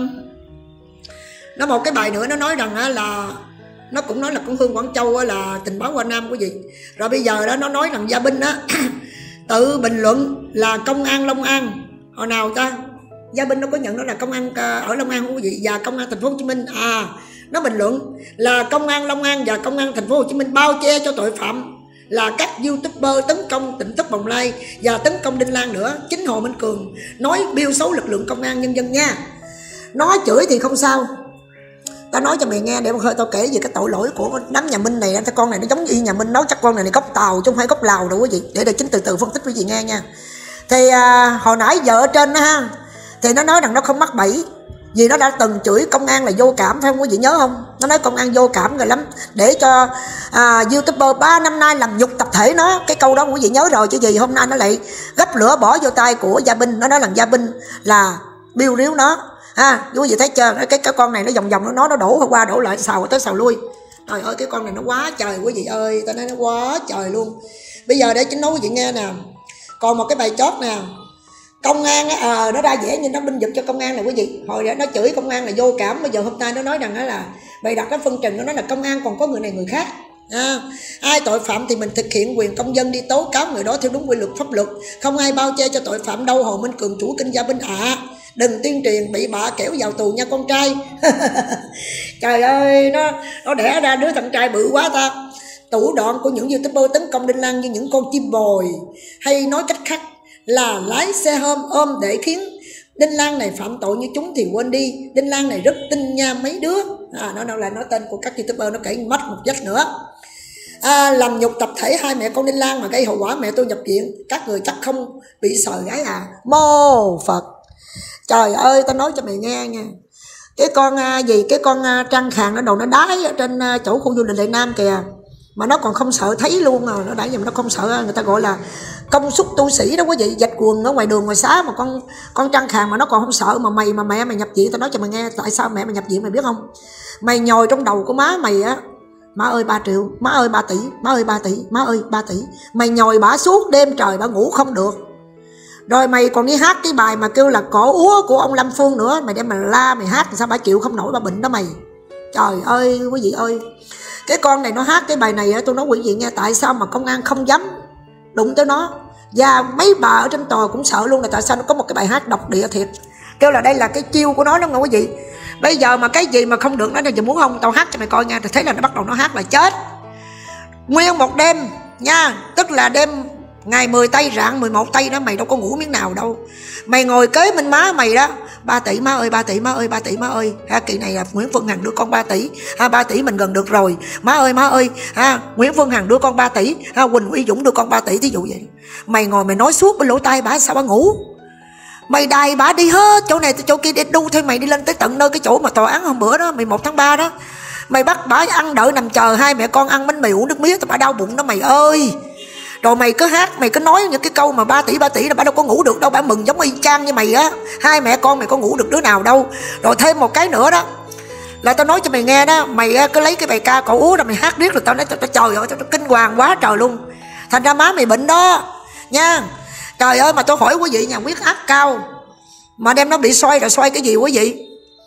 nó một cái bài nữa, nó nói rằng là nó cũng nói là con Hương Quảng Châu là tình báo qua Nam quý vị. Rồi bây giờ đó nó nói rằng Gia Binh á tự bình luận là công an Long An. Hồi nào ta? Gia Binh nó có nhận đó là công an ở Long An quý vị, và công an thành phố Hồ Chí Minh. Nó bình luận là công an Long An và công an thành phố Hồ Chí Minh bao che cho tội phạm, là các YouTuber tấn công Tỉnh Thất Bồng Lai và tấn công Đinh Lan nữa. Chính Hồ Minh Cường nói biêu xấu lực lượng công an nhân dân nha. Nói chửi thì không sao, tao nói cho mày nghe để một hơi tao kể về cái tội lỗi của đám nhà Minh này. Con này nó giống y nhà Minh, nói chắc con này gốc Tàu chứ không phải gốc Lào đâu quý vị, để chính từ từ phân tích quý vị nghe nha. Thì hồi nãy giờ ở trên đó ha, thì nó nói rằng nó không mắc bẫy vì nó đã từng chửi công an là vô cảm, phải không quý vị nhớ không? Nó nói công an vô cảm rồi lắm, để cho YouTuber 3 năm nay làm nhục tập thể nó. Cái câu đó quý vị nhớ rồi chứ gì. Hôm nay nó lại gấp lửa bỏ vô tay của Gia Binh, nó nói rằng Gia Binh là biêu riếu nó. Quý vị thấy chưa, cái con này nó vòng nó đổ qua đổ lại, xào tới xào lui. Trời ơi, cái con này nó quá trời quý vị ơi, ta nói nó quá trời luôn. Bây giờ để chính nói quý vị nghe nè. Còn một cái bài chót nè, công an nó ra vẻ như nó binh vực cho công an này quý vị. Hồi đó nó chửi công an là vô cảm, bây giờ hôm nay nó nói rằng là bày đặt cái phân trình, nó nói là công an còn có người này người khác. Ai tội phạm thì mình thực hiện quyền công dân đi tố cáo người đó theo đúng quy luật pháp luật, không ai bao che cho tội phạm đâu. Hồ Minh Cường chủ kinh Gia Binh đừng tuyên truyền bị bạ kẻo vào tù nha con trai. Trời ơi, nó đẻ ra đứa thằng trai bự quá ta. Thủ đoạn của những YouTuber tấn công Đinh Lan như những con chim bồi, hay nói cách khác là lái xe ôm để khiến Đinh Lan này phạm tội như chúng thì quên đi. Đinh Lan này rất tin nha mấy đứa. Nó lại nói tên của các YouTuber, nó kể mất một vách nữa. Làm nhục tập thể hai mẹ con Đinh Lan mà gây hậu quả mẹ tôi nhập viện, các người chắc không bị sờ gái mô Phật. Trời ơi, tao nói cho mày nghe nha. Cái con cái con Trăng Khàn nó đầu nó đái ở trên chỗ khu du lịch Đại Nam kìa, mà nó còn không sợ thấy luôn. Nó đãi mà nó không sợ, người ta gọi là công suất tu sĩ đó quý vị. Dạch quần ở ngoài đường ngoài xá mà con Trăng Khàn mà nó còn không sợ. Mà mẹ mày nhập viện, tao nói cho mày nghe tại sao mẹ mày nhập viện mày biết không? Mày nhồi trong đầu của má mày á, má ơi 3 triệu, má ơi 3 tỷ, má ơi 3 tỷ, má ơi 3 tỷ. Mày nhồi bả suốt đêm trời, bả ngủ không được. Rồi mày còn đi hát cái bài mà kêu là Cỏ Úa của ông Lâm Phương nữa, mày đem mày la mày hát, sao bả chịu không nổi, bả bệnh đó mày. Trời ơi quý vị ơi, cái con này nó hát cái bài này tôi nói quý vị nghe, tại sao mà công an không dám đụng tới nó. Và mấy bà ở trên tòa cũng sợ luôn, là tại sao nó có một cái bài hát độc địa thiệt, kêu là đây là cái chiêu của nó đó nghe quý vị. Bây giờ mà cái gì mà không được nó giờ muốn không tao hát cho mày coi nha. Thì thấy là nó bắt đầu nó hát là chết nguyên một đêm nha, tức là đêm ngày 10 tây rạng 11 tây đó, mày đâu có ngủ miếng nào đâu. Mày ngồi kế bên má mày đó, 3 tỷ má ơi 3 tỷ má ơi 3 tỷ má ơi. Kỳ này là Nguyễn Phương Hằng đưa con 3 tỷ, 3 tỷ mình gần được rồi, má ơi Nguyễn Phương Hằng đưa con 3 tỷ, Quỳnh Uy Dũng đưa con 3 tỷ, thí dụ vậy. Mày ngồi mày nói suốt bên lỗ tai bả, sao bả ngủ? Mày đài bả đi hết chỗ này chỗ kia để đu theo mày đi lên tới tận nơi cái chỗ mà tòa án hôm bữa đó 11 tháng 3 đó. Mày bắt bả ăn đợi nằm chờ hai mẹ con ăn bánh mì uống nước mía, tao bả đau bụng đó mày ơi. Rồi mày cứ hát, mày cứ nói những cái câu mà 3 tỷ là bả đâu có ngủ được đâu, bả mừng giống y chang như mày á. Hai mẹ con mày có ngủ được đứa nào đâu. Rồi thêm một cái nữa đó, là tao nói cho mày nghe đó, mày cứ lấy cái bài ca Cỏ Úa rồi mày hát riết, rồi tao nói tao trời ơi tao kinh hoàng quá trời luôn. Thành ra má mày bệnh đó nha. Trời ơi, mà tôi hỏi quý vị, nhà huyết áp cao mà đem nó bị xoay rồi xoay cái gì quý vị?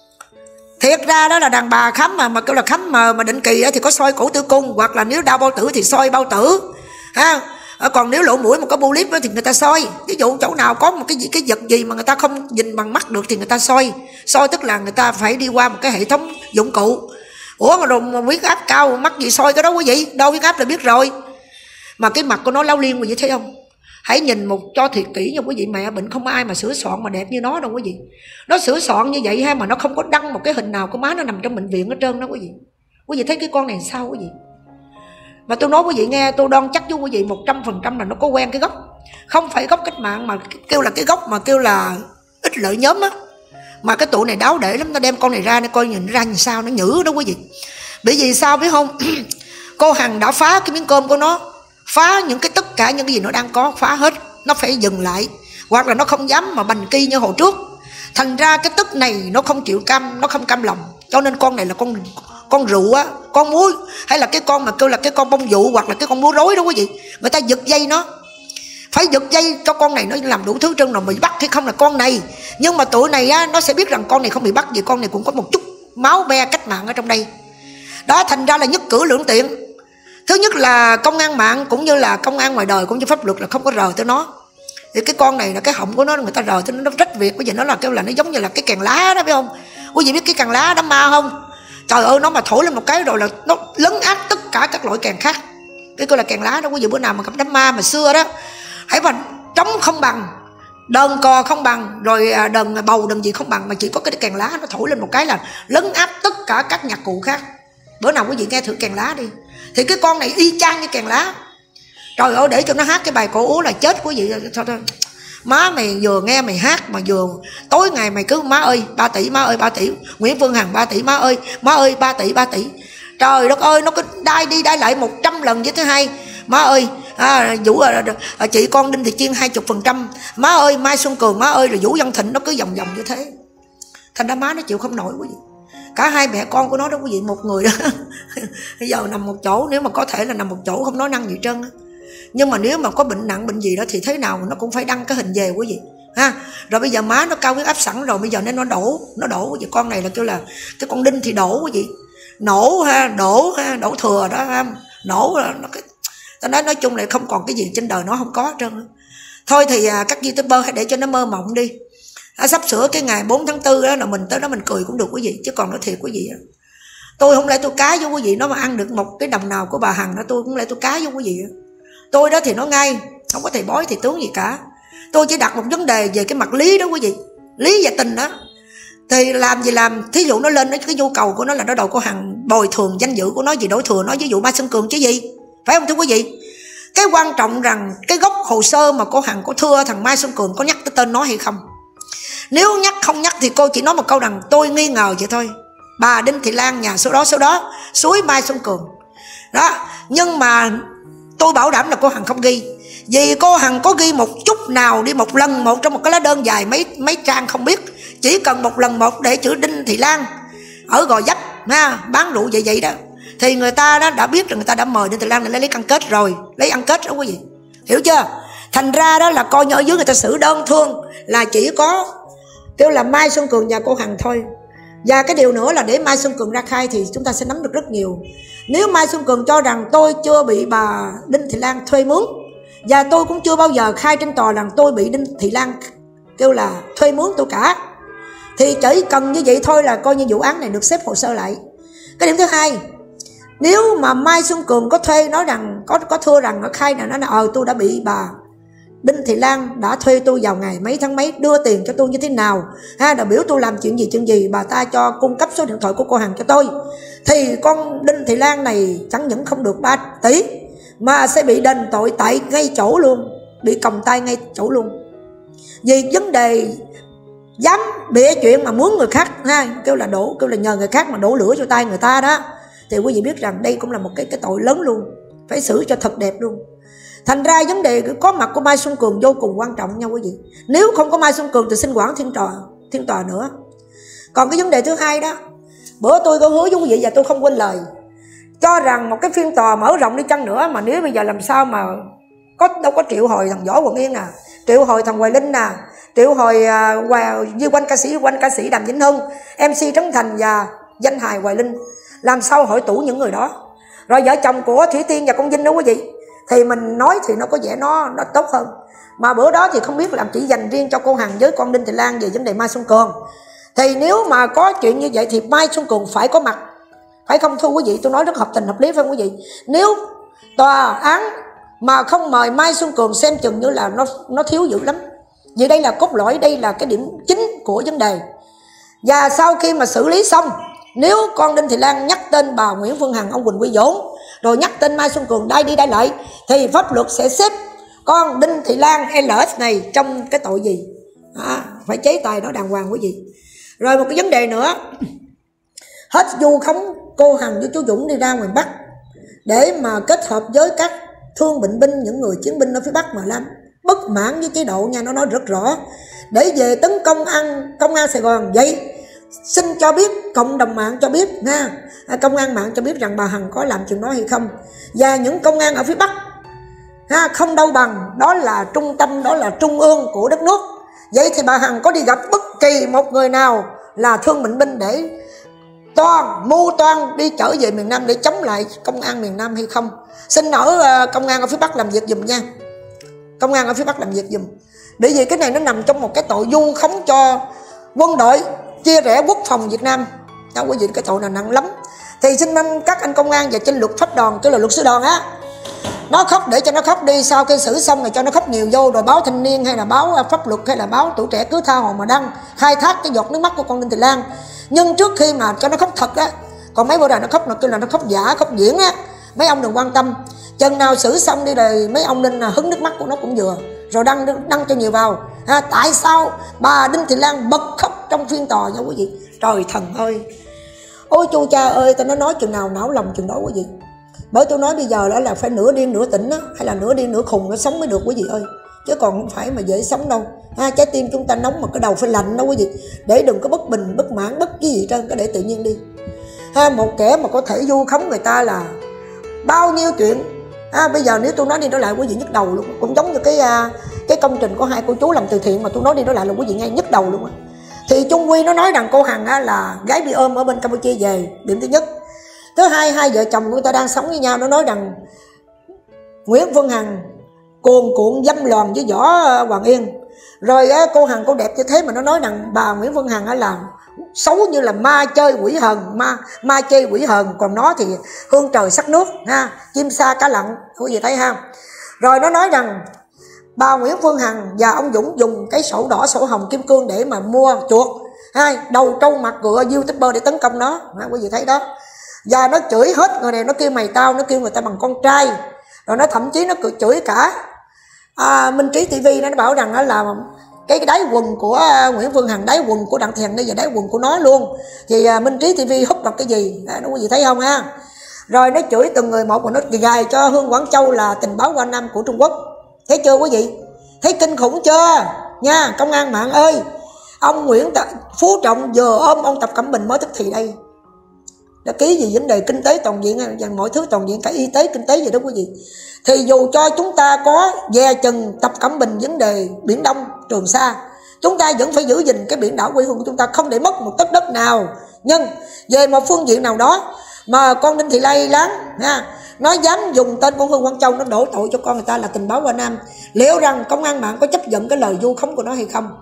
Thiệt ra đó là đàn bà khám mà kêu là khám mà định kỳ thì có xoay cổ tử cung, hoặc là nếu đau bao tử thì xoay bao tử ha. Còn nếu lỗ mũi mà có polyp thì người ta xoay. Ví dụ chỗ nào có một cái vật gì mà người ta không nhìn bằng mắt được thì người ta xoay. Xoay tức là người ta phải đi qua một cái hệ thống dụng cụ. Ủa mà rồi huyết áp cao mắc gì xoay cái đó quý vị? Đâu huyết áp là biết rồi. Mà cái mặt của nó lao liên quý vị thấy không? Hãy nhìn một cho thiệt kỹ nha quý vị. Mẹ bệnh không có ai mà sửa soạn mà đẹp như nó đâu quý vị. Nó sửa soạn như vậy ha, mà nó không có đăng một cái hình nào của má nó nằm trong bệnh viện hết trơn đó quý vị. Quý vị thấy cái con này sao quý vị? Mà tôi nói quý vị nghe, tôi đoan chắc với quý vị 100% là nó có quen cái gốc. Không phải gốc cách mạng mà kêu là cái gốc mà kêu là ích lợi nhóm á. Mà cái tụi này đáo để lắm, nó đem con này ra nó coi nhìn ra làm sao nó nhử đó quý vị. Bởi vì sao biết không? Cô Hằng đã phá cái miếng cơm của nó, phá những cái tất cả những cái gì nó đang có, phá hết. Nó phải dừng lại, hoặc là nó không dám mà bành ki như hồi trước. Thành ra cái tức này nó không chịu cam, nó không cam lòng. Cho nên con này là con rượu á, con muối, hay là cái con mà kêu là cái con bông dụ, hoặc là cái con múa rối đó quý vị. Người ta giật dây nó, phải giật dây cho con này nó làm đủ thứ trơn, rồi bị bắt hay không là con này. Nhưng mà tụi này á, nó sẽ biết rằng con này không bị bắt, vì con này cũng có một chút máu be cách mạng ở trong đây đó. Thành ra là nhất cử lưỡng tiện. Thứ nhất là công an mạng cũng như là công an ngoài đời cũng như pháp luật là không có rờ tới nó. Thì cái con này là cái họng của nó, người ta rờ tới nó rách việc. Bây giờ nó là kêu là nó giống như là cái kèn lá đó, phải không? Quý vị biết cái kèn lá đám ma không? Trời ơi, nó mà thổi lên một cái rồi là nó lấn át tất cả các loại kèn khác. Cái gọi là kèn lá đó. Quý vị bữa nào mà gặp đám ma mà xưa đó, hãy mà trống không bằng, đờn cò không bằng, rồi đờn bầu đờn gì không bằng, mà chỉ có cái kèn lá nó thổi lên một cái là lấn áp tất cả các nhạc cụ khác. Bữa nào quý vị nghe thử kèn lá đi. Thì cái con này y chang như kèn lá. Trời ơi, để cho nó hát cái bài cổ ú là chết quý vị. Thôi. Má mày vừa nghe mày hát mà vừa tối ngày mày cứ má ơi 3 tỷ, má ơi 3 tỷ, Nguyễn Phương Hằng 3 tỷ, má ơi 3 tỷ 3 tỷ. Trời đất ơi, nó cứ đai đi đai lại 100 lần với thứ hai. Má ơi Vũ chị con Đinh Thị Chiên 20%, má ơi Mai Xuân Cường, má ơi, rồi Vũ Văn Thịnh, nó cứ vòng vòng như thế. Thành ra má nó chịu không nổi quý vị. Cả hai mẹ con của nó đó quý vị, một người đó bây giờ nằm một chỗ, nếu mà có thể là nằm một chỗ không nói năng gì trơn á. Nhưng mà nếu mà có bệnh nặng bệnh gì đó thì thế nào nó cũng phải đăng cái hình về quý vị ha. Rồi bây giờ má nó cao huyết áp sẵn rồi, bây giờ nó đổ quý vị. Con này là kêu là cái con Đinh thì đổ quý vị, nổ ha, đổ thừa đó ha. Nổ nó cái nói chung là không còn cái gì trên đời nó không có hết trơn. Thôi thì các youtuber hãy để cho nó mơ mộng đi. Sắp sửa cái ngày 4 tháng 4 đó là mình tới đó mình cười cũng được quý vị. Chứ còn nói thiệt quý vị, tôi không lẽ tôi cá với quý vị, nó mà ăn được một cái đồng nào của bà Hằng đó, tôi cũng lẽ tôi cá với quý vị. Tôi đó thì nó ngay, không có thầy bói thầy tướng gì cả. Tôi chỉ đặt một vấn đề về cái mặt lý đó quý vị, lý và tình đó. Thì làm gì làm, thí dụ nó lên cái nhu cầu của nó là nó đầu cô Hằng bồi thường danh dự của nó, gì đổi thừa nó, ví dụ Mai Xuân Cường chứ gì, phải không thưa quý vị? Cái quan trọng rằng cái gốc hồ sơ mà cô Hằng có thưa thằng Mai Xuân Cường có nhắc tới tên nó hay không. Nếu không nhắc thì cô chỉ nói một câu rằng tôi nghi ngờ vậy thôi. Bà Đinh Thị Lan nhà số đó suối Mai Xuân Cường đó. Nhưng mà tôi bảo đảm là cô Hằng không ghi. Vì cô Hằng có ghi một chút nào đi, một lần một trong một cái lá đơn dài mấy trang không biết. Chỉ cần một lần một để chữ Đinh Thị Lan ở Gò Vấp ha, bán rượu vậy đó, thì người ta đó đã biết rồi, người ta đã mời Đinh Thị Lan để lấy ăn kết rồi, lấy ăn kết đó quý vị, hiểu chưa? Thành ra đó là coi như ở dưới người ta xử đơn thương là chỉ có kêu là Mai Xuân Cường và cô Hằng thôi. Và cái điều nữa là để Mai Xuân Cường ra khai thì chúng ta sẽ nắm được rất nhiều. Nếu Mai Xuân Cường cho rằng tôi chưa bị bà Đinh Thị Lan thuê mướn, và tôi cũng chưa bao giờ khai trên tòa rằng tôi bị Đinh Thị Lan kêu là thuê mướn tôi cả, thì chỉ cần như vậy thôi là coi như vụ án này được xếp hồ sơ lại. Cái điểm thứ hai, nếu mà Mai Xuân Cường có thuê nói rằng có thưa rằng nó khai là nó tôi đã bị bà Đinh Thị Lan đã thuê tôi vào ngày mấy tháng mấy, đưa tiền cho tôi như thế nào ha, đã biểu tôi làm chuyện gì, bà ta cho cung cấp số điện thoại của cô Hằng cho tôi, thì con Đinh Thị Lan này chẳng những không được 3 tỷ mà sẽ bị đền tội tại ngay chỗ luôn, bị còng tay ngay chỗ luôn. Vì vấn đề dám bịa chuyện mà muốn người khác ha, kêu là nhờ người khác mà đổ lửa cho tay người ta đó, thì quý vị biết rằng đây cũng là một cái tội lớn luôn, phải xử cho thật đẹp luôn. Thành ra vấn đề có mặt của Mai Xuân Cường vô cùng quan trọng nha quý vị. Nếu không có Mai Xuân Cường thì xin quản thiên tòa nữa. Còn cái vấn đề thứ hai đó, bữa tôi có hứa với quý vị và tôi không quên lời, cho rằng một cái phiên tòa mở rộng đi chăng nữa, mà nếu bây giờ làm sao mà đâu có triệu hồi thằng Võ Quận Yên nè, triệu hồi thằng Hoài Linh nè, triệu hồi như quanh ca sĩ Đàm Vĩnh Hưng, MC Trấn Thành và danh hài Hoài Linh. Làm sao hội tụ những người đó? Rồi vợ chồng của Thủy Tiên và con Vinh đó quý vị, thì mình nói thì nó có vẻ nó tốt hơn. Mà bữa đó thì không biết làm chỉ dành riêng cho cô Hằng với con Đinh Thị Lan về vấn đề Mai Xuân Cường. Thì nếu mà có chuyện như vậy thì Mai Xuân Cường phải có mặt, phải không thưa quý vị? Tôi nói rất hợp tình hợp lý phải không quý vị? Nếu tòa án mà không mời Mai Xuân Cường xem chừng như là nó thiếu dữ lắm. Vì đây là cốt lõi, đây là cái điểm chính của vấn đề. Và sau khi mà xử lý xong, nếu con Đinh Thị Lan nhắc tên bà Nguyễn Phương Hằng, ông Quỳnh Quy Vốn, rồi nhắc tên Mai Xuân Cường đai đi đai lại, thì pháp luật sẽ xếp con Đinh Thị Lan LS này trong cái tội gì? Phải chế tài nó đàng hoàng quý vị. Rồi một cái vấn đề nữa, hết vu khống cô Hằng với chú Dũng đi ra ngoài Bắc để mà kết hợp với các thương bệnh binh, những người chiến binh ở phía Bắc mà làm bất mãn với chế độ nha, nó nói rất rõ, để về tấn công công an Sài Gòn. Vậy xin cho biết, cộng đồng mạng cho biết nha, công an mạng cho biết rằng bà Hằng có làm chuyện đó hay không. Và những công an ở phía Bắc không đâu bằng, đó là trung tâm, đó là trung ương của đất nước. Vậy thì bà Hằng có đi gặp bất kỳ một người nào là thương bệnh binh để mưu toan đi trở về miền Nam để chống lại công an miền Nam hay không? Xin ở công an ở phía Bắc làm việc giùm nha, công an ở phía Bắc làm việc giùm. Bởi vì cái này nó nằm trong một cái tội vu khống cho quân đội, chia rẽ quốc phòng Việt Nam đó quý vị. Cái tội này nặng lắm. Thì xin các anh công an và trên luật pháp đoàn, tức là luật sư đoàn á, nó khóc để cho nó khóc đi, sau khi xử xong rồi cho nó khóc nhiều vô, rồi báo Thanh Niên hay là báo Pháp Luật hay là báo Tuổi Trẻ cứ tha hồ mà đăng khai thác cái giọt nước mắt của con Đinh Thị Lan. Nhưng trước khi mà cho nó khóc thật á, còn mấy bữa nào nó khóc, nó kêu là nó khóc giả, khóc diễn á, mấy ông đừng quan tâm. Chừng nào xử xong đi rồi mấy ông nên là hứng nước mắt của nó cũng vừa, rồi đăng cho nhiều vào. Tại sao bà Đinh Thị Lan bật khóc trong phiên tòa nha quý vị? Trời thần ơi, ôi chu cha ơi, tao nói chừng nào não lòng chừng đó quý vị. Bởi tôi nói bây giờ đó là phải nửa điên nửa tỉnh á, hay là nửa điên nửa khùng nó sống mới được quý vị ơi, chứ còn không phải mà dễ sống đâu. Trái tim chúng ta nóng mà cái đầu phải lạnh đó quý vị, để đừng có bất bình bất mãn bất cái gì trơn, cái để tự nhiên đi. Một kẻ mà có thể vu khống người ta là bao nhiêu chuyện. Bây giờ nếu tôi nói đi nói lại quý vị nhức đầu luôn. Cũng giống như cái công trình của hai cô chú làm từ thiện mà tôi nói đi nói lại là quý vị ngay nhức đầu luôn á. Thì Trung Quy nó nói rằng cô Hằng là gái bị ôm ở bên Campuchia về, điểm thứ nhất. Thứ hai, hai vợ chồng người ta đang sống với nhau, nó nói rằng Nguyễn Phương Hằng cuồn cuộn dâm lòm với Võ Hoàng Yên. Rồi cô Hằng cô đẹp như thế mà nó nói rằng bà Nguyễn Phương Hằng là xấu như là ma chơi quỷ hờn, ma chơi quỷ hờn, còn nó thì hương trời sắc nước, chim sa cá lặn, quý vị thấy ha. Rồi nó nói rằng bà Nguyễn Phương Hằng và ông Dũng dùng cái sổ đỏ sổ hồng kim cương để mà mua chuột, đầu trâu mặt ngựa YouTuber để tấn công nó, quý vị thấy đó. Và nó chửi hết người này, nó kêu mày tao, nó kêu người ta bằng con trai. Rồi nó thậm chí nó chửi cả Minh Trí TV, nó bảo rằng là cái đáy quần của Nguyễn Phương Hằng, đáy quần của Đặng Thị Hằng đây và đáy quần của nó luôn. Thì Minh Trí TV hút vào cái gì, nó quý vị thấy không ha. Rồi nó chửi từng người một, mà nó gài cho Hương Quảng Châu là tình báo qua Nam của Trung Quốc. Thấy chưa quý vị? Thấy kinh khủng chưa nha, công an mạng ơi. Ông Nguyễn Phú Trọng vừa ôm ông Tập Cận Bình mới tức thì đây. Đã ký gì vấn đề kinh tế toàn diện và mọi thứ toàn diện, cả y tế kinh tế gì đó quý vị. Thì dù cho chúng ta có dè chừng Tập Cận Bình vấn đề Biển Đông, Trường Sa, chúng ta vẫn phải giữ gìn cái biển đảo quê hương của chúng ta, không để mất một tấc đất nào. Nhưng về một phương diện nào đó mà con Đinh Thị Lan nó dám dùng tên con Hương Quảng Châu, nó đổ tội cho con người ta là tình báo qua Nam, liệu rằng công an mạng có chấp nhận cái lời vu khống của nó hay không?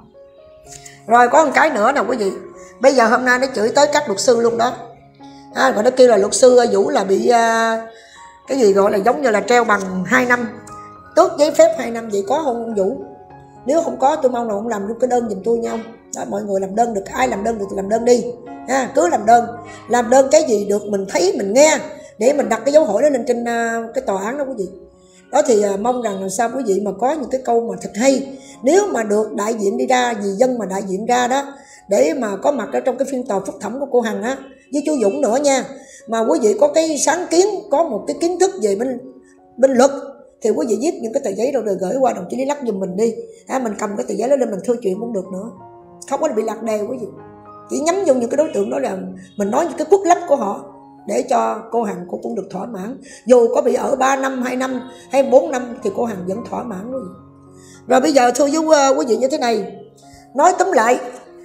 Rồi có một cái nữa nè quý vị, bây giờ hôm nay nó chửi tới các luật sư luôn đó. Và nó kêu là luật sư Vũ là bị cái gì gọi là giống như là treo bằng 2 năm, tước giấy phép 2 năm. Vậy có không ông Vũ? Nếu không có, tôi mong là ông làm cái đơn giùm tôi nha ông. Đó, mọi người làm đơn được, ai làm đơn được thì làm đơn đi, cứ làm đơn cái gì được mình thấy mình nghe, để mình đặt cái dấu hỏi đó lên trên cái tòa án đó quý vị. Đó thì mong rằng làm sao quý vị mà có những cái câu mà thật hay, nếu mà được đại diện đi ra, vì dân mà đại diện ra đó, để mà có mặt ở trong cái phiên tòa phúc thẩm của cô Hằng á, với chú Dũng nữa nha. Mà quý vị có cái sáng kiến, có một cái kiến thức về bên luật, thì quý vị viết những cái tờ giấy rồi gửi qua đồng chí Lý Lắc giùm mình đi. Mình cầm cái tờ giấy đó lên mình thưa chuyện cũng được nữa, không có bị lạc đề quý vị. Chỉ nhắm vô những cái đối tượng đó là mình nói những cái khuất lấp của họ, để cho cô Hằng cô cũng được thỏa mãn. Dù có bị ở 3 năm, 2 năm hay 4 năm thì cô Hằng vẫn thỏa mãn luôn. Rồi bây giờ thưa với quý vị như thế này, nói tóm lại,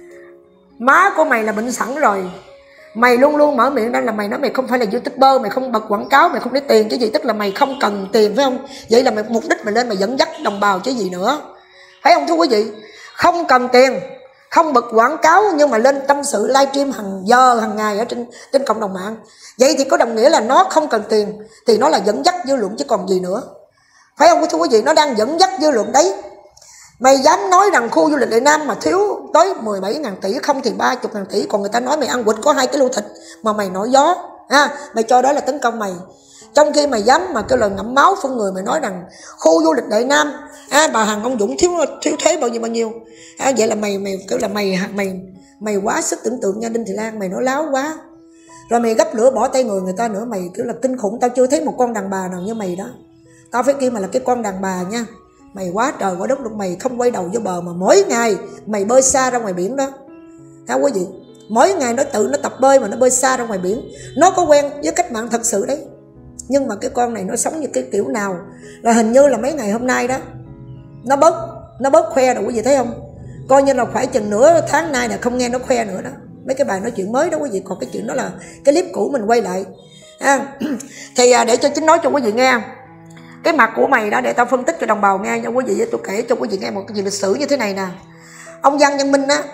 má của mày là bệnh sẵn rồi. Mày luôn luôn mở miệng ra là mày nói mày không phải là YouTuber, mày không bật quảng cáo, mày không lấy tiền chứ gì, tức là mày không cần tiền phải không? Vậy là mày mục đích mày lên mày dẫn dắt đồng bào chứ gì nữa, phải không thưa quý vị? Không cần tiền, không bật quảng cáo nhưng mà lên tâm sự livestream hàng giờ hàng ngày ở trên cộng đồng mạng. Vậy thì có đồng nghĩa là nó không cần tiền, thì nó là dẫn dắt dư luận chứ còn gì nữa, phải không thưa quý vị? Nó đang dẫn dắt dư luận đấy. Mày dám nói rằng khu du lịch Đại Nam mà thiếu tới 17.000 tỷ, không thì 30.000 tỷ, còn người ta nói mày ăn quỵt có 2 kg thịt mà mày nổi gió, mày cho đó là tấn công mày. Trong khi mày dám mà kêu là ngậm máu phân người, mày nói rằng khu du lịch Đại Nam bà Hằng ông Dũng thiếu thuế bao nhiêu, vậy là mày kêu là mày quá sức tưởng tượng nha Đinh Thị Lan, mày nói láo quá. Rồi mày gấp lửa bỏ tay người ta nữa, mày kiểu là kinh khủng. Tao chưa thấy một con đàn bà nào như mày đó, tao phải kêu mày là cái con đàn bà nha. Mày quá trời quá đất luôn, mày không quay đầu vô bờ mà mỗi ngày mày bơi xa ra ngoài biển đó, hả quý vị? Mỗi ngày nó tập bơi mà nó bơi xa ra ngoài biển. Nó có quen với cách mạng thật sự đấy, nhưng mà cái con này nó sống như cái kiểu nào là hình như là mấy ngày hôm nay đó nó bớt khoe rồi quý vị thấy không? Coi như là phải chừng nửa tháng nay là không nghe nó khoe nữa đó, mấy cái bài nói chuyện mới đó quý vị. Còn cái chuyện đó là cái clip cũ mình quay lại thì để cho chính nói cho quý vị nghe cái mặt của mày đó, để tao phân tích cho đồng bào nghe nha quý vị. Tôi kể cho quý vị nghe một cái chuyện lịch sử như thế này nè. Ông Văn Nhân Minh á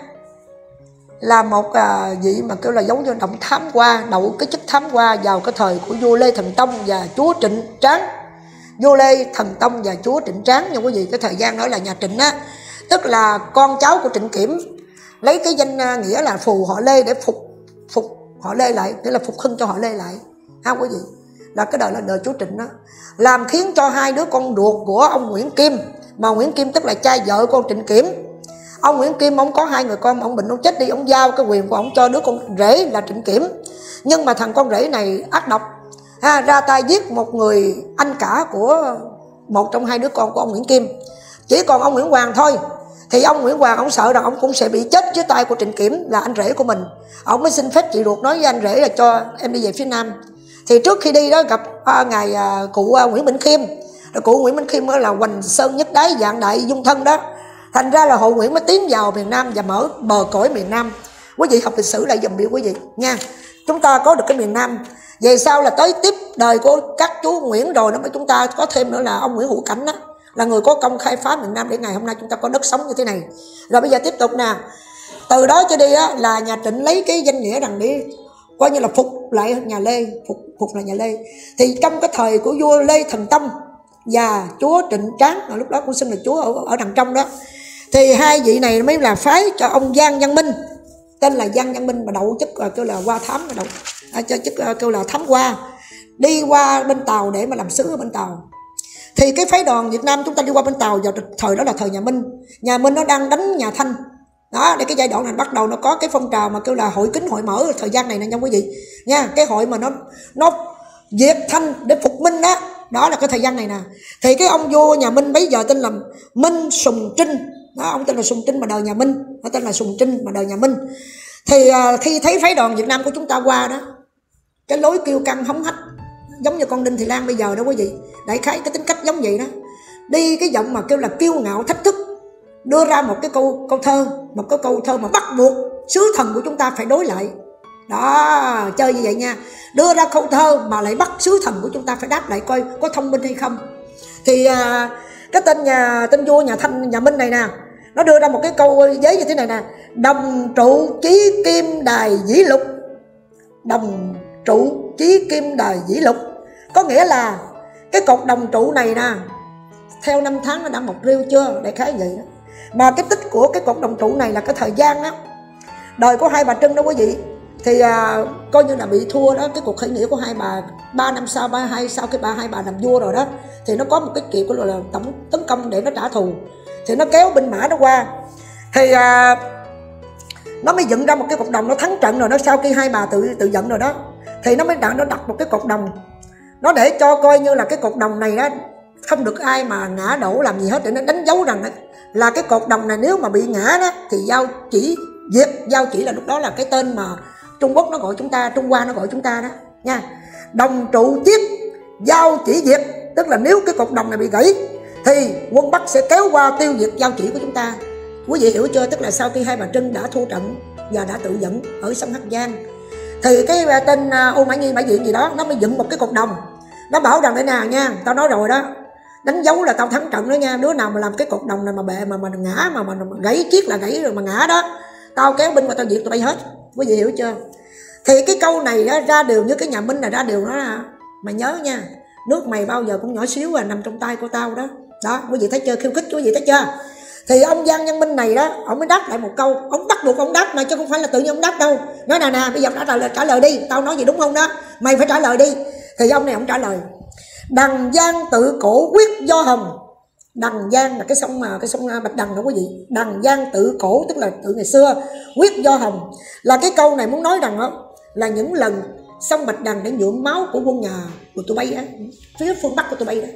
là một vị mà kêu là giống như động thám hoa, đậu cái chức thám hoa vào cái thời của vua Lê Thần Tông và chúa Trịnh Tráng. Vua Lê Thần Tông và chúa Trịnh Tráng nha quý vị. Cái thời gian đó là nhà Trịnh á, tức là con cháu của Trịnh Kiểm lấy cái danh nghĩa là phù họ Lê để phục họ Lê lại, nghĩa là phục hưng cho họ Lê lại, ha quý vị. Là cái đời là đời chúa Trịnh đó, làm khiến cho hai đứa con ruột của ông Nguyễn Kim, mà Nguyễn Kim tức là cha vợ con Trịnh Kiểm. Ông Nguyễn Kim ông có 2 người con, ông bệnh ông chết đi, ông giao cái quyền của ông cho đứa con rể là Trịnh Kiểm. Nhưng mà thằng con rể này ác độc, ra tay giết một người anh cả của một trong 2 đứa con của ông Nguyễn Kim. Chỉ còn ông Nguyễn Hoàng thôi, thì ông Nguyễn Hoàng ông sợ rằng ông cũng sẽ bị chết dưới tay của Trịnh Kiểm là anh rể của mình. Ông mới xin phép chị ruột nói với anh rể là cho em đi về phía Nam. Thì trước khi đi đó gặp ngài cụ Nguyễn Bỉnh Khiêm. Cụ Nguyễn Bỉnh Khiêm là hoành sơn nhất đái, dạng đại dung thân đó. Thành ra là hội Nguyễn mới tiến vào miền Nam và mở bờ cõi miền Nam. Quý vị học lịch sử lại dùm biểu quý vị nha. Chúng ta có được cái miền Nam. Về sau là tới tiếp đời của các chú Nguyễn rồi đó, mà chúng ta có thêm nữa là ông Nguyễn Hữu Cảnh đó, là người có công khai phá miền Nam để ngày hôm nay chúng ta có đất sống như thế này. Rồi bây giờ tiếp tục nè. Từ đó cho đi á, là nhà Trịnh lấy cái danh nghĩa rằng để coi như là phục lại nhà Lê, phục lại nhà Lê. Thì trong cái thời của vua Lê Thần Tông và chúa Trịnh Tráng, lúc đó cũng xưng là chúa ở đằng trong đó, thì hai vị này mới là phái cho ông Giang Văn Minh, tên là Giang Văn Minh, mà đậu chức kêu là hoa thám, cho chức kêu là thám hoa, đi qua bên Tàu để mà làm sứ ở bên Tàu. Thì cái phái đoàn Việt Nam chúng ta đi qua bên Tàu vào thời đó là thời nhà Minh. Nhà Minh nó đang đánh nhà Thanh đó, để cái giai đoạn này bắt đầu nó có cái phong trào mà kêu là hội kính hội mở thời gian này nè nha quý vị nha. Cái hội mà nó diệt Thanh để phục Minh đó, đó là cái thời gian này nè. Thì cái ông vua nhà Minh bây giờ tên là Minh Sùng Trinh đó, ông tên là Sùng Trinh mà đời nhà Minh, nó tên là Sùng Trinh mà đời nhà Minh. Thì khi thấy phái đoàn Việt Nam của chúng ta qua đó, cái lối kiêu căng hống hách giống như con Đinh Thị Lan bây giờ đó quý vị, đại khái cái tính cách giống vậy đó, đi cái giọng mà kêu là kiêu ngạo thách thức, đưa ra một cái câu thơ, một cái câu thơ mà bắt buộc sứ thần của chúng ta phải đối lại đó, chơi như vậy nha. Đưa ra câu thơ mà lại bắt sứ thần của chúng ta phải đáp lại coi có thông minh hay không. Thì cái tên vua nhà Thanh nhà Minh này nè, nó đưa ra một cái câu giấy như thế này nè: đồng trụ chí kim đài dĩ lục. Đồng trụ chí kim đài dĩ lục có nghĩa là cái cột đồng trụ này nè, theo năm tháng nó đã mọc rêu chưa, đại khái vậy đó. Mà cái tích của cái cột đồng trụ này là cái thời gian á, đời của Hai Bà Trưng đó quý vị. Thì coi như là bị thua đó, cái cuộc khởi nghĩa của hai bà 3 năm sau, sau khi hai bà làm vua rồi đó, thì nó có một cái kiểu là tổng tấn công để nó trả thù. Thì nó kéo binh mã nó qua, thì nó mới dựng ra một cái cột đồng, nó thắng trận rồi đó. Sau khi hai bà tự giận rồi đó, thì nó mới đặt một cái cột đồng, nó để cho coi như là cái cột đồng này đó không được ai mà ngã đổ làm gì hết, để nó đánh dấu rằng là cái cột đồng này nếu mà bị ngã đó thì giao chỉ diệt. Giao chỉ là lúc đó là cái tên mà Trung Quốc nó gọi chúng ta, Trung Hoa nó gọi chúng ta đó nha. Đồng trụ chiết, giao chỉ diệt, tức là nếu cái cột đồng này bị gãy thì quân Bắc sẽ kéo qua tiêu diệt giao chỉ của chúng ta. Quý vị hiểu chưa? Tức là sau khi Hai Bà Trưng đã thua trận và đã tự dẫn ở sông Hắc Giang thì cái tên U Mã Nhi Mã Diện gì đó nó mới dựng một cái cột đồng, nó bảo rằng đây nè nha, tao nói rồi đó, đánh dấu là tao thắng trận đó nha. Đứa nào mà làm cái cột đồng này mà bệ mà ngã mà gãy chiếc là gãy rồi mà ngã đó, tao kéo binh và tao diệt tụi bay hết. Quý vị hiểu chưa? Thì cái câu này đó, ra điều như cái nhà Minh là ra điều nó là mày nhớ nha, nước mày bao giờ cũng nhỏ xíu nằm trong tay của tao đó. Đó, quý vị thấy chưa? Khiêu khích, quý vị thấy chưa? Thì ông Giang Nhân Minh này đó, ông mới đáp lại một câu, ông bắt buộc ông đáp mà chứ không phải là tự nhiên ông đáp đâu. Nói nè bây giờ trả lời đi, tao nói gì đúng không đó, mày phải trả lời đi. Thì ông này ông trả lời: Đằng Giang tự cổ quyết do hồng. Đằng Giang là cái sông Bạch Đằng đó quý vị. Đằng Giang tự cổ tức là tự ngày xưa, quyết do hồng là cái câu này muốn nói rằng đó là những lần sông Bạch Đằng để nhuộm máu của quân nhà của tụi bay á, phía phương Bắc của tụi bay đó.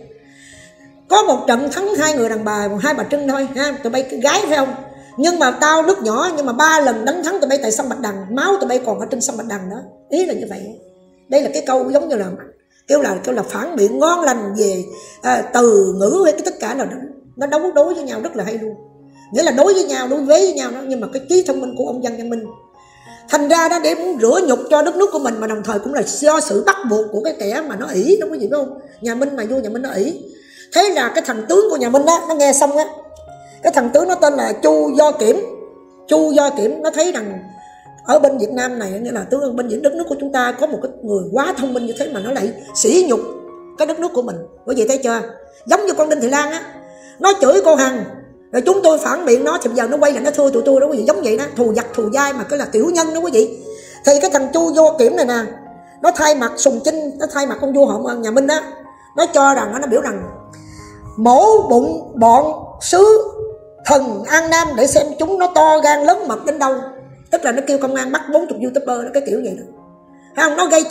Có một trận thắng hai người đàn bà, Hai Bà Trưng thôi ha, tụi bay gái phải không? Nhưng mà tao nước nhỏ nhưng mà 3 lần đánh thắng tụi bay tại sông Bạch Đằng, máu tụi bay còn ở trên sông Bạch Đằng đó. Ý là như vậy. Đây là cái câu giống như là kêu là phản biện ngon lành về từ ngữ hay cái tất cả là nó đấu đối với nhau rất là hay luôn. Nghĩa là đối với nhau, đối với nhau đó, nhưng mà cái trí thông minh của ông Giang Nhân Minh thành ra đó để muốn rửa nhục cho đất nước của mình, mà đồng thời cũng là do sự bắt buộc của cái kẻ mà nó ỷ, đúng không? Không? Nhà Minh mà vua nhà Minh nó ỷ. Thế là cái thằng tướng của nhà Minh đó, nó nghe xong á, cái thằng tướng nó tên là Chu Do Kiểm. Chu Do Kiểm nó thấy rằng ở bên Việt Nam này, nghĩa là tướng bên những đất nước của chúng ta có một cái người quá thông minh như thế mà nó lại sỉ nhục cái đất nước của mình. Quý vị thấy chưa? Giống như con Đinh Thị Lan á, nó chửi cô Hằng rồi chúng tôi phản biện nó thì bây giờ nó quay lại nó thưa tụi tôi đó quý vị. Giống vậy đó, thù giặc thù dai mà cái là tiểu nhân đó quý vị. Thì cái thằng Chu Do Kiểm này nè, nó thay mặt Sùng Chinh, nó thay mặt con vua họ nhà Minh đó, nó cho rằng nó biểu rằng mổ bụng bọn sứ thần An Nam để xem chúng nó to gan lớn mật đến đâu. Tức là nó kêu công an bắt 40 youtuber đó, cái kiểu vậy đó. Thấy không? Nó gây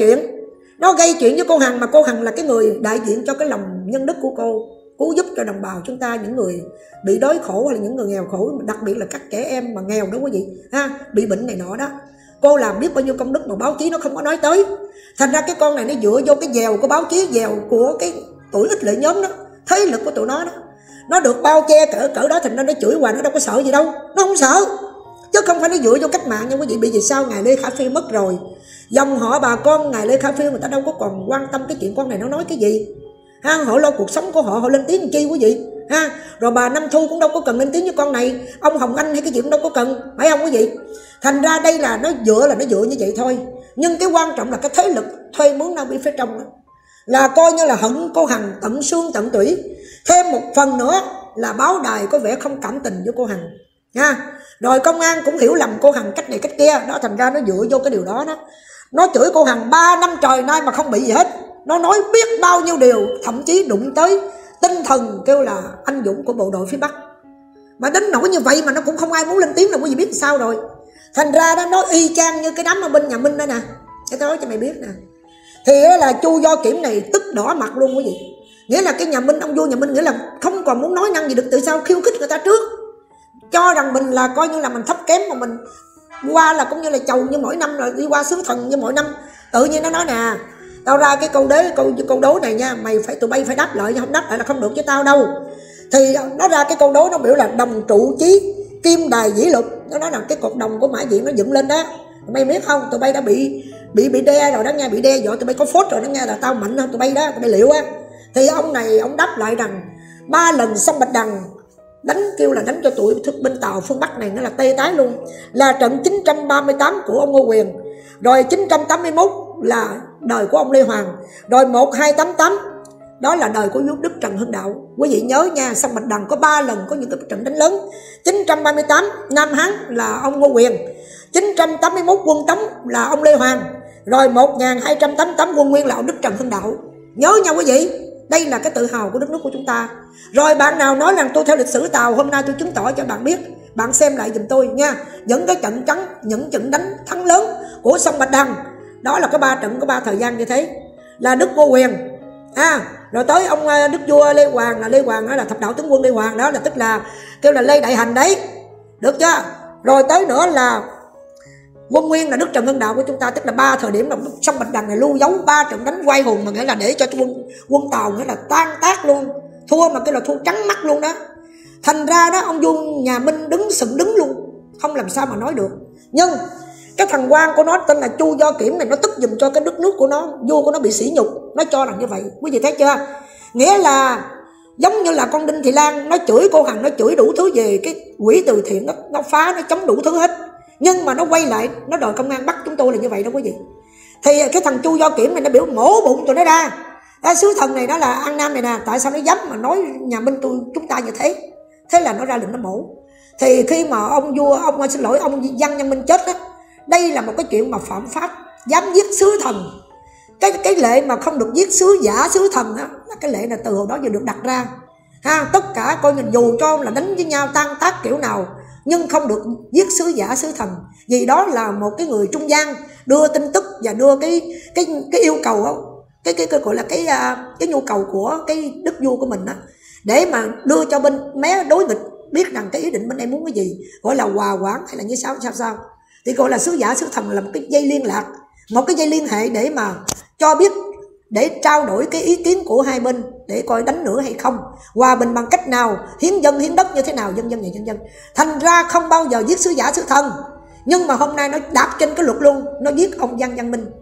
chuyện với cô Hằng, mà cô Hằng là cái người đại diện cho cái lòng nhân đức của cô, cứu giúp cho đồng bào chúng ta, những người bị đói khổ hay là những người nghèo khổ, đặc biệt là các trẻ em mà nghèo đó quý vị ha, bị bệnh này nọ đó. Cô làm biết bao nhiêu công đức mà báo chí nó không có nói tới. Thành ra cái con này nó dựa vô cái dèo của báo chí, dèo của cái tuổi ích lợi nhóm đó, thế lực của tụi nó đó, nó được bao che cỡ đó, thành ra nó chửi hoài, nó đâu có sợ gì đâu, nó không sợ. Chứ không phải nó dựa vô cách mạng nha quý vị. Bởi vì sao? Ngài Lê Khả Phiêu mất rồi, dòng họ bà con Ngài Lê Khả Phiêu người ta đâu có còn quan tâm cái chuyện con này nó nói cái gì ha. Họ lo cuộc sống của họ lên tiếng làm chi quý vị ha. Rồi bà Nam Thu cũng đâu có cần lên tiếng với con này, ông Hồng Anh hay cái gì cũng đâu có cần, phải không quý vị? Thành ra đây là nó dựa như vậy thôi. Nhưng cái quan trọng là cái thế lực thuê mướn Nam phía trong đó, là coi như là hận cô Hằng tận xương tận tủy. Thêm một phần nữa là báo đài có vẻ không cảm tình với cô Hằng nha. Rồi công an cũng hiểu lầm cô Hằng cách này cách kia đó, thành ra nó dựa vô cái điều đó đó. Nó chửi cô Hằng 3 năm trời nay mà không bị gì hết. Nó nói biết bao nhiêu điều, thậm chí đụng tới tinh thần kêu là anh dũng của bộ đội phía Bắc. Mà đến nỗi như vậy mà nó cũng không ai muốn lên tiếng, là quý vị biết sao rồi. Thành ra đó nó y chang như cái đám ở bên nhà Minh đó nè. Để tôi nói cho mày biết nè. Thì đó là Chu Do Kiểm này tức đỏ mặt luôn quý vị. Nghĩa là cái nhà Minh, ông vua nhà Minh nghĩa là không còn muốn nói năng gì được. Từ sau khiêu khích người ta trước, cho rằng mình là coi như là mình thấp kém, mà mình qua là cũng như là chầu như mỗi năm, là đi qua sứ thần như mỗi năm. Tự nhiên nó nói nè, tao ra cái câu đố này nha, tụi bay phải đáp lại, không đáp lại là không được với tao đâu. Thì nó ra cái câu đố, nó biểu là đồng trụ chí kim đài dĩ lục. Nó nói là cái cột đồng của Mã Diện nó dựng lên đó. Tụi bay biết không, tụi bay đã bị đe rồi đó nha, bị đe dọa, tụi bay có phốt rồi đó nha, là tao mạnh hơn tụi bay đó, tụi bay liệu á. Thì ông này ông đáp lại rằng 3 lần sông Bạch Đằng kêu là đánh cho tụi bên Tàu phương Bắc này nó là tê tái luôn, là trận 938 của ông Ngô Quyền, rồi 981 là đời của ông Lê Hoàng, rồi 1288 đó là đời của Đức Trần Hưng Đạo. Quý vị nhớ nha, sông Bạch Đằng có 3 lần có những cái trận đánh lớn. 938 Nam Hán là ông Ngô Quyền, 981 quân Tống là ông Lê Hoàng, rồi 1288 quân Nguyên là ông Đức Trần Hưng Đạo. Nhớ nha quý vị, đây là cái tự hào của đất nước của chúng ta. Rồi bạn nào nói rằng tôi theo lịch sử Tàu, hôm nay tôi chứng tỏ cho bạn biết, bạn xem lại giùm tôi nha. Những cái trận trắng, những trận đánh thắng lớn của sông Bạch Đằng, đó là có 3 trận, có 3 thời gian như thế. Là Đức Ngô Quyền, rồi tới ông Đức vua Lê Hoàng, là Lê Hoàng đó là thập đạo tướng quân Lê Hoàng, đó là tức là kêu là Lê Đại Hành đấy, được chưa? Rồi tới nữa là Quân Nguyên là nước Trần Hưng Đạo của chúng ta, tức là 3 thời điểm là sông Bạch Đằng này lưu dấu 3 trận đánh quay hùng, mà nghĩa là để cho quân Tàu nghĩa là tan tác luôn, thua mà cái là thua trắng mắt luôn đó. Thành ra đó ông vua nhà Minh sừng đứng luôn, không làm sao mà nói được. Nhưng cái thằng quan của nó tên là Chu Do Kiểm này, nó tức giùm cho cái đất nước của nó, vua của nó bị sỉ nhục, nó cho rằng như vậy. Quý vị thấy chưa? Nghĩa là giống như là con Đinh Thị Lan, nó chửi cô Hằng, nó chửi đủ thứ về cái quỹ từ thiện, nó phá, nó chống đủ thứ hết, nhưng mà nó quay lại nó đòi công an bắt chúng tôi là như vậy đó quý vị. Thì cái thằng Chu Do Kiểm này nó biểu mổ bụng tụi nó ra. Sứ thần này nó là An Nam này nè, tại sao nó dám mà nói nhà Minh chúng ta như thế? Thế là nó ra lệnh nó mổ. Thì khi mà ông Văn Nhân Minh chết đó, đây là một cái chuyện mà phạm pháp, dám giết sứ thần. Cái lệ mà không được giết sứ giả sứ thần đó, là cái lệ là từ hồi đó giờ được đặt ra. Tất cả coi như dù cho là đánh với nhau tan tác kiểu nào, nhưng không được giết sứ giả sứ thần, vì đó là một cái người trung gian đưa tin tức và đưa cái yêu cầu đó, cái gọi là cái nhu cầu của cái đức vua của mình đó, để mà đưa cho bên mé đối nghịch biết rằng cái ý định bên đây muốn cái gì, gọi là hòa quản hay là như sao thì gọi là sứ giả sứ thần là một cái dây liên lạc, một cái dây liên hệ để mà cho biết, để trao đổi cái ý kiến của hai bên để coi đánh nữa hay không, hòa bình bằng cách nào, hiến dân hiến đất như thế nào, dân. Thành ra không bao giờ giết sứ giả sứ thần. Nhưng mà hôm nay nó đạp trên cái luật luôn, nó giết ông Văn Minh.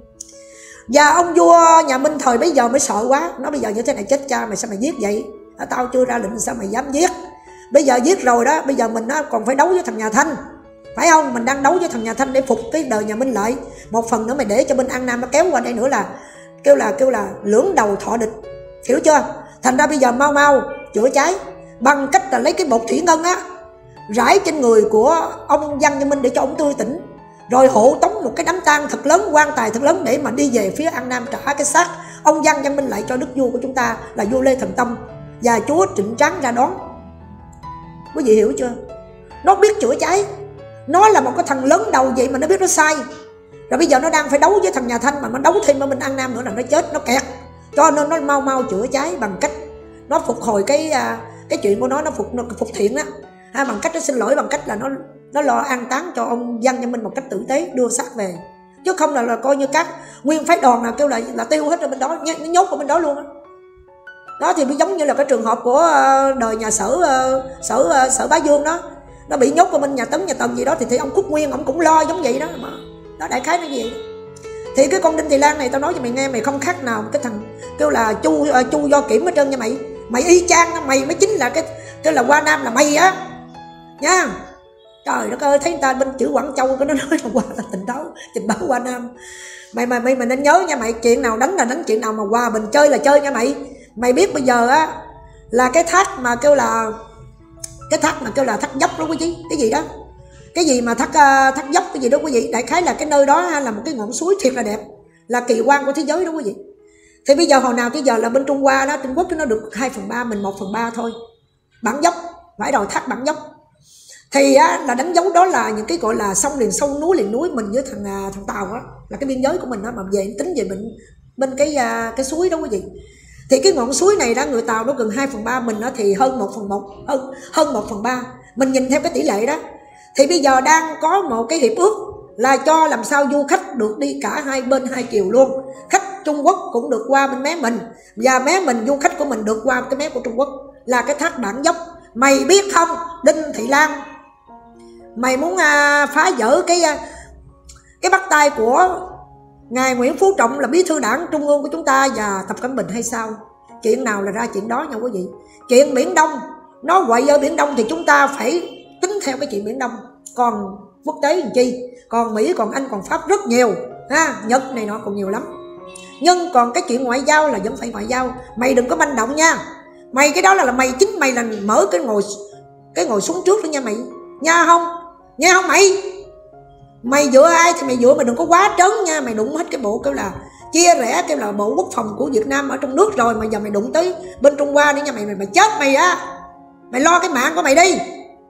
Và ông vua nhà Minh thời bấy giờ mới sợ quá, nó bây giờ như thế này chết cha mày, sao mày giết vậy? Tao chưa ra lệnh sao mày dám giết? Bây giờ giết rồi đó, bây giờ mình nó còn phải đấu với thằng nhà Thanh, phải không? Mình đang đấu với thằng nhà Thanh để phục cái đời nhà Minh lại. Một phần nữa mày để cho bên An Nam nó kéo qua đây nữa là kêu là lưỡng đầu thọ địch, hiểu chưa? Thành ra bây giờ mau chữa cháy bằng cách là lấy cái bột thủy ngân á rải trên người của ông Văn Nhân Minh để cho ông tươi tỉnh, rồi hộ tống một cái đám tang thật lớn, quan tài thật lớn để mà đi về phía An Nam trả cái xác ông Văn Nhân Minh lại cho đức vua của chúng ta là vua Lê Thần Tông và chúa Trịnh Tráng ra đón. Quý vị hiểu chưa? Nó biết chữa cháy, nó là một cái thằng lớn đầu vậy mà nó biết nó sai. Rồi bây giờ nó đang phải đấu với thằng nhà Thanh, mà nó đấu thêm ở bên An Nam nữa là nó chết, nó kẹt. Cho nên nó mau chữa cháy bằng cách nó phục hồi cái chuyện của nó phục thiện đó. Bằng cách nó xin lỗi, bằng cách là nó lo an táng cho ông Văn Nhân Minh một cách tử tế, đưa xác về. Chứ không là coi như các nguyên phái đoàn nào kêu là tiêu hết ở bên đó, nó nhốt ở bên đó luôn đó. Đó thì giống như là cái trường hợp của đời nhà Sở Bá Dương đó, nó bị nhốt ở bên nhà Tấn nhà Tần gì đó, thì ông Khúc Nguyên ông cũng lo giống vậy đó mà. Đó đại khái nó gì. Thì cái con Đinh Thị Lan này tao nói cho mày nghe, mày không khác nào cái thằng kêu là Chu Do Kiểm hết trơn nha mày. Mày y chang, mày mới chính là cái là Hoa Nam là mày á nha. Trời đất ơi, thấy người ta bên chữ Quảng Châu cái nó nói là là tình báo Hoa Nam. Mày nên nhớ nha mày, chuyện nào đánh là đánh, chuyện nào mà hòa bình chơi là chơi nha mày. Mày biết bây giờ á là cái thác mà kêu là thác dốc đó quý vị, cái gì đó, cái gì mà thác dốc cái gì đó quý vị, đại khái là cái nơi đó là một cái ngọn suối thiệt là đẹp, là kỳ quan của thế giới đó quý vị. Thì bây giờ hồi nào tới giờ là bên Trung Hoa đó, Trung Quốc nó được 2/3, mình 1/3 thôi. Bản dốc, vải đồi thác bản dốc. Thì á, là đánh dấu đó là những cái gọi là sông liền sông, núi liền núi, mình với thằng Tàu á là cái biên giới của mình đó, mà về tính về bên cái suối đó quý vị. Thì cái ngọn suối này đó, người Tàu nó gần 2/3, mình đó thì hơn 1/3. Mình nhìn theo cái tỷ lệ đó. Thì bây giờ đang có một cái hiệp ước là cho làm sao du khách được đi cả hai bên hai chiều luôn. Khách Trung Quốc cũng được qua bên mé mình, và mé mình du khách của mình được qua cái mé của Trung Quốc, là cái thác Bản Dốc. Mày biết không Đinh Thị Lan, mày muốn phá vỡ cái bắt tay của ngài Nguyễn Phú Trọng là bí thư đảng trung ương của chúng ta và Tập Cận Bình hay sao? Chuyện nào là ra chuyện đó nha quý vị. Chuyện Biển Đông, nó quậy ở Biển Đông thì chúng ta phải tính theo cái chuyện Biển Đông. Còn quốc tế làm chi, còn Mỹ, còn Anh, còn Pháp rất nhiều ha, Nhật này nọ còn nhiều lắm. Nhưng còn cái chuyện ngoại giao là vẫn phải ngoại giao. Mày đừng có manh động nha. Mày cái đó là mày, chính mày là mở cái ngồi xuống trước đó nha mày. Nha không mày? Mày dựa ai thì mày dựa, mày đừng có quá trớn nha. Mày đụng hết cái bộ kêu là chia rẽ, kêu là bộ quốc phòng của Việt Nam ở trong nước rồi, mà giờ mày đụng tới bên Trung Hoa nữa nha mày chết mày á. Mày lo cái mạng của mày đi.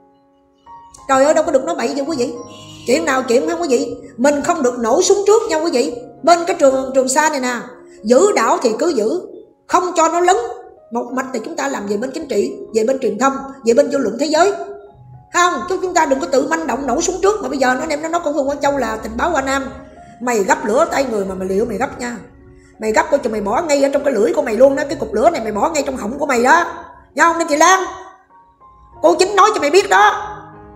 Trời ơi, đâu có được nói bậy vậy quý vị. Chuyện nào chuyện không quý vị. Mình không được nổ súng trước nha quý vị. Bên cái Trường Sa này nè, giữ đảo thì cứ giữ, không cho nó lấn một mạch. Thì chúng ta làm về bên chính trị, về bên truyền thông, về bên dư luận thế giới. Không, chúng ta đừng có tự manh động nổ súng trước. Mà bây giờ nó em nó con Hương Quảng Châu là tình báo Hoa Nam. Mày gấp lửa tay người mà mày liệu mày gấp nha. Mày gấp coi chừng mày bỏ ngay ở trong cái lưỡi của mày luôn đó. Cái cục lửa này mày bỏ ngay trong họng của mày đó. Nha không nên chị Lan? Cô Chính nói cho mày biết đó.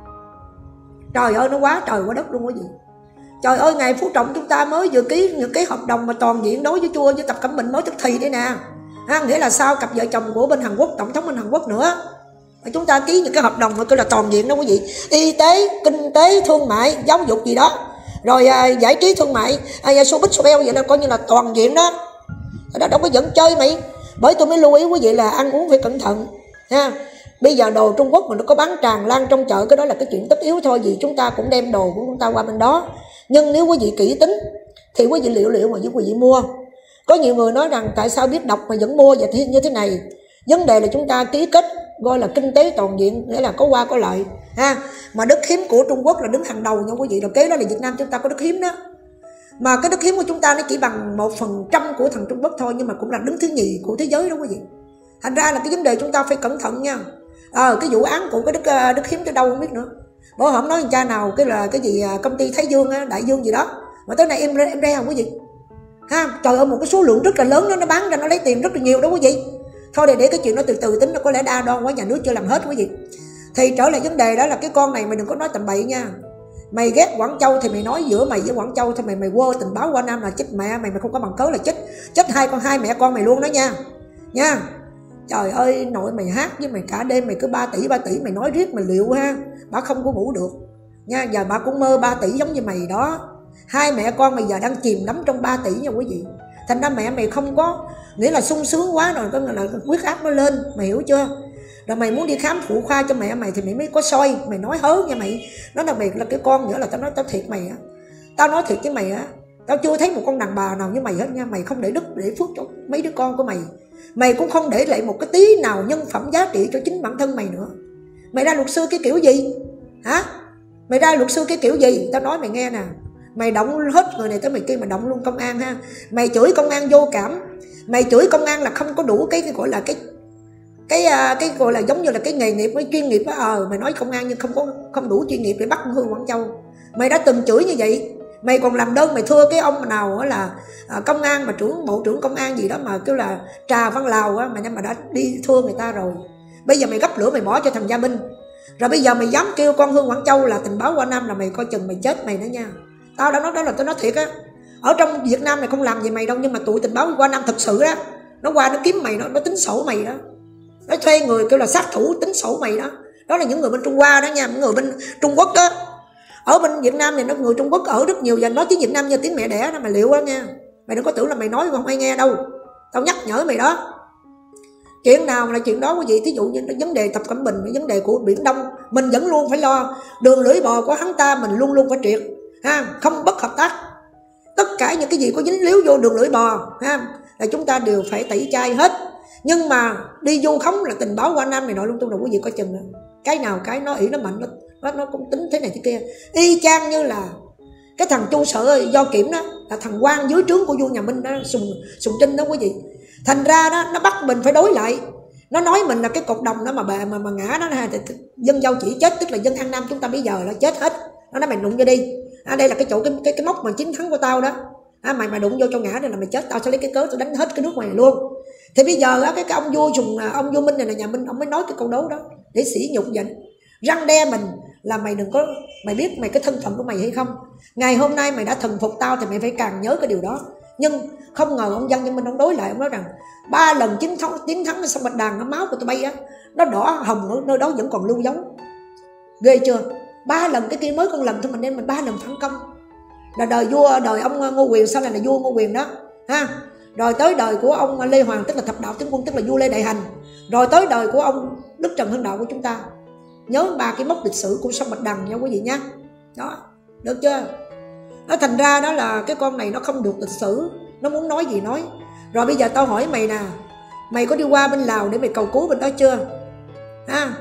Trời ơi, nó quá trời quá đất luôn quý vị. Trời ơi, ngày Phú Trọng chúng ta mới vừa ký những cái hợp đồng mà toàn diện đối với Chua với Tập Cận Bình mới tức thì đây nè. Nghĩa là sau cặp vợ chồng của bên Hàn Quốc, tổng thống bên Hàn Quốc nữa. Chúng ta ký những cái hợp đồng mà kêu là toàn diện đó quý vị. Y tế, kinh tế, thương mại, giáo dục gì đó. Rồi giải trí thương mại, showbiz showbell vậy là coi như là toàn diện đó. Đó đâu có dẫn chơi mày. Bởi tôi mới lưu ý quý vị là ăn uống phải cẩn thận ha. Bây giờ đồ Trung Quốc mà nó có bán tràn lan trong chợ, cái đó là cái chuyện tất yếu thôi. Vì chúng ta cũng đem đồ của chúng ta qua bên đó. Nhưng nếu quý vị kỹ tính thì quý vị liệu mà quý vị mua. Có nhiều người nói rằng tại sao biết đọc mà vẫn mua vậy như thế này. Vấn đề là chúng ta ký kết gọi là kinh tế toàn diện, nghĩa là có qua có lợi ha. Mà đất hiếm của Trung Quốc là đứng hàng đầu nha quý vị. Rồi kế đó là Việt Nam chúng ta có đất hiếm đó. Mà cái đất hiếm của chúng ta nó chỉ bằng 1% của thằng Trung Quốc thôi, nhưng mà cũng là đứng thứ nhì của thế giới đó quý vị. Thành ra là cái vấn đề chúng ta phải cẩn thận nha. Cái vụ án của cái đất hiếm tới đâu không biết nữa. Bữa hổm nói cha nào cái là cái gì công ty Thái Dương á, Đại Dương gì đó, mà tới nay em ra không quý vị ha. Trời ơi, một cái số lượng rất là lớn đó, nó bán ra nó lấy tiền rất là nhiều đó quý vị. Thôi để cái chuyện nó từ từ tính, nó có lẽ đa đoan quá, nhà nước chưa làm hết quý vị. Thì trở lại vấn đề đó là cái con này mày đừng có nói tầm bậy nha. Mày ghét Quảng Châu thì mày nói giữa mày với Quảng Châu thì mày quơ tình báo Hoa Nam là chết mẹ mày không có bằng cớ là chết hai mẹ con mày luôn đó nha. Trời ơi, nội mày hát với mày cả đêm mày cứ 3 tỷ mày nói riết mày liệu ha. Bà không có ngủ được nha. Giờ bà cũng mơ 3 tỷ giống như mày đó. Hai mẹ con mày giờ đang chìm đắm trong 3 tỷ nha quý vị. Thành ra mẹ mày không có, nghĩa là sung sướng quá rồi, có nghĩa là huyết áp nó lên, mày hiểu chưa? Rồi mày muốn đi khám phụ khoa cho mẹ mày thì mày mới có soi, mày nói hớ nha mày. Nó đặc biệt là cái con nữa là tao nói tao thiệt mày á. Tao nói thiệt với mày á, tao chưa thấy một con đàn bà nào như mày hết nha. Mày không để đức để phước cho mấy đứa con của mày. Mày cũng không để lại một cái tí nào nhân phẩm giá trị cho chính bản thân mày nữa. Mày ra luật sư cái kiểu gì? Hả? Mày ra luật sư cái kiểu gì? Tao nói mày nghe nè. Mày động hết người này tới mày kia mà động luôn công an ha. Mày chửi công an vô cảm. Mày chửi công an là không có đủ cái gọi là cái gọi là giống như là cái nghề nghiệp với chuyên nghiệp đó. Mày nói công an nhưng không đủ chuyên nghiệp để bắt Hương Quảng Châu. Mày đã từng chửi như vậy. Mày còn làm đơn mày thưa cái ông nào là công an mà bộ trưởng công an gì đó mà kêu là Trà Văn Lào á, mà đã đi thưa người ta rồi. Bây giờ mày gấp lửa mày bỏ cho thằng Gia Minh. Rồi bây giờ mày dám kêu con Hương Quảng Châu là tình báo Hoa Nam là mày coi chừng mày chết mày nữa nha. Tao đã nói đó là tao nói thiệt á. Ở trong Việt Nam này không làm gì mày đâu, nhưng mà tụi tình báo Hoa Nam thật sự đó, nó qua nó kiếm mày, nó tính sổ mày đó. Nó thuê người kêu là sát thủ tính sổ mày đó. Đó là những người bên Trung Hoa đó nha, những người bên Trung Quốc đó. Ở bên Việt Nam này nó người Trung Quốc ở rất nhiều và nói tiếng Việt Nam như tiếng mẹ đẻ đó, mày liệu đó nha. Mày đừng có tưởng là mày nói không ai nghe đâu. Tao nhắc nhở mày đó. Chuyện nào là chuyện đó quý vị. Thí dụ như vấn đề Tập Cận Bình, vấn đề của Biển Đông, mình vẫn luôn phải lo. Đường lưỡi bò của hắn ta mình luôn luôn phải triệt ha, không bất hợp tác. Tất cả những cái gì có dính líu vô đường lưỡi bò ha là chúng ta đều phải tẩy chay hết. Nhưng mà đi vu khống là tình báo Hoa Nam này nọ lung tung là quý vị coi chừng. Cái nào cái nó ỷ nó mạnh, nó cũng tính thế này thế kia. Y chang như là cái thằng Chu Sở Do Kiểm đó là thằng quan dưới trướng của vua nhà Minh đó, Sùng Trinh đó quý vị. Thành ra đó nó bắt mình phải đối lại. Nó nói mình là cái cột đồng đó mà ngã nó thì dân Dâu Chỉ chết, tức là dân An Nam chúng ta bây giờ là chết hết. Nó nói mày đụng vô đi. Đây là cái chỗ cái mốc mà chiến thắng của tao đó. Mày đụng vô cho ngã này là mày chết, tao sẽ lấy cái cớ tao đánh hết cái nước ngoài luôn. Thì bây giờ cái ông vua Minh này là nhà Minh, ông mới nói cái câu đấu đó để sỉ nhục vậy, răng đe mình là mày đừng có, mày biết mày cái thân phận của mày hay không. Ngày hôm nay mày đã thần phục tao thì mày phải càng nhớ cái điều đó. Nhưng không ngờ ông Dân Nhân Minh ông đối lại, ông nói rằng 3 lần chiến thắng sông Bạch Đằng, máu của tụi bay á nó đỏ hồng ở nơi đó vẫn còn lưu dấu. Ghê chưa? 3 lần, cái kia mới con lần thôi mà nên mình 3 lần phản công. Là đời ông Ngô Quyền, sau này là vua Ngô Quyền đó ha. Rồi tới đời của ông Lê Hoàng, tức là thập đạo tướng quân, tức là vua Lê Đại Hành. Rồi tới đời của ông Đức Trần Hưng Đạo của chúng ta. Nhớ 3 cái mốc lịch sử của sông Bạch Đằng nha quý vị nha. Đó, được chưa? Nó thành ra đó là cái con này nó không được lịch sử, nó muốn nói gì nói. Rồi bây giờ tao hỏi mày nè, mày có đi qua bên Lào để mày cầu cứu bên đó chưa? Ha?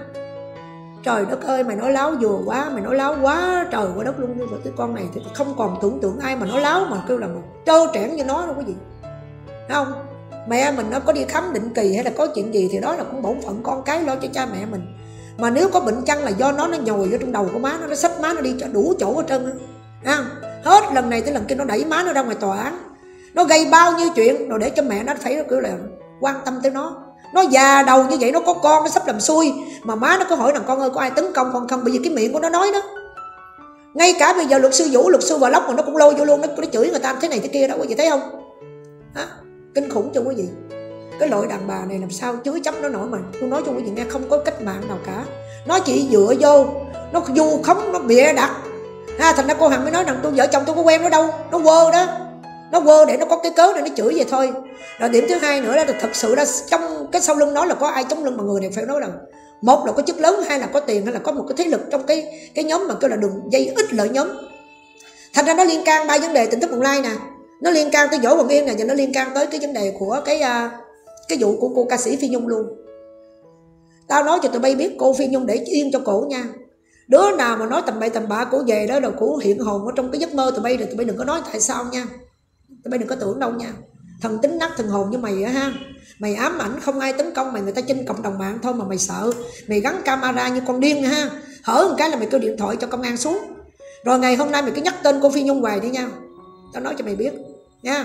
Trời đất ơi, mày nói láo vừa quá, mày nói láo quá trời quá đất luôn. Rồi cái con này thì không còn tưởng tượng ai mà nói láo mà kêu là một trơ trẽn như nó đâu quý vị. Thấy không? Mẹ mình nó có đi khám định kỳ hay là có chuyện gì thì đó là cũng bổn phận con cái lo cho cha mẹ mình. Mà nếu có bệnh chăng là do nó nhồi vô trong đầu của má nó xách má nó đi cho đủ chỗ hết trơn á. Hết lần này tới lần kia nó đẩy má nó ra ngoài tòa án, nó gây bao nhiêu chuyện rồi để cho mẹ nó phải kiểu là quan tâm tới nó. Nó già đầu như vậy, nó có con, nó sắp làm xui mà má nó có hỏi rằng con ơi có ai tấn công con không, bởi vì cái miệng của nó nói đó. Ngay cả bây giờ luật sư Vũ, luật sư Bà Lóc mà nó cũng lôi vô luôn, nó chửi người ta thế này thế kia đó, quý vị thấy không? Kinh khủng cho quý vị. Cái loại đàn bà này làm sao chứa chấp nó nổi, mà tôi nói cho quý vị nghe, không có cách mạng nào cả. Nó chỉ dựa vô, nó vu khống, nó bịa đặt. Thành ra cô Hằng mới nói rằng tôi vợ chồng tôi có quen nó đâu, nó quơ đó. Nó quơ để nó có cái cớ để nó chửi vậy thôi. Rồi điểm thứ hai nữa là thật sự là trong cái sau lưng nó là có ai chống lưng, mà người này phải nói rằng một là có chức lớn, hai là có tiền, hay là có một cái thế lực trong cái nhóm mà kêu là đường dây ít lợi nhóm. Thành ra nó liên can ba vấn đề Tỉnh Thất Bồng Lai nè, nó liên can tới Võ Hoàng Yên nè, và nó liên can tới cái vấn đề của cái vụ của cô ca sĩ Phi Nhung luôn. Tao nói cho tụi bay biết, cô Phi Nhung để yên cho cổ nha. Đứa nào mà nói tầm bậy tầm bạ cổ về đó rồi cổ hiện hồn ở trong cái giấc mơ tụi bay, rồi tụi bay đừng có nói tại sao nha. Tụi bay đừng có tưởng đâu nha. Thần tính nát thần hồn như mày á ha. Mày ám ảnh không ai tấn công mày, người ta trên cộng đồng mạng thôi mà mày sợ. Mày gắn camera như con điên ha. Hở một cái là mày kêu điện thoại cho công an xuống. Rồi ngày hôm nay mày cứ nhắc tên cô Phi Nhung hoài đi nha. Tao nói cho mày biết nha.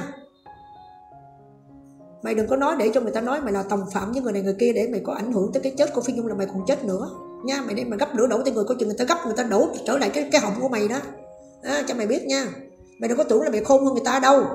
Mày đừng có nói để cho người ta nói mày là đồng phạm với người này người kia để mày có ảnh hưởng tới cái chết của Phi Nhung là mày còn chết nữa nha. Mày đem mà gấp lửa đổ tới người, coi chừng người ta gấp, người ta đổ trở lại cái họng của mày đó. Cho mày biết nha. Mày đừng có tưởng là mày khôn hơn người ta đâu.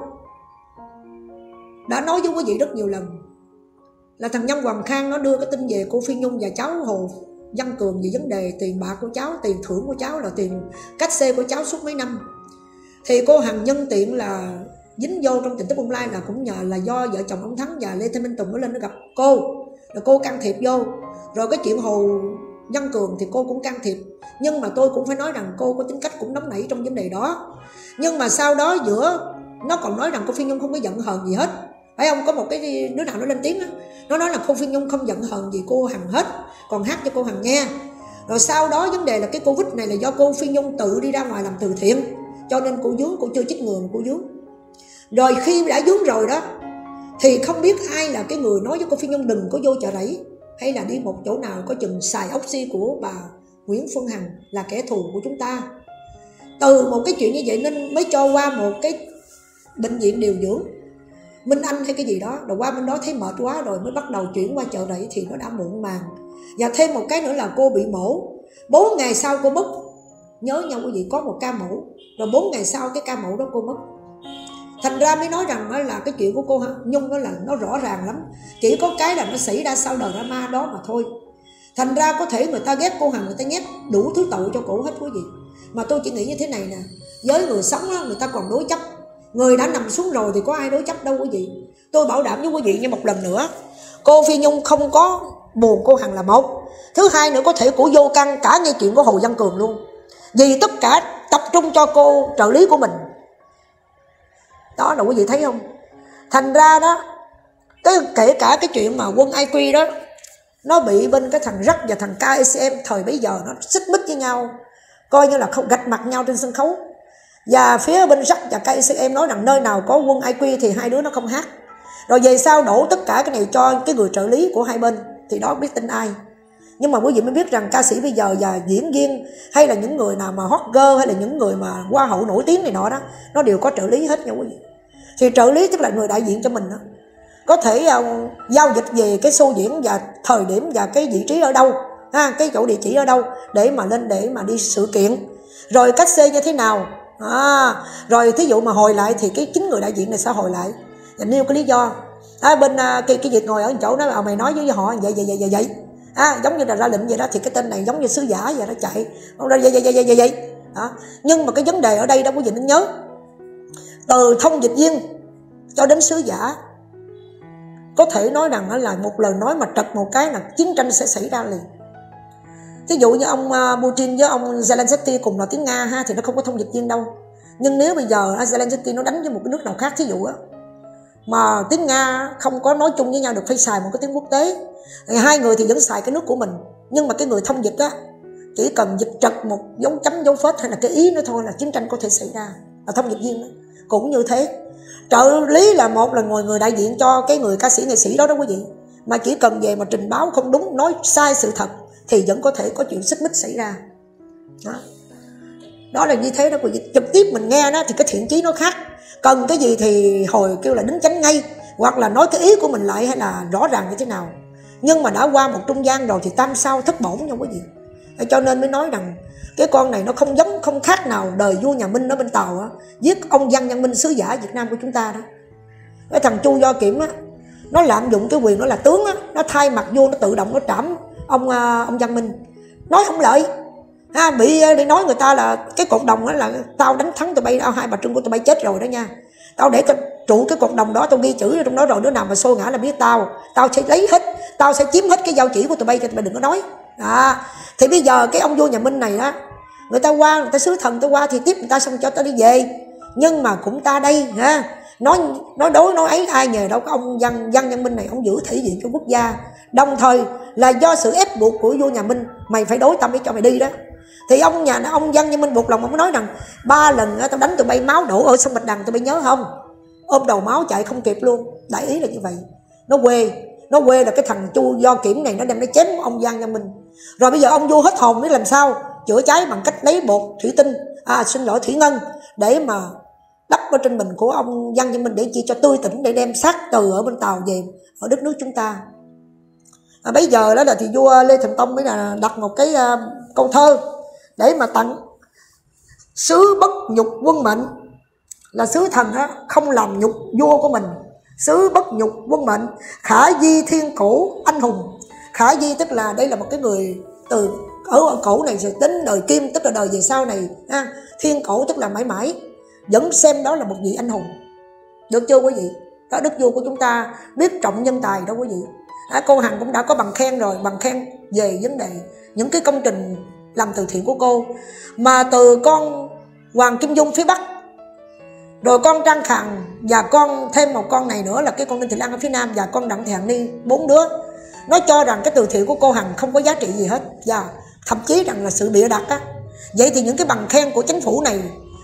Đã nói với quý vị rất nhiều lần là thằng Nhâm Hoàng Khang nó đưa cái tin về cô Phi Nhung và cháu Hồ Văn Cường về vấn đề tiền bạc của cháu, tiền thưởng của cháu, là tiền cách xê của cháu suốt mấy năm. Thì cô Hằng nhân tiện là dính vô trong Tỉnh Thất Bồng Lai là cũng nhờ là do vợ chồng ông Thắng và Lê Thanh Minh Tùng nó lên nó gặp cô, là cô can thiệp vô. Rồi cái chuyện Hồ Văn Cường thì cô cũng can thiệp, nhưng mà tôi cũng phải nói rằng cô có tính cách cũng nóng nảy trong vấn đề đó. Nhưng mà sau đó giữa nó còn nói rằng cô Phi Nhung không có giận hờn gì hết, phải không? Có một cái đứa nào nó lên tiếng đó, nó nói là cô Phi Nhung không giận hờn gì cô Hằng hết, còn hát cho cô Hằng nghe. Rồi sau đó vấn đề là cái Covid này là do cô Phi Nhung tự đi ra ngoài làm từ thiện, cho nên cô dướng, cô chưa chích ngừa mà cô dướng. Rồi khi đã dướng rồi đó thì không biết ai là cái người nói với cô Phi Nhung đừng có vô chợ rẫy, hay là đi một chỗ nào có chừng xài oxy của bà Nguyễn Phương Hằng là kẻ thù của chúng ta. Từ một cái chuyện như vậy nên mới cho qua một cái bệnh viện điều dưỡng Minh Anh hay cái gì đó, rồi qua bên đó thấy mệt quá rồi mới bắt đầu chuyển qua chợ rẫy thì nó đã muộn màng. Và thêm một cái nữa là cô bị mổ, 4 ngày sau cô mất. Nhớ nhau quý vị, có một ca mổ, rồi 4 ngày sau cái ca mổ đó cô mất. Thành ra mới nói rằng là cái chuyện của cô Nhung đó là nó rõ ràng lắm, chỉ có cái là nó xảy ra sau drama đó mà thôi. Thành ra có thể người ta ghét cô Hằng, người ta nhét đủ thứ tội cho cổ hết quý vị. Mà tôi chỉ nghĩ như thế này nè, với người sống đó, người ta còn đối chấp, người đã nằm xuống rồi thì có ai đối chấp đâu quý vị. Tôi bảo đảm với quý vị như một lần nữa, cô Phi Nhung không có buồn cô Hằng là một. Thứ hai nữa, có thể cổ vô căn cả nghe chuyện của Hồ Văn Cường luôn, vì tất cả tập trung cho cô trợ lý của mình. Đó là quý vị thấy không? Thành ra đó, kể cả cái chuyện mà Quân IQ đó, nó bị bên cái thằng Rắc và thằng KCM thời bấy giờ nó xích mích với nhau, coi như là không gạch mặt nhau trên sân khấu. Và phía bên Rắc và KCM nói rằng nơi nào có Quân IQ thì hai đứa nó không hát. Rồi về sau đổ tất cả cái này cho cái người trợ lý của hai bên, thì đó biết tin ai. Nhưng mà quý vị mới biết rằng ca sĩ bây giờ và diễn viên hay là những người nào mà hot girl hay là những người mà hoa hậu nổi tiếng này nọ đó, nó đều có trợ lý hết nha quý vị. Thì trợ lý tức là người đại diện cho mình đó, có thể giao dịch về cái show diễn và thời điểm và cái vị trí ở đâu, cái chỗ địa chỉ ở đâu để mà lên để mà đi sự kiện, rồi cách xê như thế nào, rồi thí dụ mà hồi lại thì cái chính người đại diện này sẽ hồi lại và nêu cái lý do. Bên cái việc ngồi ở chỗ đó là mày nói với họ vậy. Giống như là ra lệnh vậy đó, thì cái tên này giống như sứ giả vậy, nó chạy vậy đó. Nhưng mà cái vấn đề ở đây đó quý vị nên nhớ, từ thông dịch viên cho đến sứ giả, có thể nói rằng là một lời nói mà trật một cái là chiến tranh sẽ xảy ra liền. Ví dụ như ông Putin với ông Zelensky cùng là tiếng Nga ha, thì nó không có thông dịch viên đâu. Nhưng nếu bây giờ Zelensky nó đánh với một cái nước nào khác thí dụ á, mà tiếng Nga không có nói chung với nhau được, phải xài một cái tiếng quốc tế, thì hai người thì vẫn xài cái nước của mình. Nhưng mà cái người thông dịch á, chỉ cần dịch trật một dấu chấm dấu phết hay là cái ý nữa thôi là chiến tranh có thể xảy ra. Là thông dịch viên đó cũng như thế. Trợ lý là một là người đại diện cho cái người ca sĩ nghệ sĩ đó đó quý vị, mà chỉ cần về mà trình báo không đúng, nói sai sự thật thì vẫn có thể có chuyện xích mích xảy ra. Đó là như thế đó quý vị. Trực tiếp mình nghe đó thì cái thiện chí nó khác, cần cái gì thì hồi kêu là đính chánh ngay, hoặc là nói cái ý của mình lại, hay là rõ ràng như thế nào. Nhưng mà đã qua một trung gian rồi thì tam sao thất bổn nha quý vị. Cho nên mới nói rằng cái con này nó không giống, không khác nào đời vua nhà Minh ở bên Tàu á, giết ông Văn Nhân Minh sứ giả Việt Nam của chúng ta đó. Cái thằng Chu Do Kiểm á, nó lạm dụng cái quyền nó là tướng á, nó thay mặt vua, nó tự động nó trảm ông Văn Minh, nói không lợi. Bị đi nói người ta là cái cột đồng đó là tao đánh thắng tụi bay, Hai Bà Trưng của tụi bay chết rồi đó nha. Tao để trụ cái cột đồng đó, tao ghi chữ trong đó rồi, đứa nào mà xô ngã là biết tao sẽ lấy hết, tao sẽ chiếm hết cái giao chỉ của tụi bay, cho tụi bay đừng có nói. Thì bây giờ cái ông vua nhà Minh này đó, người ta qua, người ta sứ thần ta qua thì tiếp người ta xong cho ta đi về. Nhưng mà cũng ta đây nói đối nói ấy, ai nhờ đâu có ông Văn Nhân Minh này, ông giữ thể diện cho quốc gia. Đồng thời là do sự ép buộc của vua nhà Minh, mày phải đối tâm để cho mày đi đó. Thì ông Văn Nhân Minh buộc lòng, ông nói rằng 3 lần tao đánh tụi bay máu đổ ở sông Bạch Đằng, tụi bay nhớ không? Ôm đầu máu chạy không kịp luôn. Đại ý là như vậy. Nó quê là cái thằng Chu Do Kiểm này nó đem nó chém ông Văn Nhân Minh. Rồi bây giờ ông vua hết hồn biết làm sao chữa cháy bằng cách lấy bột thủy tinh, thủy ngân để mà đắp ở trên mình của ông Văn Nhân Minh để chi cho tươi tỉnh, để đem xác từ ở bên Tàu về ở đất nước chúng ta. Bây giờ đó là thì vua Lê Thánh Tông mới là đặt một cái câu thơ để mà tặng sứ bất nhục quân mệnh, là sứ thần á, không làm nhục vua của mình. Sứ bất nhục quân mệnh, khả di thiên cổ anh hùng. Khả di tức là đây là một cái người từ ở cổ này rồi đến đời Kim, tức là đời về sau này. Thiên cổ tức là mãi mãi, vẫn xem đó là một vị anh hùng. Được chưa quý vị? Đó, đức vua của chúng ta biết trọng nhân tài đó quý vị. Cô Hằng cũng đã có bằng khen rồi, bằng khen về vấn đề những cái công trình làm từ thiện của cô. Mà từ con Hoàng Kim Dung phía Bắc, rồi con Trang Khang, và con thêm một con này nữa là cái con Đinh Thị Lan ở phía Nam, và con Đặng Thị Hằng Ni, 4 đứa. Nó cho rằng cái từ thiện của cô Hằng không có giá trị gì hết, và thậm chí rằng là sự bịa đặt á. Vậy thì những cái bằng khen của chính phủ này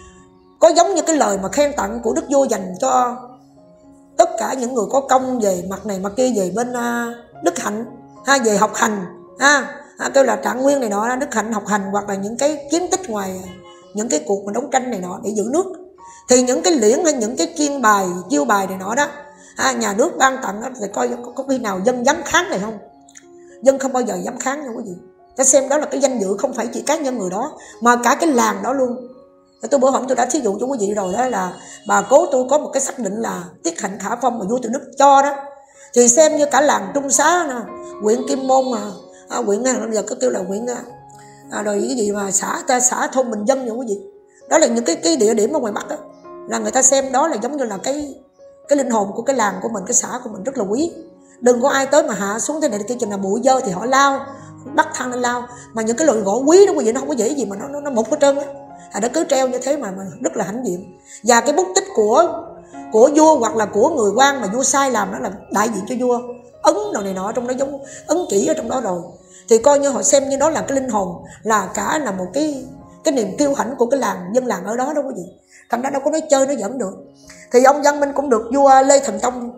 có giống như cái lời mà khen tặng của đức vua dành cho tất cả những người có công về mặt này mặt kia, về bên đức hạnh, về học hành, kêu là Trạng Nguyên này nọ, đức hạnh, học hành, hoặc là những cái chiến tích ngoài những cái cuộc mà đấu tranh này nọ để giữ nước. Thì những cái liễn hay những cái chiêu bài này nọ đó, nhà nước ban tặng đó, thì coi có khi nào dân dám kháng này không? Dân không bao giờ dám kháng đâu quý vị. Ta xem đó là cái danh dự không phải chỉ cá nhân người đó, mà cả cái làng đó luôn. Tôi bữa hổm tôi đã thí dụ cho quý vị rồi, đó là bà cố tôi có một cái xác định là Tiết Hạnh Khả Phong mà vua Từ Đức cho đó, thì xem như cả làng Trung Xá nè, huyện Kim Môn huyện bây giờ có kêu là huyện rồi cái gì mà xã thôn Bình Dân vậy quý vị. Đó là những cái địa điểm ở ngoài Bắc đó, là người ta xem đó là giống như là cái linh hồn của cái làng của mình, cái xã của mình rất là quý. Đừng có ai tới mà hạ xuống thế này kia, chừng là bụi dơ thì họ lao, bắt thang lên lao. Mà những cái loại gỗ quý đó quý vị, nó không có dễ gì mà nó mục hết trơn á. Nó cứ treo như thế mà rất là hãnh diện. Và cái bút tích của vua hoặc là của người quan mà vua sai làm đó là đại diện cho vua, ấn đồ này nọ trong đó, giống ấn chỉ ở trong đó rồi. Thì coi như họ xem như đó là cái linh hồn, là cả là một cái niềm kiêu hãnh của cái làng, dân làng ở đó đó quý vị. Thành ra đâu có nói chơi nói giỡn được. Thì ông Văn Minh cũng được vua Lê Thánh Tông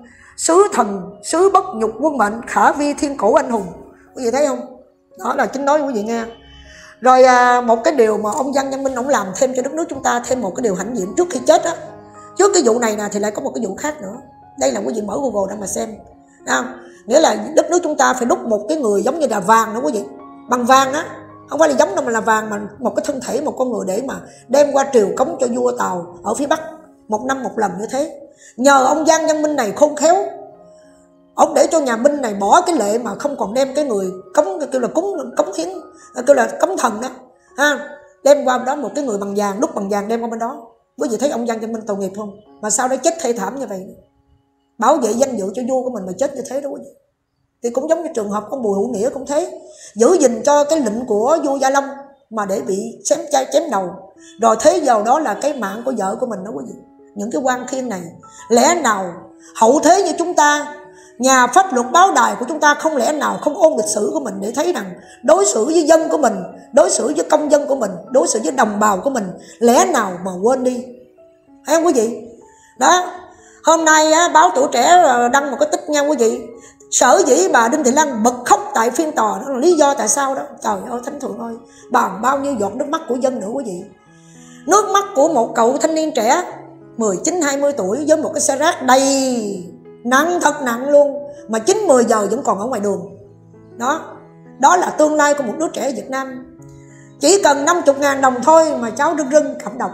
sứ bất nhục quân mệnh, khả vi thiên cổ anh hùng. Quý vị thấy không? Đó là chính nói quý vị nghe. Rồi một cái điều mà ông Văn Minh ông làm thêm cho đất nước chúng ta thêm một cái điều hãnh diện trước khi chết á. Trước cái vụ này nè thì lại có một cái vụ khác nữa. Đây là quý vị mở Google để mà xem. Nghĩa là đất nước chúng ta phải đúc một cái người giống như là vàng nữa quý vị, bằng vàng á, không phải là giống đâu mà là vàng, mà một cái thân thể một con người để mà đem qua triều cống cho vua Tàu ở phía Bắc 1 năm 1 lần như thế. Nhờ ông Văn Nhân Minh này khôn khéo, ông để cho nhà Minh này bỏ cái lệ mà không còn đem cái người cống, kêu là cống hiến, kêu là cống thần đó, đem qua đó một cái người bằng vàng, đúc bằng vàng đem qua bên đó. Quý vị thấy ông Văn Nhân Minh tội nghiệp không? Mà sau đó chết thê thảm như vậy, bảo vệ danh dự cho vua của mình mà chết như thế đó quý vị. Thì cũng giống như trường hợp ông Bùi Hữu Nghĩa cũng thế, giữ gìn cho cái lệnh của vua Gia Long mà để bị chém đầu. Rồi thế vào đó là cái mạng của vợ của mình đó quý vị. Những cái quan khiên này, lẽ nào hậu thế như chúng ta, nhà pháp luật báo đài của chúng ta không lẽ nào không ôn lịch sử của mình để thấy rằng đối xử với dân của mình, đối xử với công dân của mình, đối xử với đồng bào của mình, lẽ nào mà quên đi? Thấy không quý vị? Đó, hôm nay báo Tuổi Trẻ đăng một cái tích nha quý vị. Sở dĩ bà Đinh Thị Lan bật khóc tại phiên tòa đó là lý do tại sao đó. Trời ơi Thánh Thượng ơi, bằng bao nhiêu giọt nước mắt của dân nữa quý vị. Nước mắt của một cậu thanh niên trẻ 19-20 tuổi với một cái xe rác đầy nặng, thật nặng luôn, mà 9-10 giờ vẫn còn ở ngoài đường. Đó là tương lai của một đứa trẻ Việt Nam. Chỉ cần 50.000 đồng thôi mà cháu rưng rưng cảm động.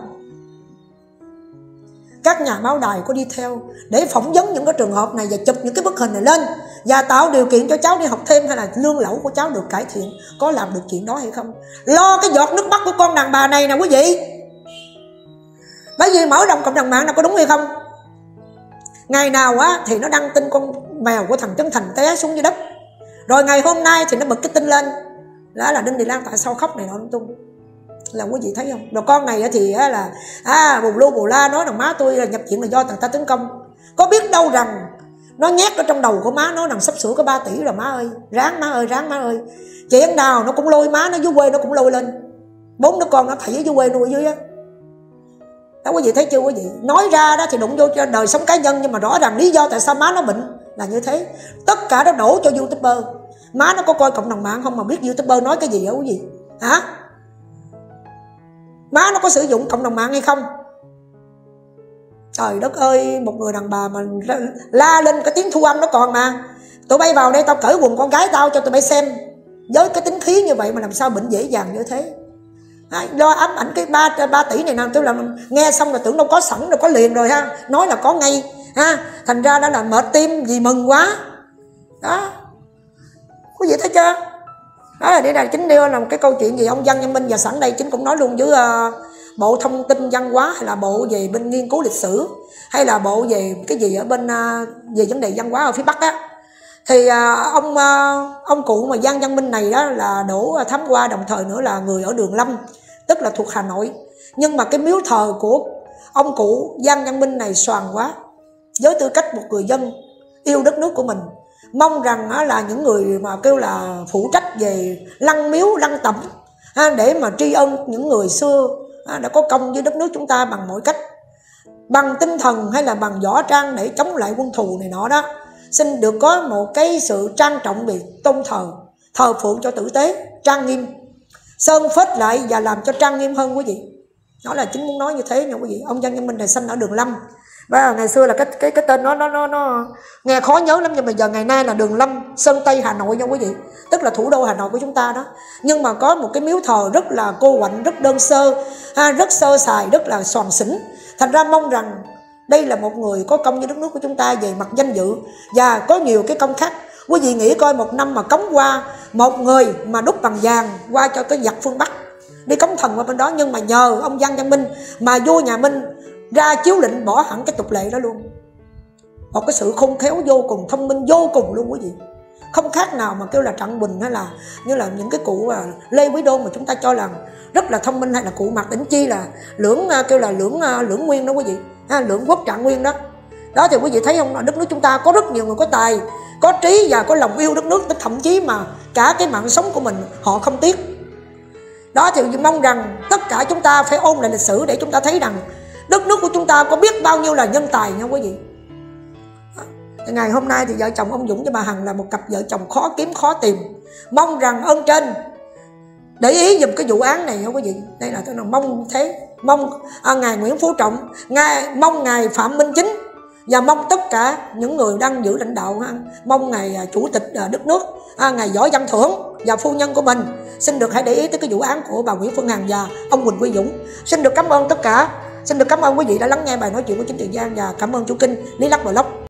Các nhà báo đài có đi theo để phỏng vấn những cái trường hợp này và chụp những cái bức hình này lên và tạo điều kiện cho cháu đi học thêm, hay là lương lậu của cháu được cải thiện. Có làm được chuyện đó hay không? Lo cái giọt nước mắt của con đàn bà này nè quý vị. Bởi vì mở rộng cộng đồng mạng là có đúng hay không? Ngày nào á thì nó đăng tin con mèo của thằng Trấn Thành té xuống dưới đất, rồi ngày hôm nay thì nó bật cái tin lên đó là Đinh Thị Lan tại sao khóc này nọ lung tung. Là quý vị thấy không? Rồi con này thì là bù lu bù la nói rằng má tôi là nhập viện là do thằng ta tấn công. Có biết đâu rằng nó nhét ở trong đầu của má nó rằng sắp sửa có 3 tỷ rồi má ơi. Ráng má ơi, ráng má ơi. Chuyện nào nó cũng lôi má nó dưới quê nó cũng lôi lên. 4 đứa con nó thảy ở dưới quê nuôi dưới á. Đó quý vị thấy chưa quý vị? Nói ra đó thì đụng vô cho đời sống cá nhân, nhưng mà rõ ràng lý do tại sao má nó bệnh là như thế. Tất cả nó đổ cho YouTuber. Má nó có coi cộng đồng mạng không mà biết YouTuber nói cái gì hả quý vị? Hả? Má nó có sử dụng cộng đồng mạng hay không? Trời đất ơi, một người đàn bà mà la lên cái tiếng thu âm nó còn mà. Tụi bay vào đây tao cởi quần con gái tao cho tụi bay xem. Với cái tính khí như vậy mà làm sao bệnh dễ dàng như thế? Lo ám ảnh cái 3 tỷ này nào, tôi làm nghe xong là tưởng đâu có sẵn rồi, có liền rồi ha, nói là có ngay ha, thành ra đó là mệt tim vì mừng quá đó. Quý vị thấy chưa? Đó là đây là chính điều là một cái câu chuyện gì ông Văn Nhân Minh, và sẵn đây chính cũng nói luôn với Bộ Thông tin Văn hóa, hay là Bộ về bên nghiên cứu lịch sử, hay là Bộ về cái gì ở bên về vấn đề văn hóa ở phía Bắc á. Thì ông cụ mà Văn Văn Minh này đó là Đỗ Thám Hoa, đồng thời nữa là người ở Đường Lâm, tức là thuộc Hà Nội. Nhưng mà cái miếu thờ của ông cụ Văn Văn Minh này xoàn quá. Với tư cách một người dân yêu đất nước của mình, mong rằng là những người mà kêu là phụ trách về lăng miếu lăng tẩm để mà tri ân những người xưa đã có công với đất nước chúng ta bằng mọi cách, bằng tinh thần hay là bằng võ trang để chống lại quân thù này nọ đó, xin được có một cái sự trang trọng về tôn thờ phượng cho tử tế, trang nghiêm, sơn phết lại và làm cho trang nghiêm hơn quý vị. Đó là chính muốn nói như thế nha quý vị. Ông Văn Nhân Minh này sinh ở Đường Lâm, và ngày xưa là cái tên nó nghe khó nhớ lắm, nhưng mà giờ ngày nay là Đường Lâm, Sơn Tây Hà Nội nha quý vị, tức là thủ đô Hà Nội của chúng ta đó. Nhưng mà có một cái miếu thờ rất là cô quạnh, rất đơn sơ, rất sơ sài, rất là xoàn xỉn. Thành ra mong rằng đây là một người có công với đất nước của chúng ta về mặt danh dự, và có nhiều cái công khác. Quý vị nghĩ coi, một năm mà cống qua một người mà đúc bằng vàng qua cho cái giặc phương Bắc, đi cống thần qua bên đó. Nhưng mà nhờ ông Văn Văn Minh mà vua nhà Minh ra chiếu lệnh bỏ hẳn cái tục lệ đó luôn. Một cái sự khôn khéo vô cùng, thông minh vô cùng luôn quý vị. Không khác nào mà kêu là Trạng Bình, hay là như là những cái cụ Lê Quý Đôn mà chúng ta cho là rất là thông minh, hay là cụ Mạc Đỉnh Chi là kêu là lưỡng nguyên đó quý vị, lưỡng quốc Trạng Nguyên đó. Đó thì quý vị thấy không, đất nước chúng ta có rất nhiều người có tài, có trí và có lòng yêu đất nước, thậm chí mà cả cái mạng sống của mình họ không tiếc. Đó thì mong rằng tất cả chúng ta phải ôn lại lịch sử để chúng ta thấy rằng đất nước của chúng ta có biết bao nhiêu là nhân tài nha quý vị. Ngày hôm nay thì vợ chồng ông Dũng với bà Hằng là một cặp vợ chồng khó kiếm khó tìm. Mong rằng ơn trên để ý giùm cái vụ án này nha quý vị. Đây là tôi mong thế, mong ngài Nguyễn Phú Trọng, mong ngài Phạm Minh Chính, và mong tất cả những người đang giữ lãnh đạo, mong ngài chủ tịch đất nước, ngài Võ Văn Thưởng và phu nhân của mình xin được hãy để ý tới cái vụ án của bà Nguyễn Phương Hằng và ông Huỳnh Uy Dũng. Xin được cảm ơn tất cả, xin được cảm ơn quý vị đã lắng nghe bài nói chuyện của Chính Tiền Giang, và cảm ơn chủ kênh Lý Lắc Vlog.